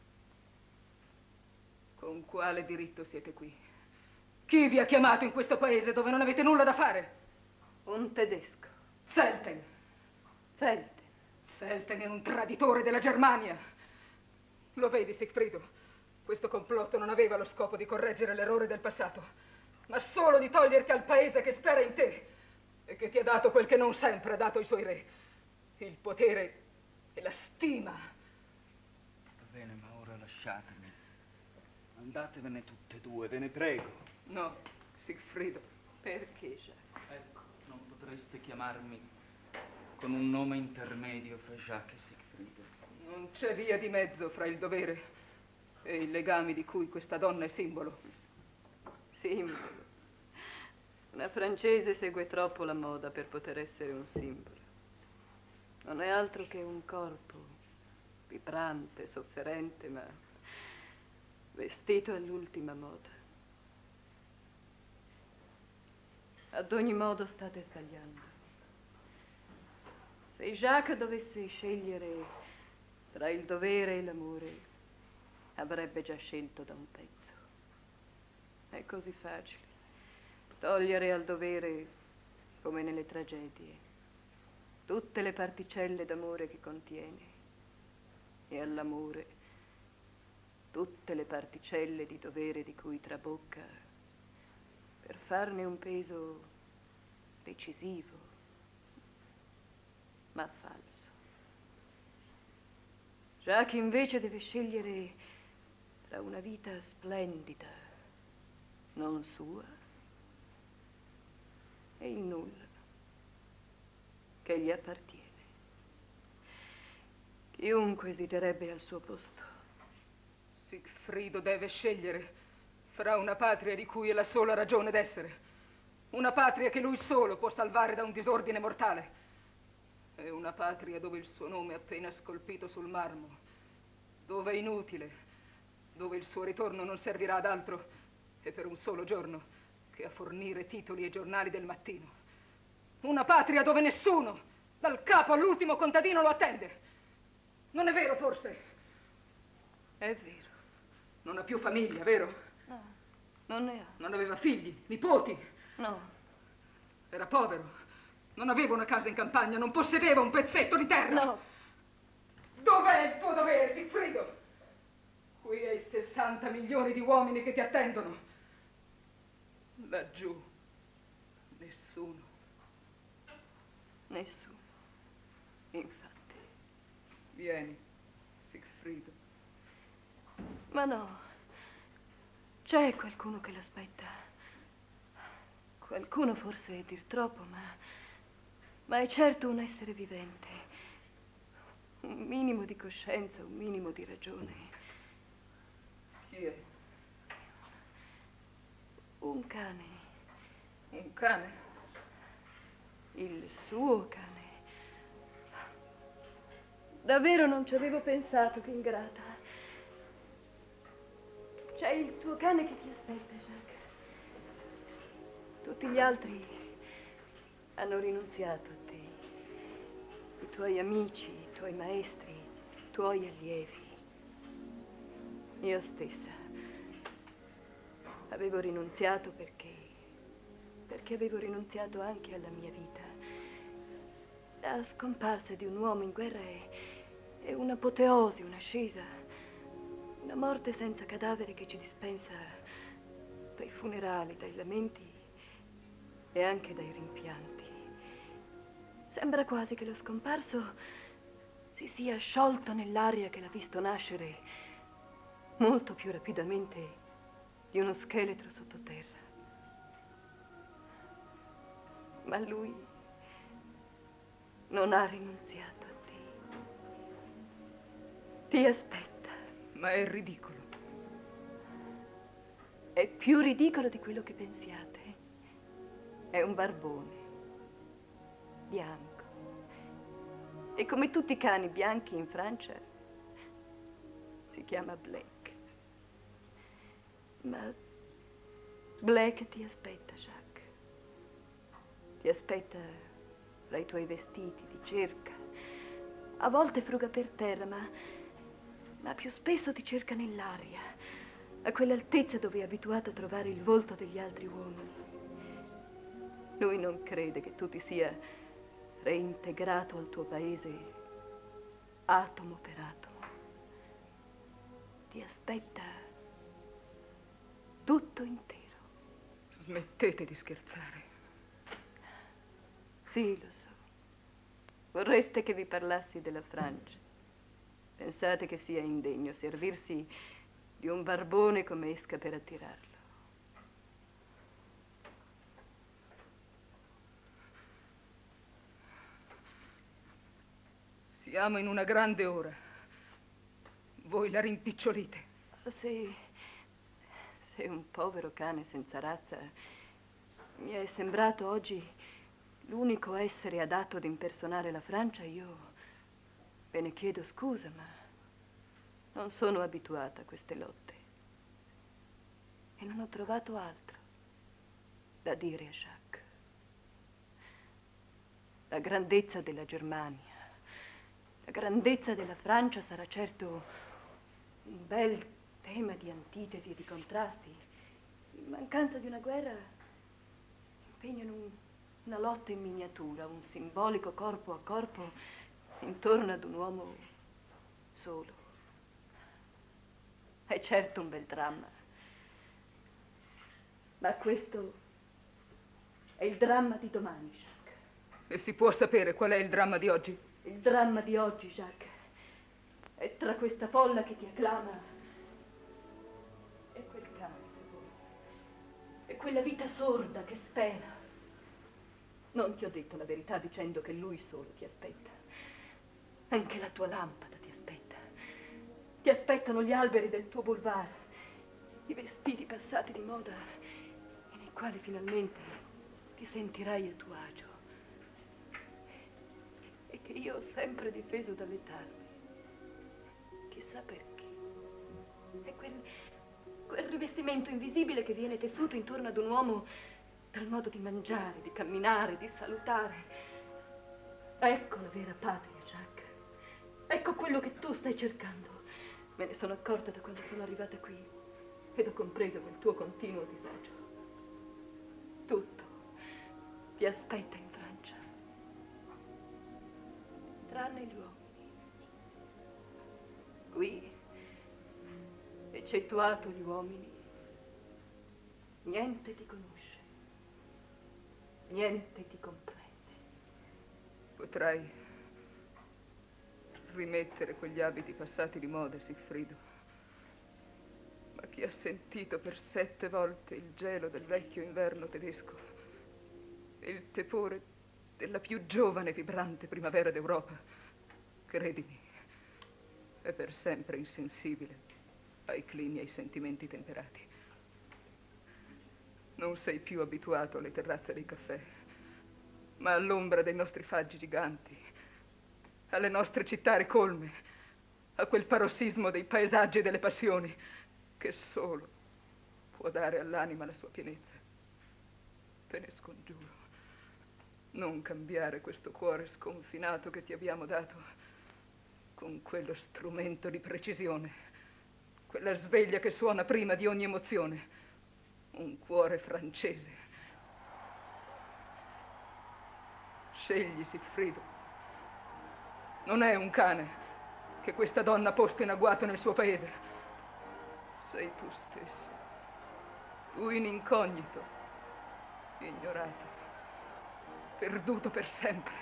Con quale diritto siete qui? Chi vi ha chiamato in questo paese dove non avete nulla da fare? Un tedesco. Selten. Selten. Selten è un traditore della Germania. Lo vedi, Sigfrido? Questo complotto non aveva lo scopo di correggere l'errore del passato, ma solo di toglierti al paese che spera in te e che ti ha dato quel che non sempre ha dato ai suoi re: il potere e la stima. Va bene, ma ora lasciatemi. Andatevene tutte e 2, ve ne prego. No, Sigfrido. Perché, Jacques? Ecco, non potreste chiamarmi con un nome intermedio fra Jacques e Sigfrido. Non c'è via di mezzo fra il dovere e i legami di cui questa donna è simbolo. Simbolo. Una francese segue troppo la moda per poter essere un simbolo. Non è altro che un corpo vibrante, sofferente, ma vestito all'ultima moda. Ad ogni modo state sbagliando. Se Jacques dovesse scegliere tra il dovere e l'amore, avrebbe già scelto da un pezzo. È così facile. Togliere al dovere, come nelle tragedie, tutte le particelle d'amore che contiene, e all'amore tutte le particelle di dovere di cui trabocca, per farne un peso decisivo, ma falso. Jacques invece deve scegliere tra una vita splendida, non sua, e il nulla che gli appartiene. Chiunque esiterebbe al suo posto. Sigfrido deve scegliere fra una patria di cui è la sola ragione d'essere, una patria che lui solo può salvare da un disordine mortale, e una patria dove il suo nome è appena scolpito sul marmo, dove è inutile, dove il suo ritorno non servirà ad altro che per un solo giorno, che a fornire titoli e giornali del mattino. Una patria dove nessuno, dal capo all'ultimo contadino, lo attende. Non è vero, forse? È vero. Non ha più famiglia, vero? No, non ne ha. Non aveva figli, nipoti? No. Era povero. Non aveva una casa in campagna, non possedeva un pezzetto di terra. No. Dov'è il tuo dovere, Sigfrido? Qui hai 60 milioni di uomini che ti attendono. Laggiù, nessuno. Nessuno. Infatti. Vieni, Sigfrido. Ma no, c'è qualcuno che l'aspetta. Qualcuno forse è dir troppo, ma è certo un essere vivente. Un minimo di coscienza, un minimo di ragione. Chi è? Un cane. Un cane? Il suo cane. Davvero non ci avevo pensato, che ingrata. C'è il tuo cane che ti aspetta, Jacques. Tutti gli altri hanno rinunziato a te. I tuoi amici, i tuoi maestri, i tuoi allievi. Io stessa avevo rinunziato perché avevo rinunziato anche alla mia vita. La scomparsa di un uomo in guerra è un'apoteosi, un'ascesa. Una morte senza cadavere che ci dispensa dai funerali, dai lamenti e anche dai rimpianti. Sembra quasi che lo scomparso si sia sciolto nell'aria che l'ha visto nascere molto più rapidamente di uno scheletro sottoterra. Ma lui non ha rinunziato a te. Ti aspetta. Ma è ridicolo. È più ridicolo di quello che pensiate. È un barbone, bianco. E come tutti i cani bianchi in Francia, si chiama Black. Ma Black ti aspetta, Jacques. Ti aspetta fra i tuoi vestiti di cerca. A volte fruga per terra, ma più spesso ti cerca nell'aria, a quell'altezza dove è abituato a trovare il volto degli altri uomini. Lui non crede che tu ti sia reintegrato al tuo paese atomo per atomo. Ti aspetta tutto intero. Smettete di scherzare. Sì, lo so. Vorreste che vi parlassi della Francia. Pensate che sia indegno servirsi di un barbone come esca per attirarlo. Siamo in una grande ora. Voi la rimpicciolite. Se un povero cane senza razza mi è sembrato oggi l'unico essere adatto ad impersonare la Francia, io ve ne chiedo scusa, ma non sono abituata a queste lotte. E non ho trovato altro da dire a Jacques. La grandezza della Germania, la grandezza della Francia sarà certo un bel tema di antitesi e di contrasti, in mancanza di una guerra, impegnano una lotta in miniatura, un simbolico corpo a corpo intorno ad un uomo solo. È certo un bel dramma, ma questo è il dramma di domani, Jacques. E si può sapere qual è il dramma di oggi? Il dramma di oggi, Jacques, è tra questa folla che ti acclama e quel cane, se vuoi, e quella vita sorda che spera. Non ti ho detto la verità dicendo che lui solo ti aspetta. Anche la tua lampada ti aspetta. Ti aspettano gli alberi del tuo boulevard, i vestiti passati di moda, e nei quali finalmente ti sentirai a tuo agio. E che io ho sempre difeso dalle tarme. Chissà perché. È quel rivestimento invisibile che viene tessuto intorno ad un uomo dal modo di mangiare, di camminare, di salutare. Ecco la vera patria, Jacques. Ecco quello che tu stai cercando. Me ne sono accorta da quando sono arrivata qui ed ho compreso quel tuo continuo disagio. Tutto ti aspetta in Francia, tranne gli uomini. Qui, eccettuato gli uomini, niente ti conosce, niente ti comprende. Potrai rimettere quegli abiti passati di moda, Sigfrido. Ma chi ha sentito per 7 volte il gelo del vecchio inverno tedesco e il tepore della più giovane e vibrante primavera d'Europa, credimi, è per sempre insensibile ai climi e ai sentimenti temperati. Non sei più abituato alle terrazze dei caffè, ma all'ombra dei nostri faggi giganti, alle nostre città ricolme, a quel parossismo dei paesaggi e delle passioni che solo può dare all'anima la sua pienezza. Te ne scongiuro, non cambiare questo cuore sconfinato che ti abbiamo dato con quello strumento di precisione, quella sveglia che suona prima di ogni emozione, un cuore francese. Scegli, Sigfrido. Non è un cane che questa donna ha posto in agguato nel suo paese. Sei tu stesso, tu in incognito, ignorato, perduto per sempre.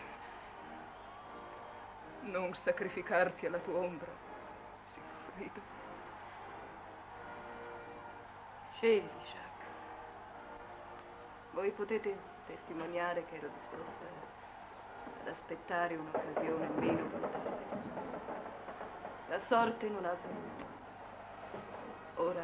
Non sacrificarti alla tua ombra, Sigfrido. Scegli, Jacques. Voi potete testimoniare che ero disposta ad aspettare un'occasione meno brutale. La sorte non ha voluto. Ora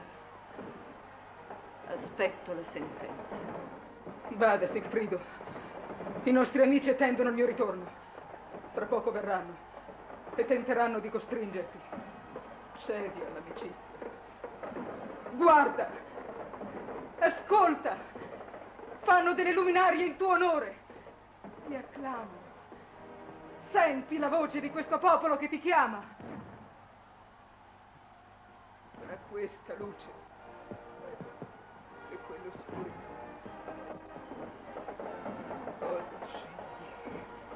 aspetto la sentenza. Vada, Sigfrido. I nostri amici attendono il mio ritorno. Tra poco verranno e tenteranno di costringerti. Cedi all'amicizia. Guarda! Ascolta! Fanno delle luminarie in tuo onore. Ti acclamano. Senti la voce di questo popolo che ti chiama. Tra questa luce e quell'oscurità, cosa scegli?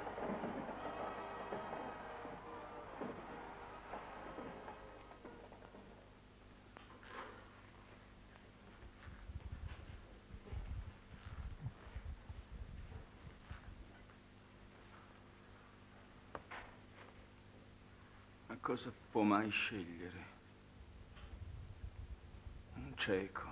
Cosa può mai scegliere? Un cieco.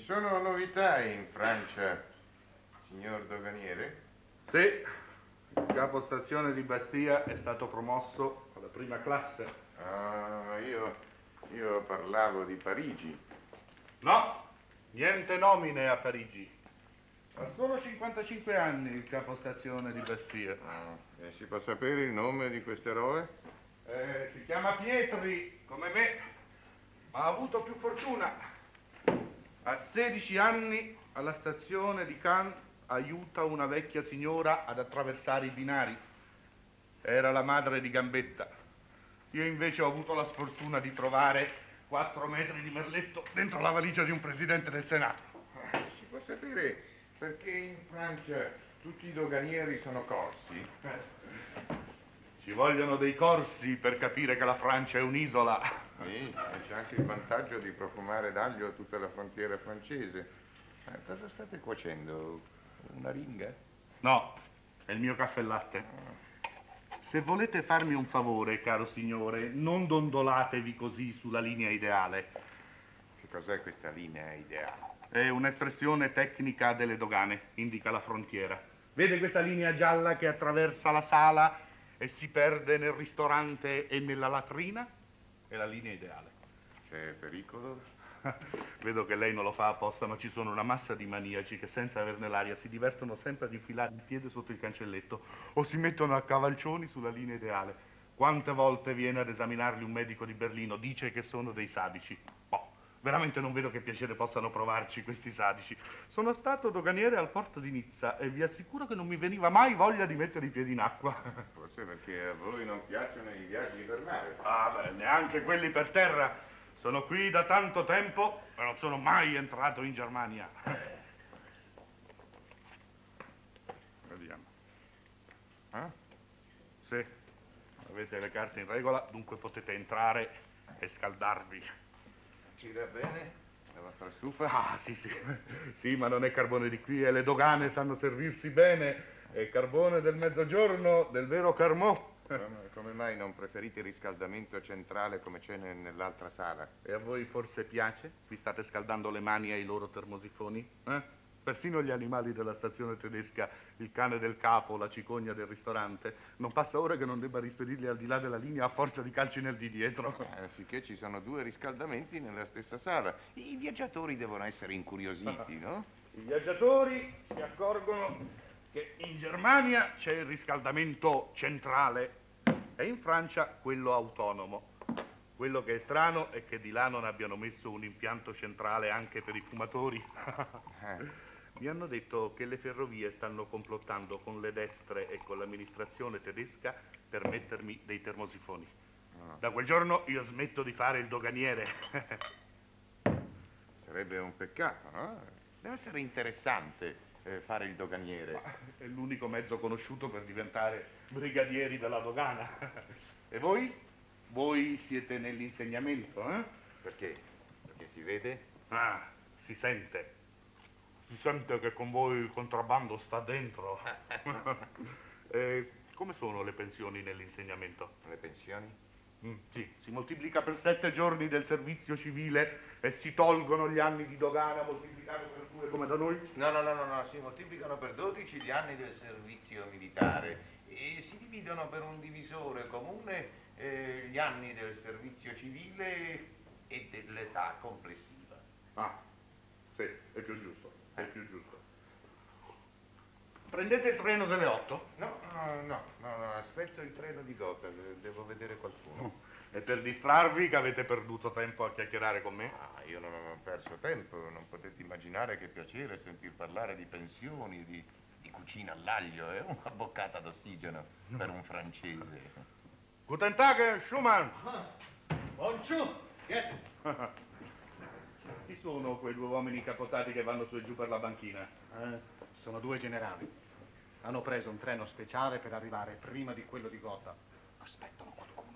sono novità in Francia, signor doganiere? Sì, il capostazione di Bastia è stato promosso alla prima classe. Ah, io parlavo di Parigi. No, niente nomine a Parigi. Ha solo 55 anni il capostazione di Bastia. E si può sapere il nome di quest'eroe? Si chiama Pietri, come me, ma ha avuto più fortuna. A 16 anni, alla stazione di Cannes, aiuta una vecchia signora ad attraversare i binari. Era la madre di Gambetta. Io invece ho avuto la sfortuna di trovare 4 metri di merletto dentro la valigia di un presidente del Senato. Si può sapere perché in Francia tutti i doganieri sono corsi? Ci vogliono dei corsi per capire che la Francia è un'isola. Sì, e c'è anche il vantaggio di profumare d'aglio tutta la frontiera francese. Cosa state cuocendo? Una ringa? No, è il mio caffè latte. Se volete farmi un favore, caro signore, non dondolatevi così sulla linea ideale. Che cos'è questa linea ideale? È un'espressione tecnica delle dogane, indica la frontiera. Vede questa linea gialla che attraversa la sala e si perde nel ristorante e nella latrina? È la linea ideale. C'è pericolo? Vedo che lei non lo fa apposta, ma ci sono una massa di maniaci che senza averne l'aria si divertono sempre ad infilare il piede sotto il cancelletto o si mettono a cavalcioni sulla linea ideale. Quante volte viene ad esaminarli un medico di Berlino, dice che sono dei sadici. Boh, veramente non vedo che piacere possano provarci questi sadici. Sono stato doganiere al porto di Nizza e vi assicuro che non mi veniva mai voglia di mettere i piedi in acqua. Forse perché a voi non piacciono i viaggi per mare. Ah, beh, neanche quelli per terra. Sono qui da tanto tempo e non sono mai entrato in Germania. Vediamo. Sì, avete le carte in regola, dunque potete entrare e scaldarvi. Ci va bene? La vostra stufa? Ah, sì, sì. Sì, ma non è carbone di qui e le dogane sanno servirsi bene. È carbone del mezzogiorno, del vero Carmò. Come mai non preferite il riscaldamento centrale come c'è nell'altra sala? E a voi forse piace? Vi state scaldando le mani ai loro termosifoni? Persino gli animali della stazione tedesca, il cane del capo, la cicogna del ristorante, non passa ora che non debba rispedirli al di là della linea a forza di calci nel di dietro. Sicché ci sono 2 riscaldamenti nella stessa sala. I viaggiatori devono essere incuriositi, no? I viaggiatori si accorgono che in Germania c'è il riscaldamento centrale e in Francia quello autonomo. Quello che è strano è che di là non abbiano messo un impianto centrale anche per i fumatori. Mi hanno detto che le ferrovie stanno complottando con le destre e con l'amministrazione tedesca per mettermi dei termosifoni. Da quel giorno io smetto di fare il doganiere. Sarebbe un peccato, no? Deve essere interessante fare il doganiere. È l'unico mezzo conosciuto per diventare brigadieri della dogana. E voi? Voi siete nell'insegnamento, eh? Perché? Perché si vede? Ah, si sente. Si sente che con voi il contrabbando sta dentro. Come sono le pensioni nell'insegnamento? Le pensioni? Sì, si moltiplica per 7 giorni del servizio civile e si tolgono gli anni di dogana moltiplicati per 2 come da noi? No, si moltiplicano per 12 gli anni del servizio militare e si dividono per un divisore comune gli anni del servizio civile e dell'età complessiva. Ah, sì, è più giusto, è più giusto. Prendete il treno delle 8? No, aspetto il treno di Gotha, devo vedere qualcuno. E per distrarvi che avete perduto tempo a chiacchierare con me? Io non ho perso tempo, non potete immaginare che piacere sentir parlare di pensioni, di cucina all'aglio, è una boccata d'ossigeno per un francese. Guten Tag, Schumann! Buongiorno! Chi sono quei 2 uomini capotati che vanno su e giù per la banchina? Sono 2 generali. Hanno preso un treno speciale per arrivare prima di quello di Gotha. Aspettano qualcuno.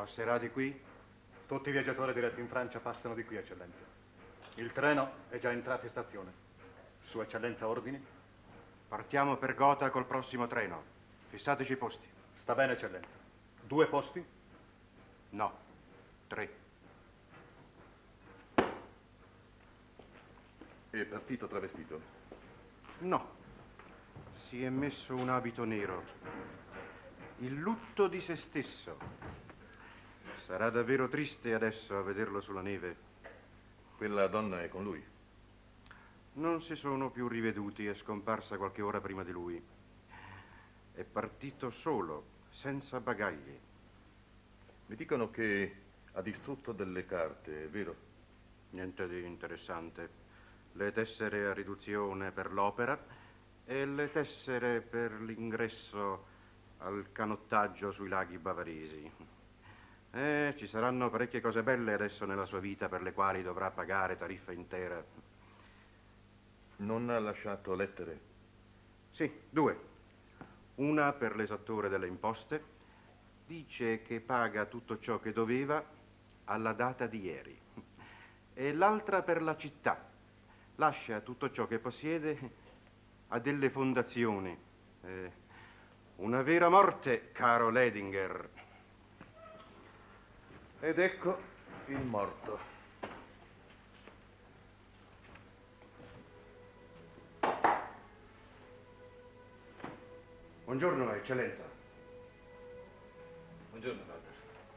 Passerà di qui? Tutti i viaggiatori diretti in Francia passano di qui, eccellenza. Il treno è già entrato in stazione. Sua eccellenza ordini? Partiamo per Gotha col prossimo treno. Fissateci i posti. Sta bene, eccellenza. 2 posti? No, 3. È partito travestito? No, si è messo un abito nero. Il lutto di se stesso. Sarà davvero triste adesso a vederlo sulla neve. Quella donna è con lui? Non si sono più riveduti, è scomparsa qualche ora prima di lui. È partito solo, senza bagagli. Mi dicono che ha distrutto delle carte, è vero? Niente di interessante. Le tessere a riduzione per l'opera e le tessere per l'ingresso al canottaggio sui laghi bavaresi. Ci saranno parecchie cose belle adesso nella sua vita per le quali dovrà pagare tariffa intera. Non ha lasciato lettere? Sì, 2. Una per l'esattore delle imposte. Dice che paga tutto ciò che doveva alla data di ieri. E l'altra per la città. Lascia tutto ciò che possiede a delle fondazioni. Una vera morte, caro Ledinger. Ed ecco il morto. Buongiorno, eccellenza. Buongiorno, Walter.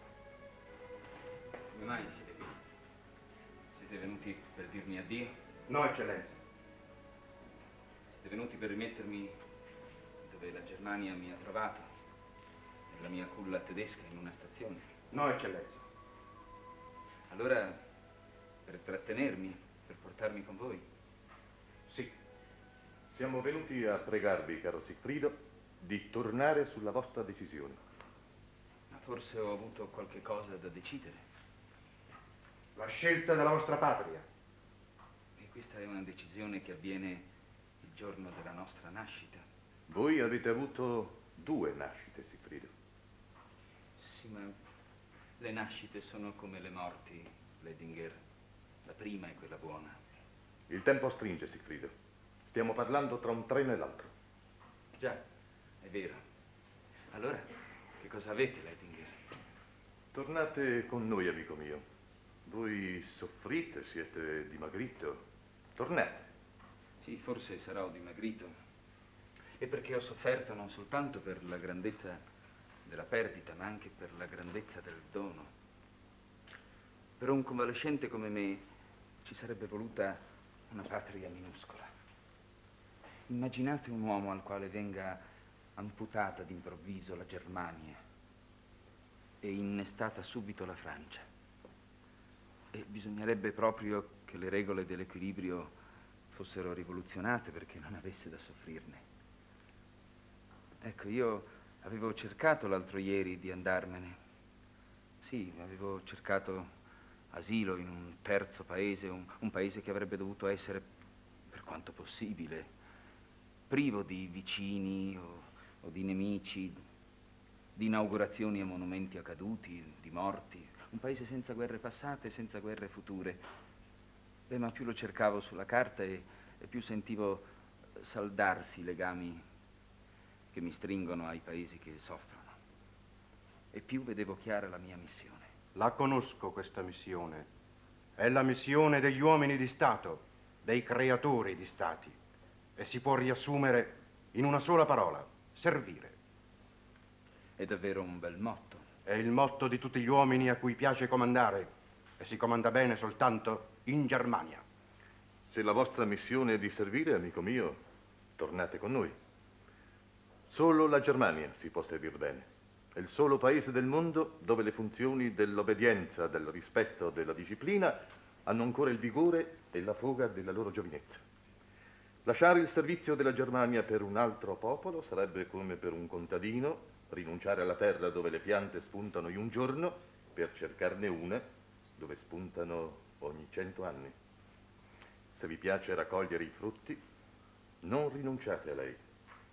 Come mai siete qui? Siete venuti per dirmi addio? No, eccellenza. Siete venuti per rimettermi dove la Germania mi ha trovato, nella mia culla tedesca in una stazione? No, eccellenza. Allora, per trattenermi, per portarmi con voi? Sì. Siamo venuti a pregarvi, caro Sigfrido, di tornare sulla vostra decisione. Ma forse ho avuto qualche cosa da decidere. La scelta della vostra patria. E questa è una decisione che avviene il giorno della nostra nascita. Voi avete avuto 2 nascite, Sigfrido. Sì, ma le nascite sono come le morti, Ledinger. La prima è quella buona. Il tempo stringe, Sigfrido. Stiamo parlando tra un treno e l'altro. Già, è vero. Allora, che cosa avete, Ledinger? Tornate con noi, amico mio. Voi soffrite, siete dimagrito. Tornate. Sì, forse sarò dimagrito. E perché ho sofferto non soltanto per la grandezza della perdita, ma anche per la grandezza del dono. Per un convalescente come me ci sarebbe voluta una patria minuscola. Immaginate un uomo al quale venga amputata d'improvviso la Germania e innestata subito la Francia. E bisognerebbe proprio che le regole dell'equilibrio fossero rivoluzionate perché non avesse da soffrirne. Ecco, io avevo cercato l'altro ieri di andarmene. Sì, avevo cercato asilo in un terzo paese, un paese che avrebbe dovuto essere, per quanto possibile, privo di vicini o di nemici, di inaugurazioni a monumenti accaduti, di morti, un paese senza guerre passate, senza guerre future. Beh, ma più lo cercavo sulla carta e più sentivo saldarsi i legami che mi stringono ai paesi che soffrono. E più vedevo chiara la mia missione. La conosco questa missione. È la missione degli uomini di Stato, dei creatori di Stati. E si può riassumere in una sola parola: servire. È davvero un bel motto. È il motto di tutti gli uomini a cui piace comandare. E si comanda bene soltanto in Germania. Se la vostra missione è di servire, amico mio, tornate con noi. Solo la Germania si può servire bene. È il solo paese del mondo dove le funzioni dell'obbedienza, del rispetto, della disciplina hanno ancora il vigore e la foga della loro giovinezza. Lasciare il servizio della Germania per un altro popolo sarebbe come per un contadino rinunciare alla terra dove le piante spuntano in un giorno per cercarne una dove spuntano ogni 100 anni. Se vi piace raccogliere i frutti, non rinunciate a lei,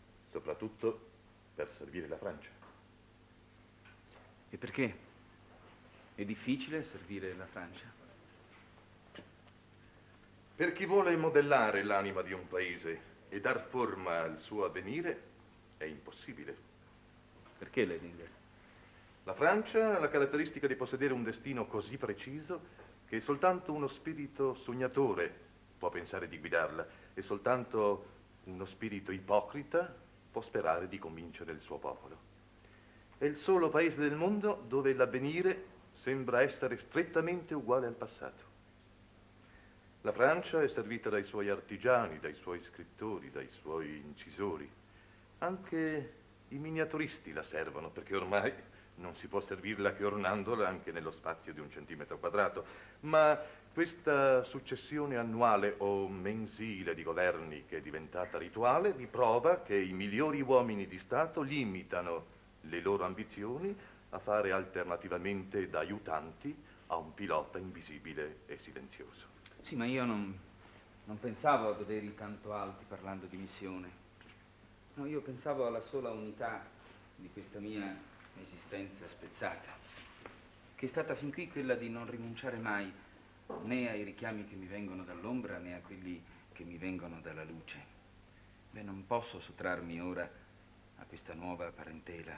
soprattutto per servire la Francia. E perché? È difficile servire la Francia? Per chi vuole modellare l'anima di un paese e dar forma al suo avvenire, è impossibile. Perché, Ledinger? La Francia ha la caratteristica di possedere un destino così preciso che soltanto uno spirito sognatore può pensare di guidarla e soltanto uno spirito ipocrita può sperare di convincere il suo popolo. È il solo paese del mondo dove l'avvenire sembra essere strettamente uguale al passato. La Francia è servita dai suoi artigiani, dai suoi scrittori, dai suoi incisori. Anche i miniaturisti la servono, perché ormai non si può servirla che ornandola anche nello spazio di 1 centimetro quadrato. Ma questa successione annuale o mensile di governi che è diventata rituale vi prova che i migliori uomini di Stato limitano le loro ambizioni a fare alternativamente da aiutanti a un pilota invisibile e silenzioso. Sì, ma io non pensavo a doveri tanto alti parlando di missione. No, io pensavo alla sola unità di questa mia esistenza spezzata, che è stata fin qui quella di non rinunciare mai né ai richiami che mi vengono dall'ombra né a quelli che mi vengono dalla luce. Beh, non posso sottrarmi ora a questa nuova parentela.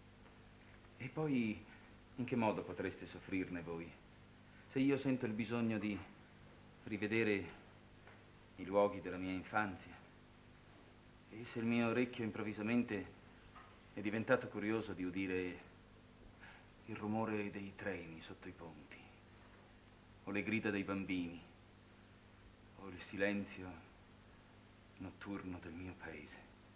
E poi, in che modo potreste soffrirne voi? Se io sento il bisogno di rivedere i luoghi della mia infanzia, e se il mio orecchio improvvisamente è diventato curioso di udire il rumore dei treni sotto i ponti, o le grida dei bambini, o il silenzio notturno del mio paese.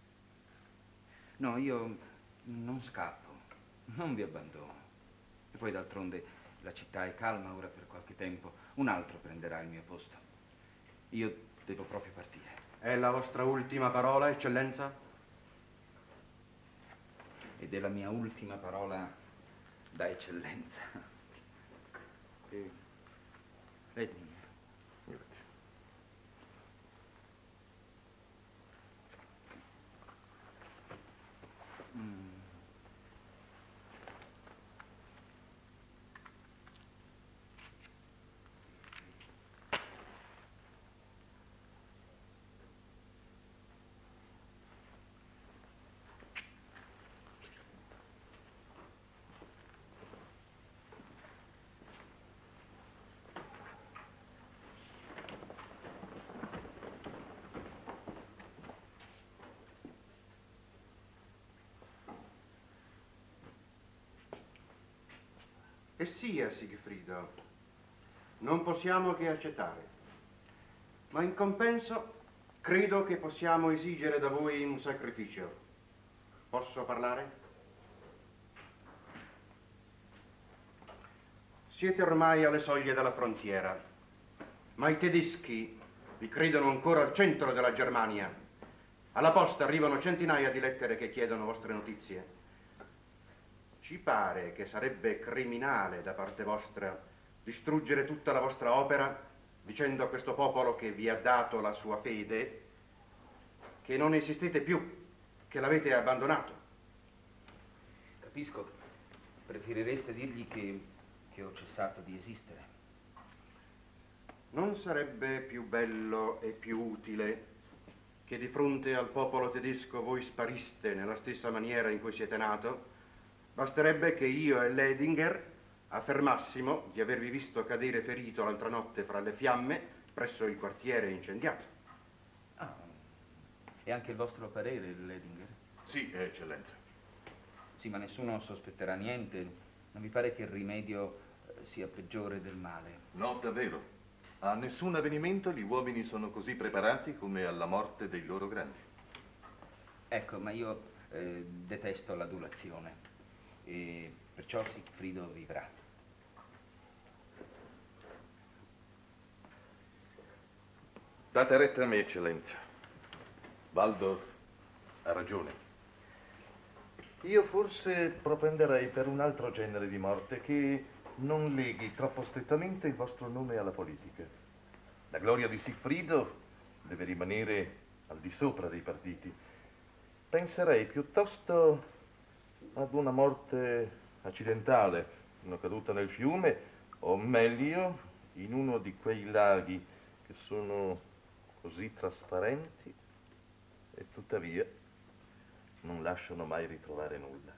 No, io non scappo, non vi abbandono. E poi d'altronde la città è calma ora per qualche tempo, un altro prenderà il mio posto. Io devo proprio partire. È la vostra ultima parola, eccellenza? Ed è la mia ultima parola da eccellenza. Vedi? E sia, Sigfrido, non possiamo che accettare, ma in compenso credo che possiamo esigere da voi un sacrificio. Posso parlare? Siete ormai alle soglie della frontiera, ma i tedeschi vi credono ancora al centro della Germania. Alla posta arrivano centinaia di lettere che chiedono vostre notizie. Ci pare che sarebbe criminale da parte vostra distruggere tutta la vostra opera dicendo a questo popolo che vi ha dato la sua fede che non esistete più, che l'avete abbandonato. Capisco. Preferireste dirgli che ho cessato di esistere. Non sarebbe più bello e più utile che di fronte al popolo tedesco voi spariste nella stessa maniera in cui siete nato? Basterebbe che io e Ledinger affermassimo di avervi visto cadere ferito l'altra notte fra le fiamme presso il quartiere incendiato. Ah, è anche il vostro parere, Ledinger? Sì, eccellenza. Sì, ma nessuno sospetterà niente. Non vi pare che il rimedio sia peggiore del male? No, davvero. A nessun avvenimento gli uomini sono così preparati come alla morte dei loro grandi. Ecco, ma io detesto l'adulazione e perciò Sigfrido vivrà. Date retta a me, eccellenza. Waldorf ha ragione. Io forse propenderei per un altro genere di morte che non leghi troppo strettamente il vostro nome alla politica. La gloria di Sigfrido deve rimanere al di sopra dei partiti. Penserei piuttosto ad una morte accidentale, Sono caduta nel fiume, o meglio, in uno di quei laghi che sono così trasparenti e tuttavia non lasciano mai ritrovare nulla.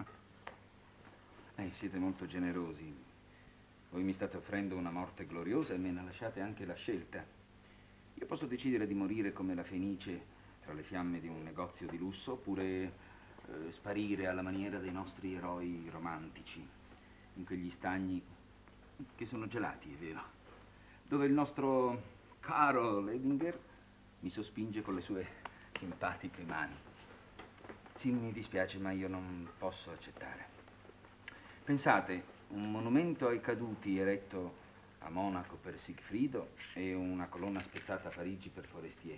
Siete molto generosi. Voi mi state offrendo una morte gloriosa e me ne lasciate anche la scelta. Io posso decidere di morire come la Fenice tra le fiamme di un negozio di lusso, oppure sparire alla maniera dei nostri eroi romantici, in quegli stagni che sono gelati, è vero, dove il nostro caro Ledinger mi sospinge con le sue simpatiche mani. Sì, mi dispiace, ma io non posso accettare. Pensate, un monumento ai caduti eretto a Monaco per Sigfrido e una colonna spezzata a Parigi per Forestier.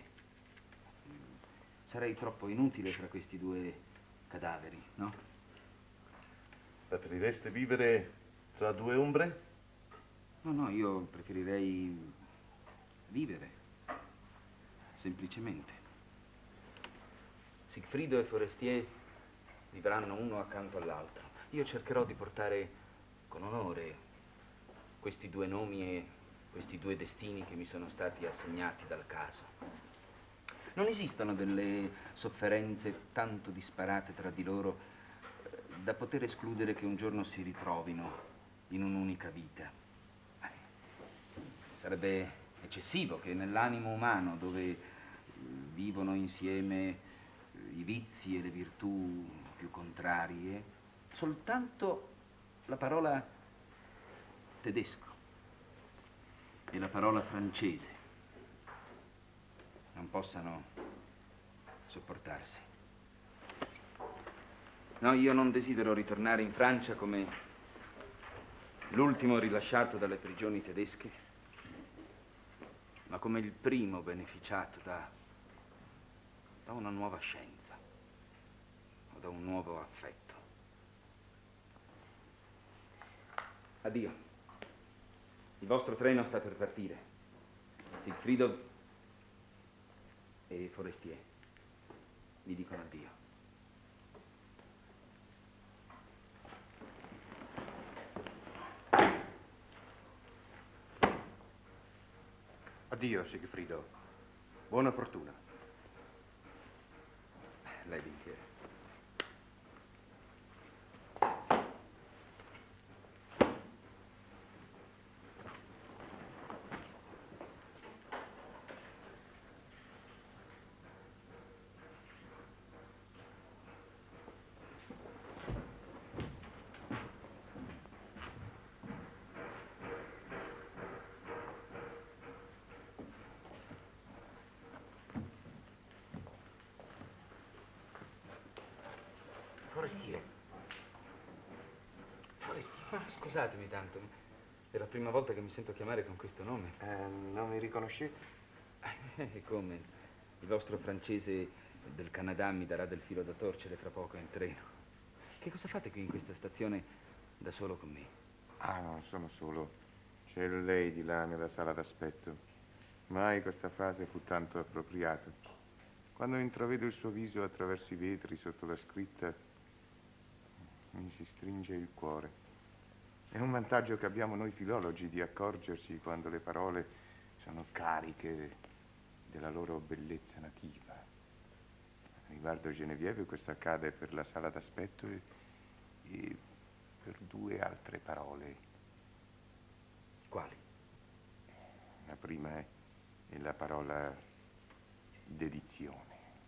Sarei troppo inutile fra questi due cadaveri, no? Preferireste vivere tra due ombre? No, io preferirei vivere, semplicemente. Sigfrido e Forestier vivranno uno accanto all'altro. Io cercherò di portare con onore questi due nomi e questi due destini che mi sono stati assegnati dal caso. Non esistono delle sofferenze tanto disparate tra di loro da poter escludere che un giorno si ritrovino in un'unica vita. Sarebbe eccessivo che nell'animo umano, dove vivono insieme i vizi e le virtù più contrarie, soltanto la parola tedesco e la parola francese non possano sopportarsi. No, io non desidero ritornare in Francia come l'ultimo rilasciato dalle prigioni tedesche, ma come il primo beneficiato da una nuova scienza o da un nuovo affetto. Addio. Il vostro treno sta per partire. Sigfrido e Forestier vi dicono addio. Addio, Sigfrido. Buona fortuna. Ledinger. Forestier. Scusatemi tanto, è la prima volta che mi sento chiamare con questo nome. Non mi riconoscete? Come? Il vostro francese del Canada mi darà del filo da torcere tra poco in treno. Che cosa fate qui in questa stazione da solo con me? Ah, no, sono solo. C'è lei di là nella sala d'aspetto. Mai questa frase fu tanto appropriata. Quando intravedo il suo viso attraverso i vetri sotto la scritta, mi si stringe il cuore. È un vantaggio che abbiamo noi filologi di accorgersi quando le parole sono cariche della loro bellezza nativa. Riguardo Genevieve questo accade per la sala d'aspetto e per due altre parole. Quali? La prima è la parola dedizione.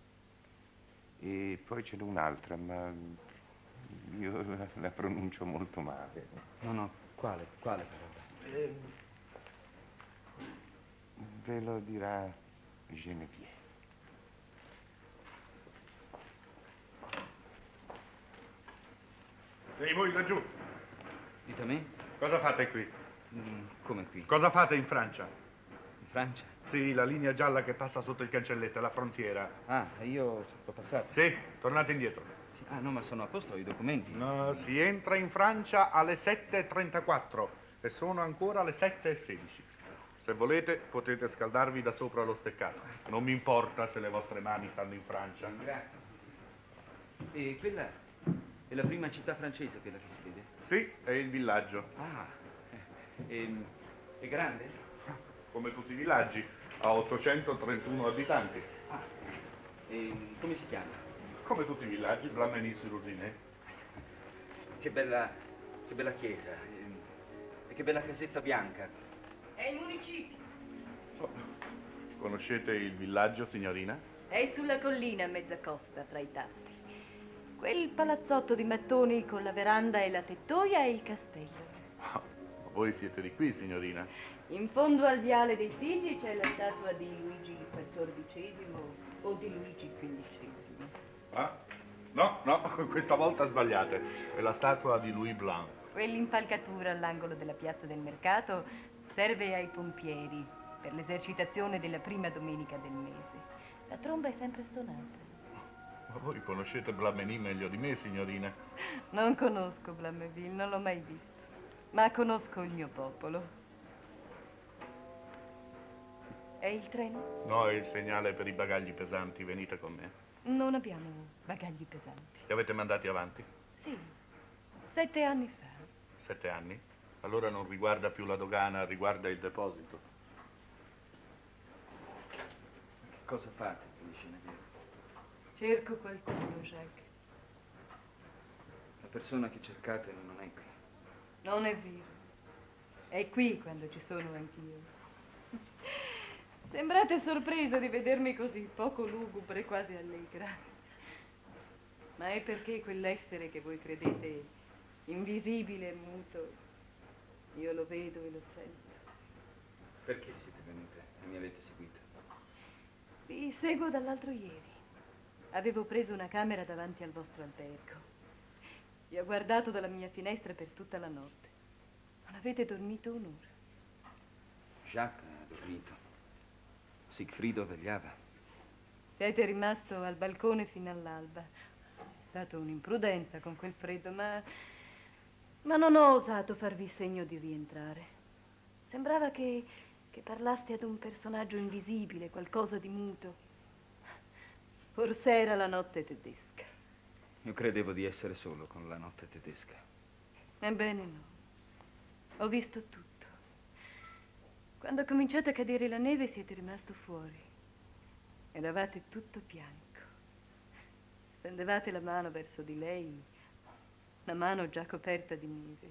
E poi ce n'è un'altra, ma io la pronuncio molto male. No, quale parola? Ve lo dirà Genevieve. Ehi, voi laggiù. Dite a me? Cosa fate qui? Come qui? Cosa fate in Francia? In Francia? Sì, la linea gialla che passa sotto il cancelletto, la frontiera. Ah, io sono passato. Sì, tornate indietro. Sì. Ah, no, ma sono a posto, ho i documenti. No, si entra in Francia alle 7:34 e sono ancora le 7:16. Se volete, potete scaldarvi da sopra lo steccato. Non mi importa se le vostre mani stanno in Francia. Grazie. E quella è la prima città francese, quella che si vede? Sì, è il villaggio. Ah, è grande? Come tutti i villaggi, ha 831 abitanti. Ah, e come si chiama? Come tutti i villaggi, Blameny-sur-Ordine. Che bella chiesa. E che bella casetta bianca. È il municipio. Conoscete il villaggio, signorina? È sulla collina a mezza costa, tra i tassi. Quel palazzotto di mattoni con la veranda e la tettoia è il castello. Ma voi siete di qui, signorina? In fondo al viale dei figli c'è la statua di Luigi XIV o di Luigi XV. Ah? No, questa volta sbagliate. È la statua di Louis Blanc. Quell'impalcatura all'angolo della piazza del mercato serve ai pompieri per l'esercitazione della prima domenica del mese. La tromba è sempre stonata. Ma voi conoscete Blameny meglio di me, signorina? Non conosco Blamerville, non l'ho mai visto, ma conosco il mio popolo. È il treno? No, è il segnale per i bagagli pesanti. Venite con me. Non abbiamo bagagli pesanti. Li avete mandati avanti? Sì, 7 anni fa. 7 anni? Allora non riguarda più la dogana, riguarda il deposito. Che cosa fate, Genevieve? Cerco qualcuno, Jacques. La persona che cercate non è qui. Non è vero. È qui quando ci sono anch'io. Sembrate sorpreso di vedermi così poco lugubre, quasi allegra. Ma è perché quell'essere che voi credete invisibile e muto, io lo vedo e lo sento. Perché siete venute e mi avete seguita? Vi seguo dall'altro ieri. Avevo preso una camera davanti al vostro albergo. Vi ho guardato dalla mia finestra per tutta la notte. Non avete dormito un'ora. Jacques ha dormito. Sigfrido vegliava. Siete rimasto al balcone fino all'alba. È stata un'imprudenza con quel freddo, ma non ho osato farvi segno di rientrare. Sembrava che parlaste ad un personaggio invisibile, qualcosa di muto. Forse era la notte tedesca. Io credevo di essere solo con la notte tedesca. Ebbene no. Ho visto tutto. Quando è cominciata a cadere la neve siete rimasto fuori. Eravate tutto bianco. Stendevate la mano verso di lei, la mano già coperta di neve.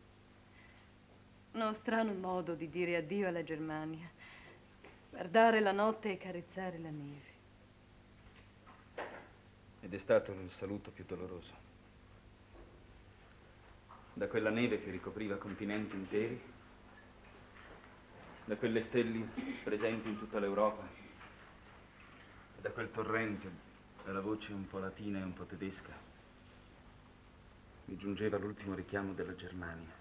Uno strano modo di dire addio alla Germania. Guardare la notte e carezzare la neve. Ed è stato il saluto più doloroso. Da quella neve che ricopriva continenti interi, da quelle stelle presenti in tutta l'Europa, e da quel torrente, dalla voce un po' latina e un po' tedesca, mi giungeva l'ultimo richiamo della Germania.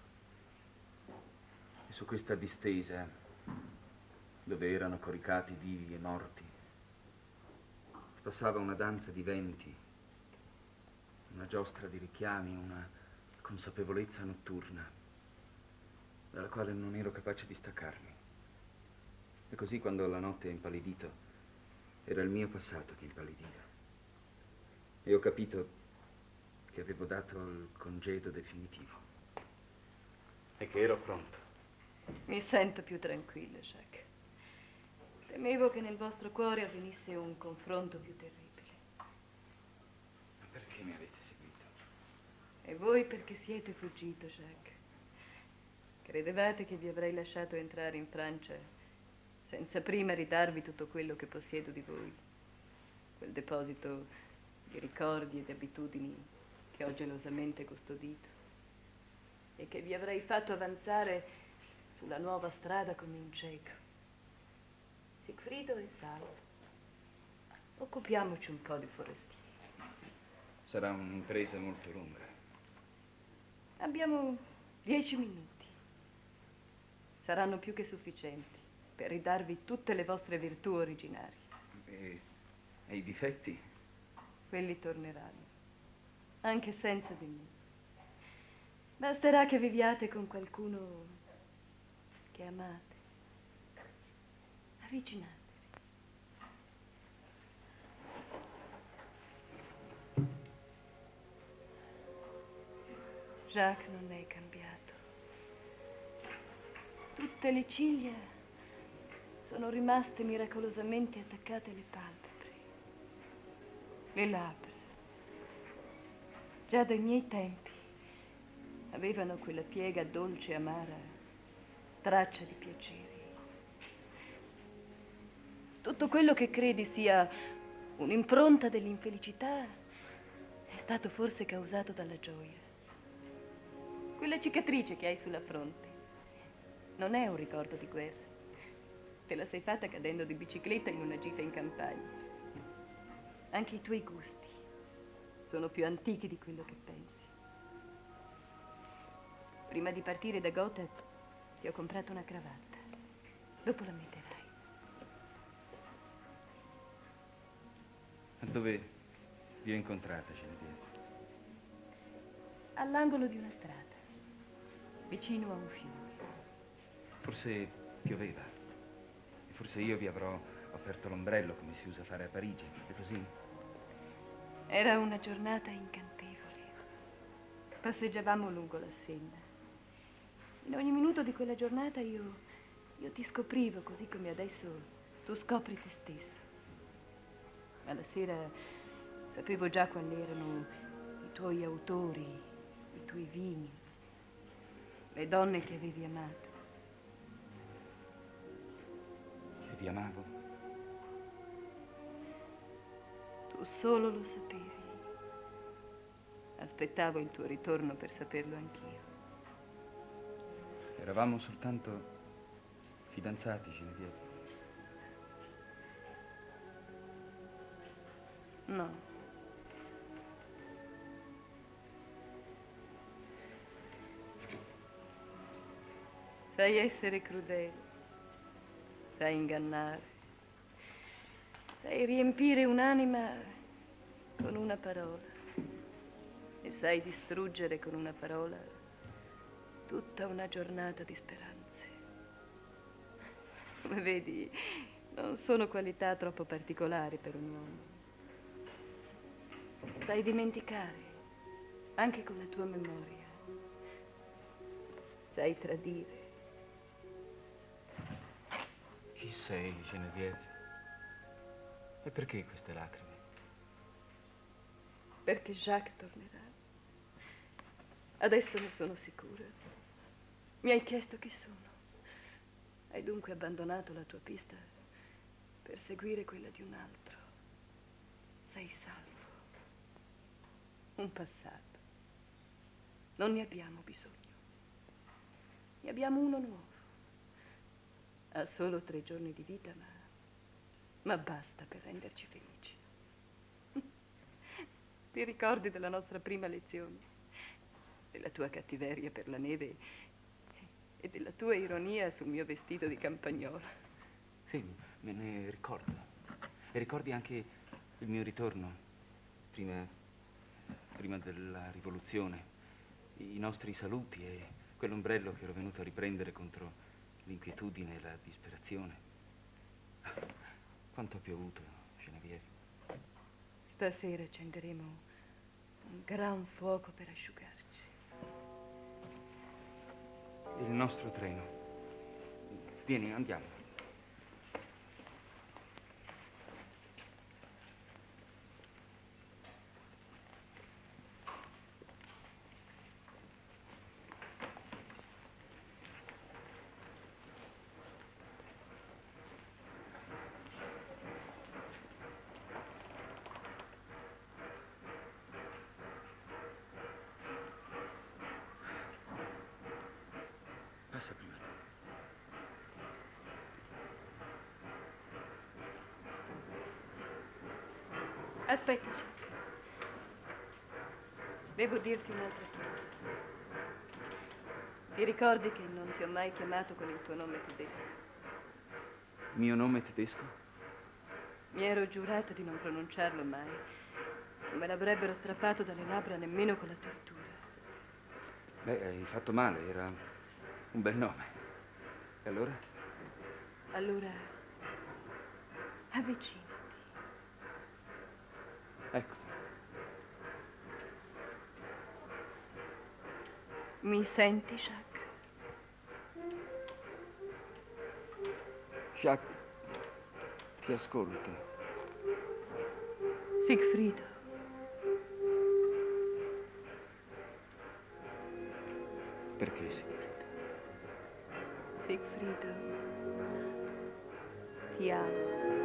E su questa distesa, dove erano coricati vivi e morti, passava una danza di venti, una giostra di richiami, una consapevolezza notturna, dalla quale non ero capace di staccarmi. E così, quando la notte è impallidito, era il mio passato che impallidiva. E ho capito che avevo dato il congedo definitivo e che ero pronto. Mi sento più tranquilla, Jacques. Temevo che nel vostro cuore avvenisse un confronto più terribile. Ma perché mi avete seguito? E voi perché siete fuggito, Jacques? Credevate che vi avrei lasciato entrare in Francia senza prima ridarvi tutto quello che possiedo di voi, quel deposito di ricordi e di abitudini che ho gelosamente custodito e che vi avrei fatto avanzare sulla nuova strada come un cieco. Sigfrido è salvo. Occupiamoci un po' di forestieri. Sarà un'impresa molto lunga. Abbiamo 10 minuti. Saranno più che sufficienti per ridarvi tutte le vostre virtù originarie. E i difetti? Quelli torneranno, anche senza di me. Basterà che viviate con qualcuno che amate. Avvicinatevi. Jacques non è Tutte le ciglia sono rimaste miracolosamente attaccate alle palpebre. Le labbra, già dai miei tempi, avevano quella piega dolce e amara, traccia di piaceri. Tutto quello che credi sia un'impronta dell'infelicità è stato forse causato dalla gioia. Quella cicatrice che hai sulla fronte non è un ricordo di guerra. Te la sei fatta cadendo di bicicletta in una gita in campagna. Anche i tuoi gusti sono più antichi di quello che pensi. Prima di partire da Gotha ti ho comprato una cravatta. Dopo la metterai. Dove vi ho incontrata, Genevieve? All'angolo di una strada, vicino a un fiume. Forse pioveva. E forse io vi avrò offerto l'ombrello come si usa fare a Parigi. È così? Era una giornata incantevole. Passeggiavamo lungo la Senna. In ogni minuto di quella giornata io ti scoprivo, così come adesso tu scopri te stesso. Alla sera sapevo già quali erano i tuoi autori, i tuoi vini, le donne che avevi amato. Che vi amavo? Tu solo lo sapevi. Aspettavo il tuo ritorno per saperlo anch'io. Eravamo soltanto fidanzati, Genevieve. No. Sai essere crudele, sai ingannare, sai riempire un'anima con una parola e sai distruggere con una parola tutta una giornata di speranze. Come vedi, non sono qualità troppo particolari per un uomo. Sai dimenticare, anche con la tua memoria. Sai tradire. Chi sei, Genevieve? E perché queste lacrime? Perché Jacques tornerà. Adesso ne sono sicura. Mi hai chiesto chi sono. Hai dunque abbandonato la tua pista per seguire quella di un altro. Sei salvo. Un passato. Non ne abbiamo bisogno. Ne abbiamo uno nuovo. Ha solo 3 giorni di vita, ma basta per renderci felici. Ti ricordi della nostra prima lezione? Della tua cattiveria per la neve e della tua ironia sul mio vestito di campagnola? Sì, me ne ricordo. E ricordi anche il mio ritorno, prima della rivoluzione, i nostri saluti e quell'ombrello che ero venuto a riprendere contro l'inquietudine e la disperazione. Quanto ha piovuto, Genevieve. Stasera accenderemo un gran fuoco per asciugarci. Il nostro treno. Vieni, andiamo. Passa prima tu. Aspettaci. Devo dirti un'altra cosa. Ti ricordi che non ti ho mai chiamato con il tuo nome tedesco? Mio nome tedesco? Mi ero giurata di non pronunciarlo mai. Non me l'avrebbero strappato dalle labbra nemmeno con la tortura. Beh, hai fatto male, era un bel nome. E allora? Allora, avvicinati. Ecco. Mi senti, Jacques? Jacques ti ascolta. Siegfriedo. Perché, Siegfriedo? Siegfriedo, ti amo.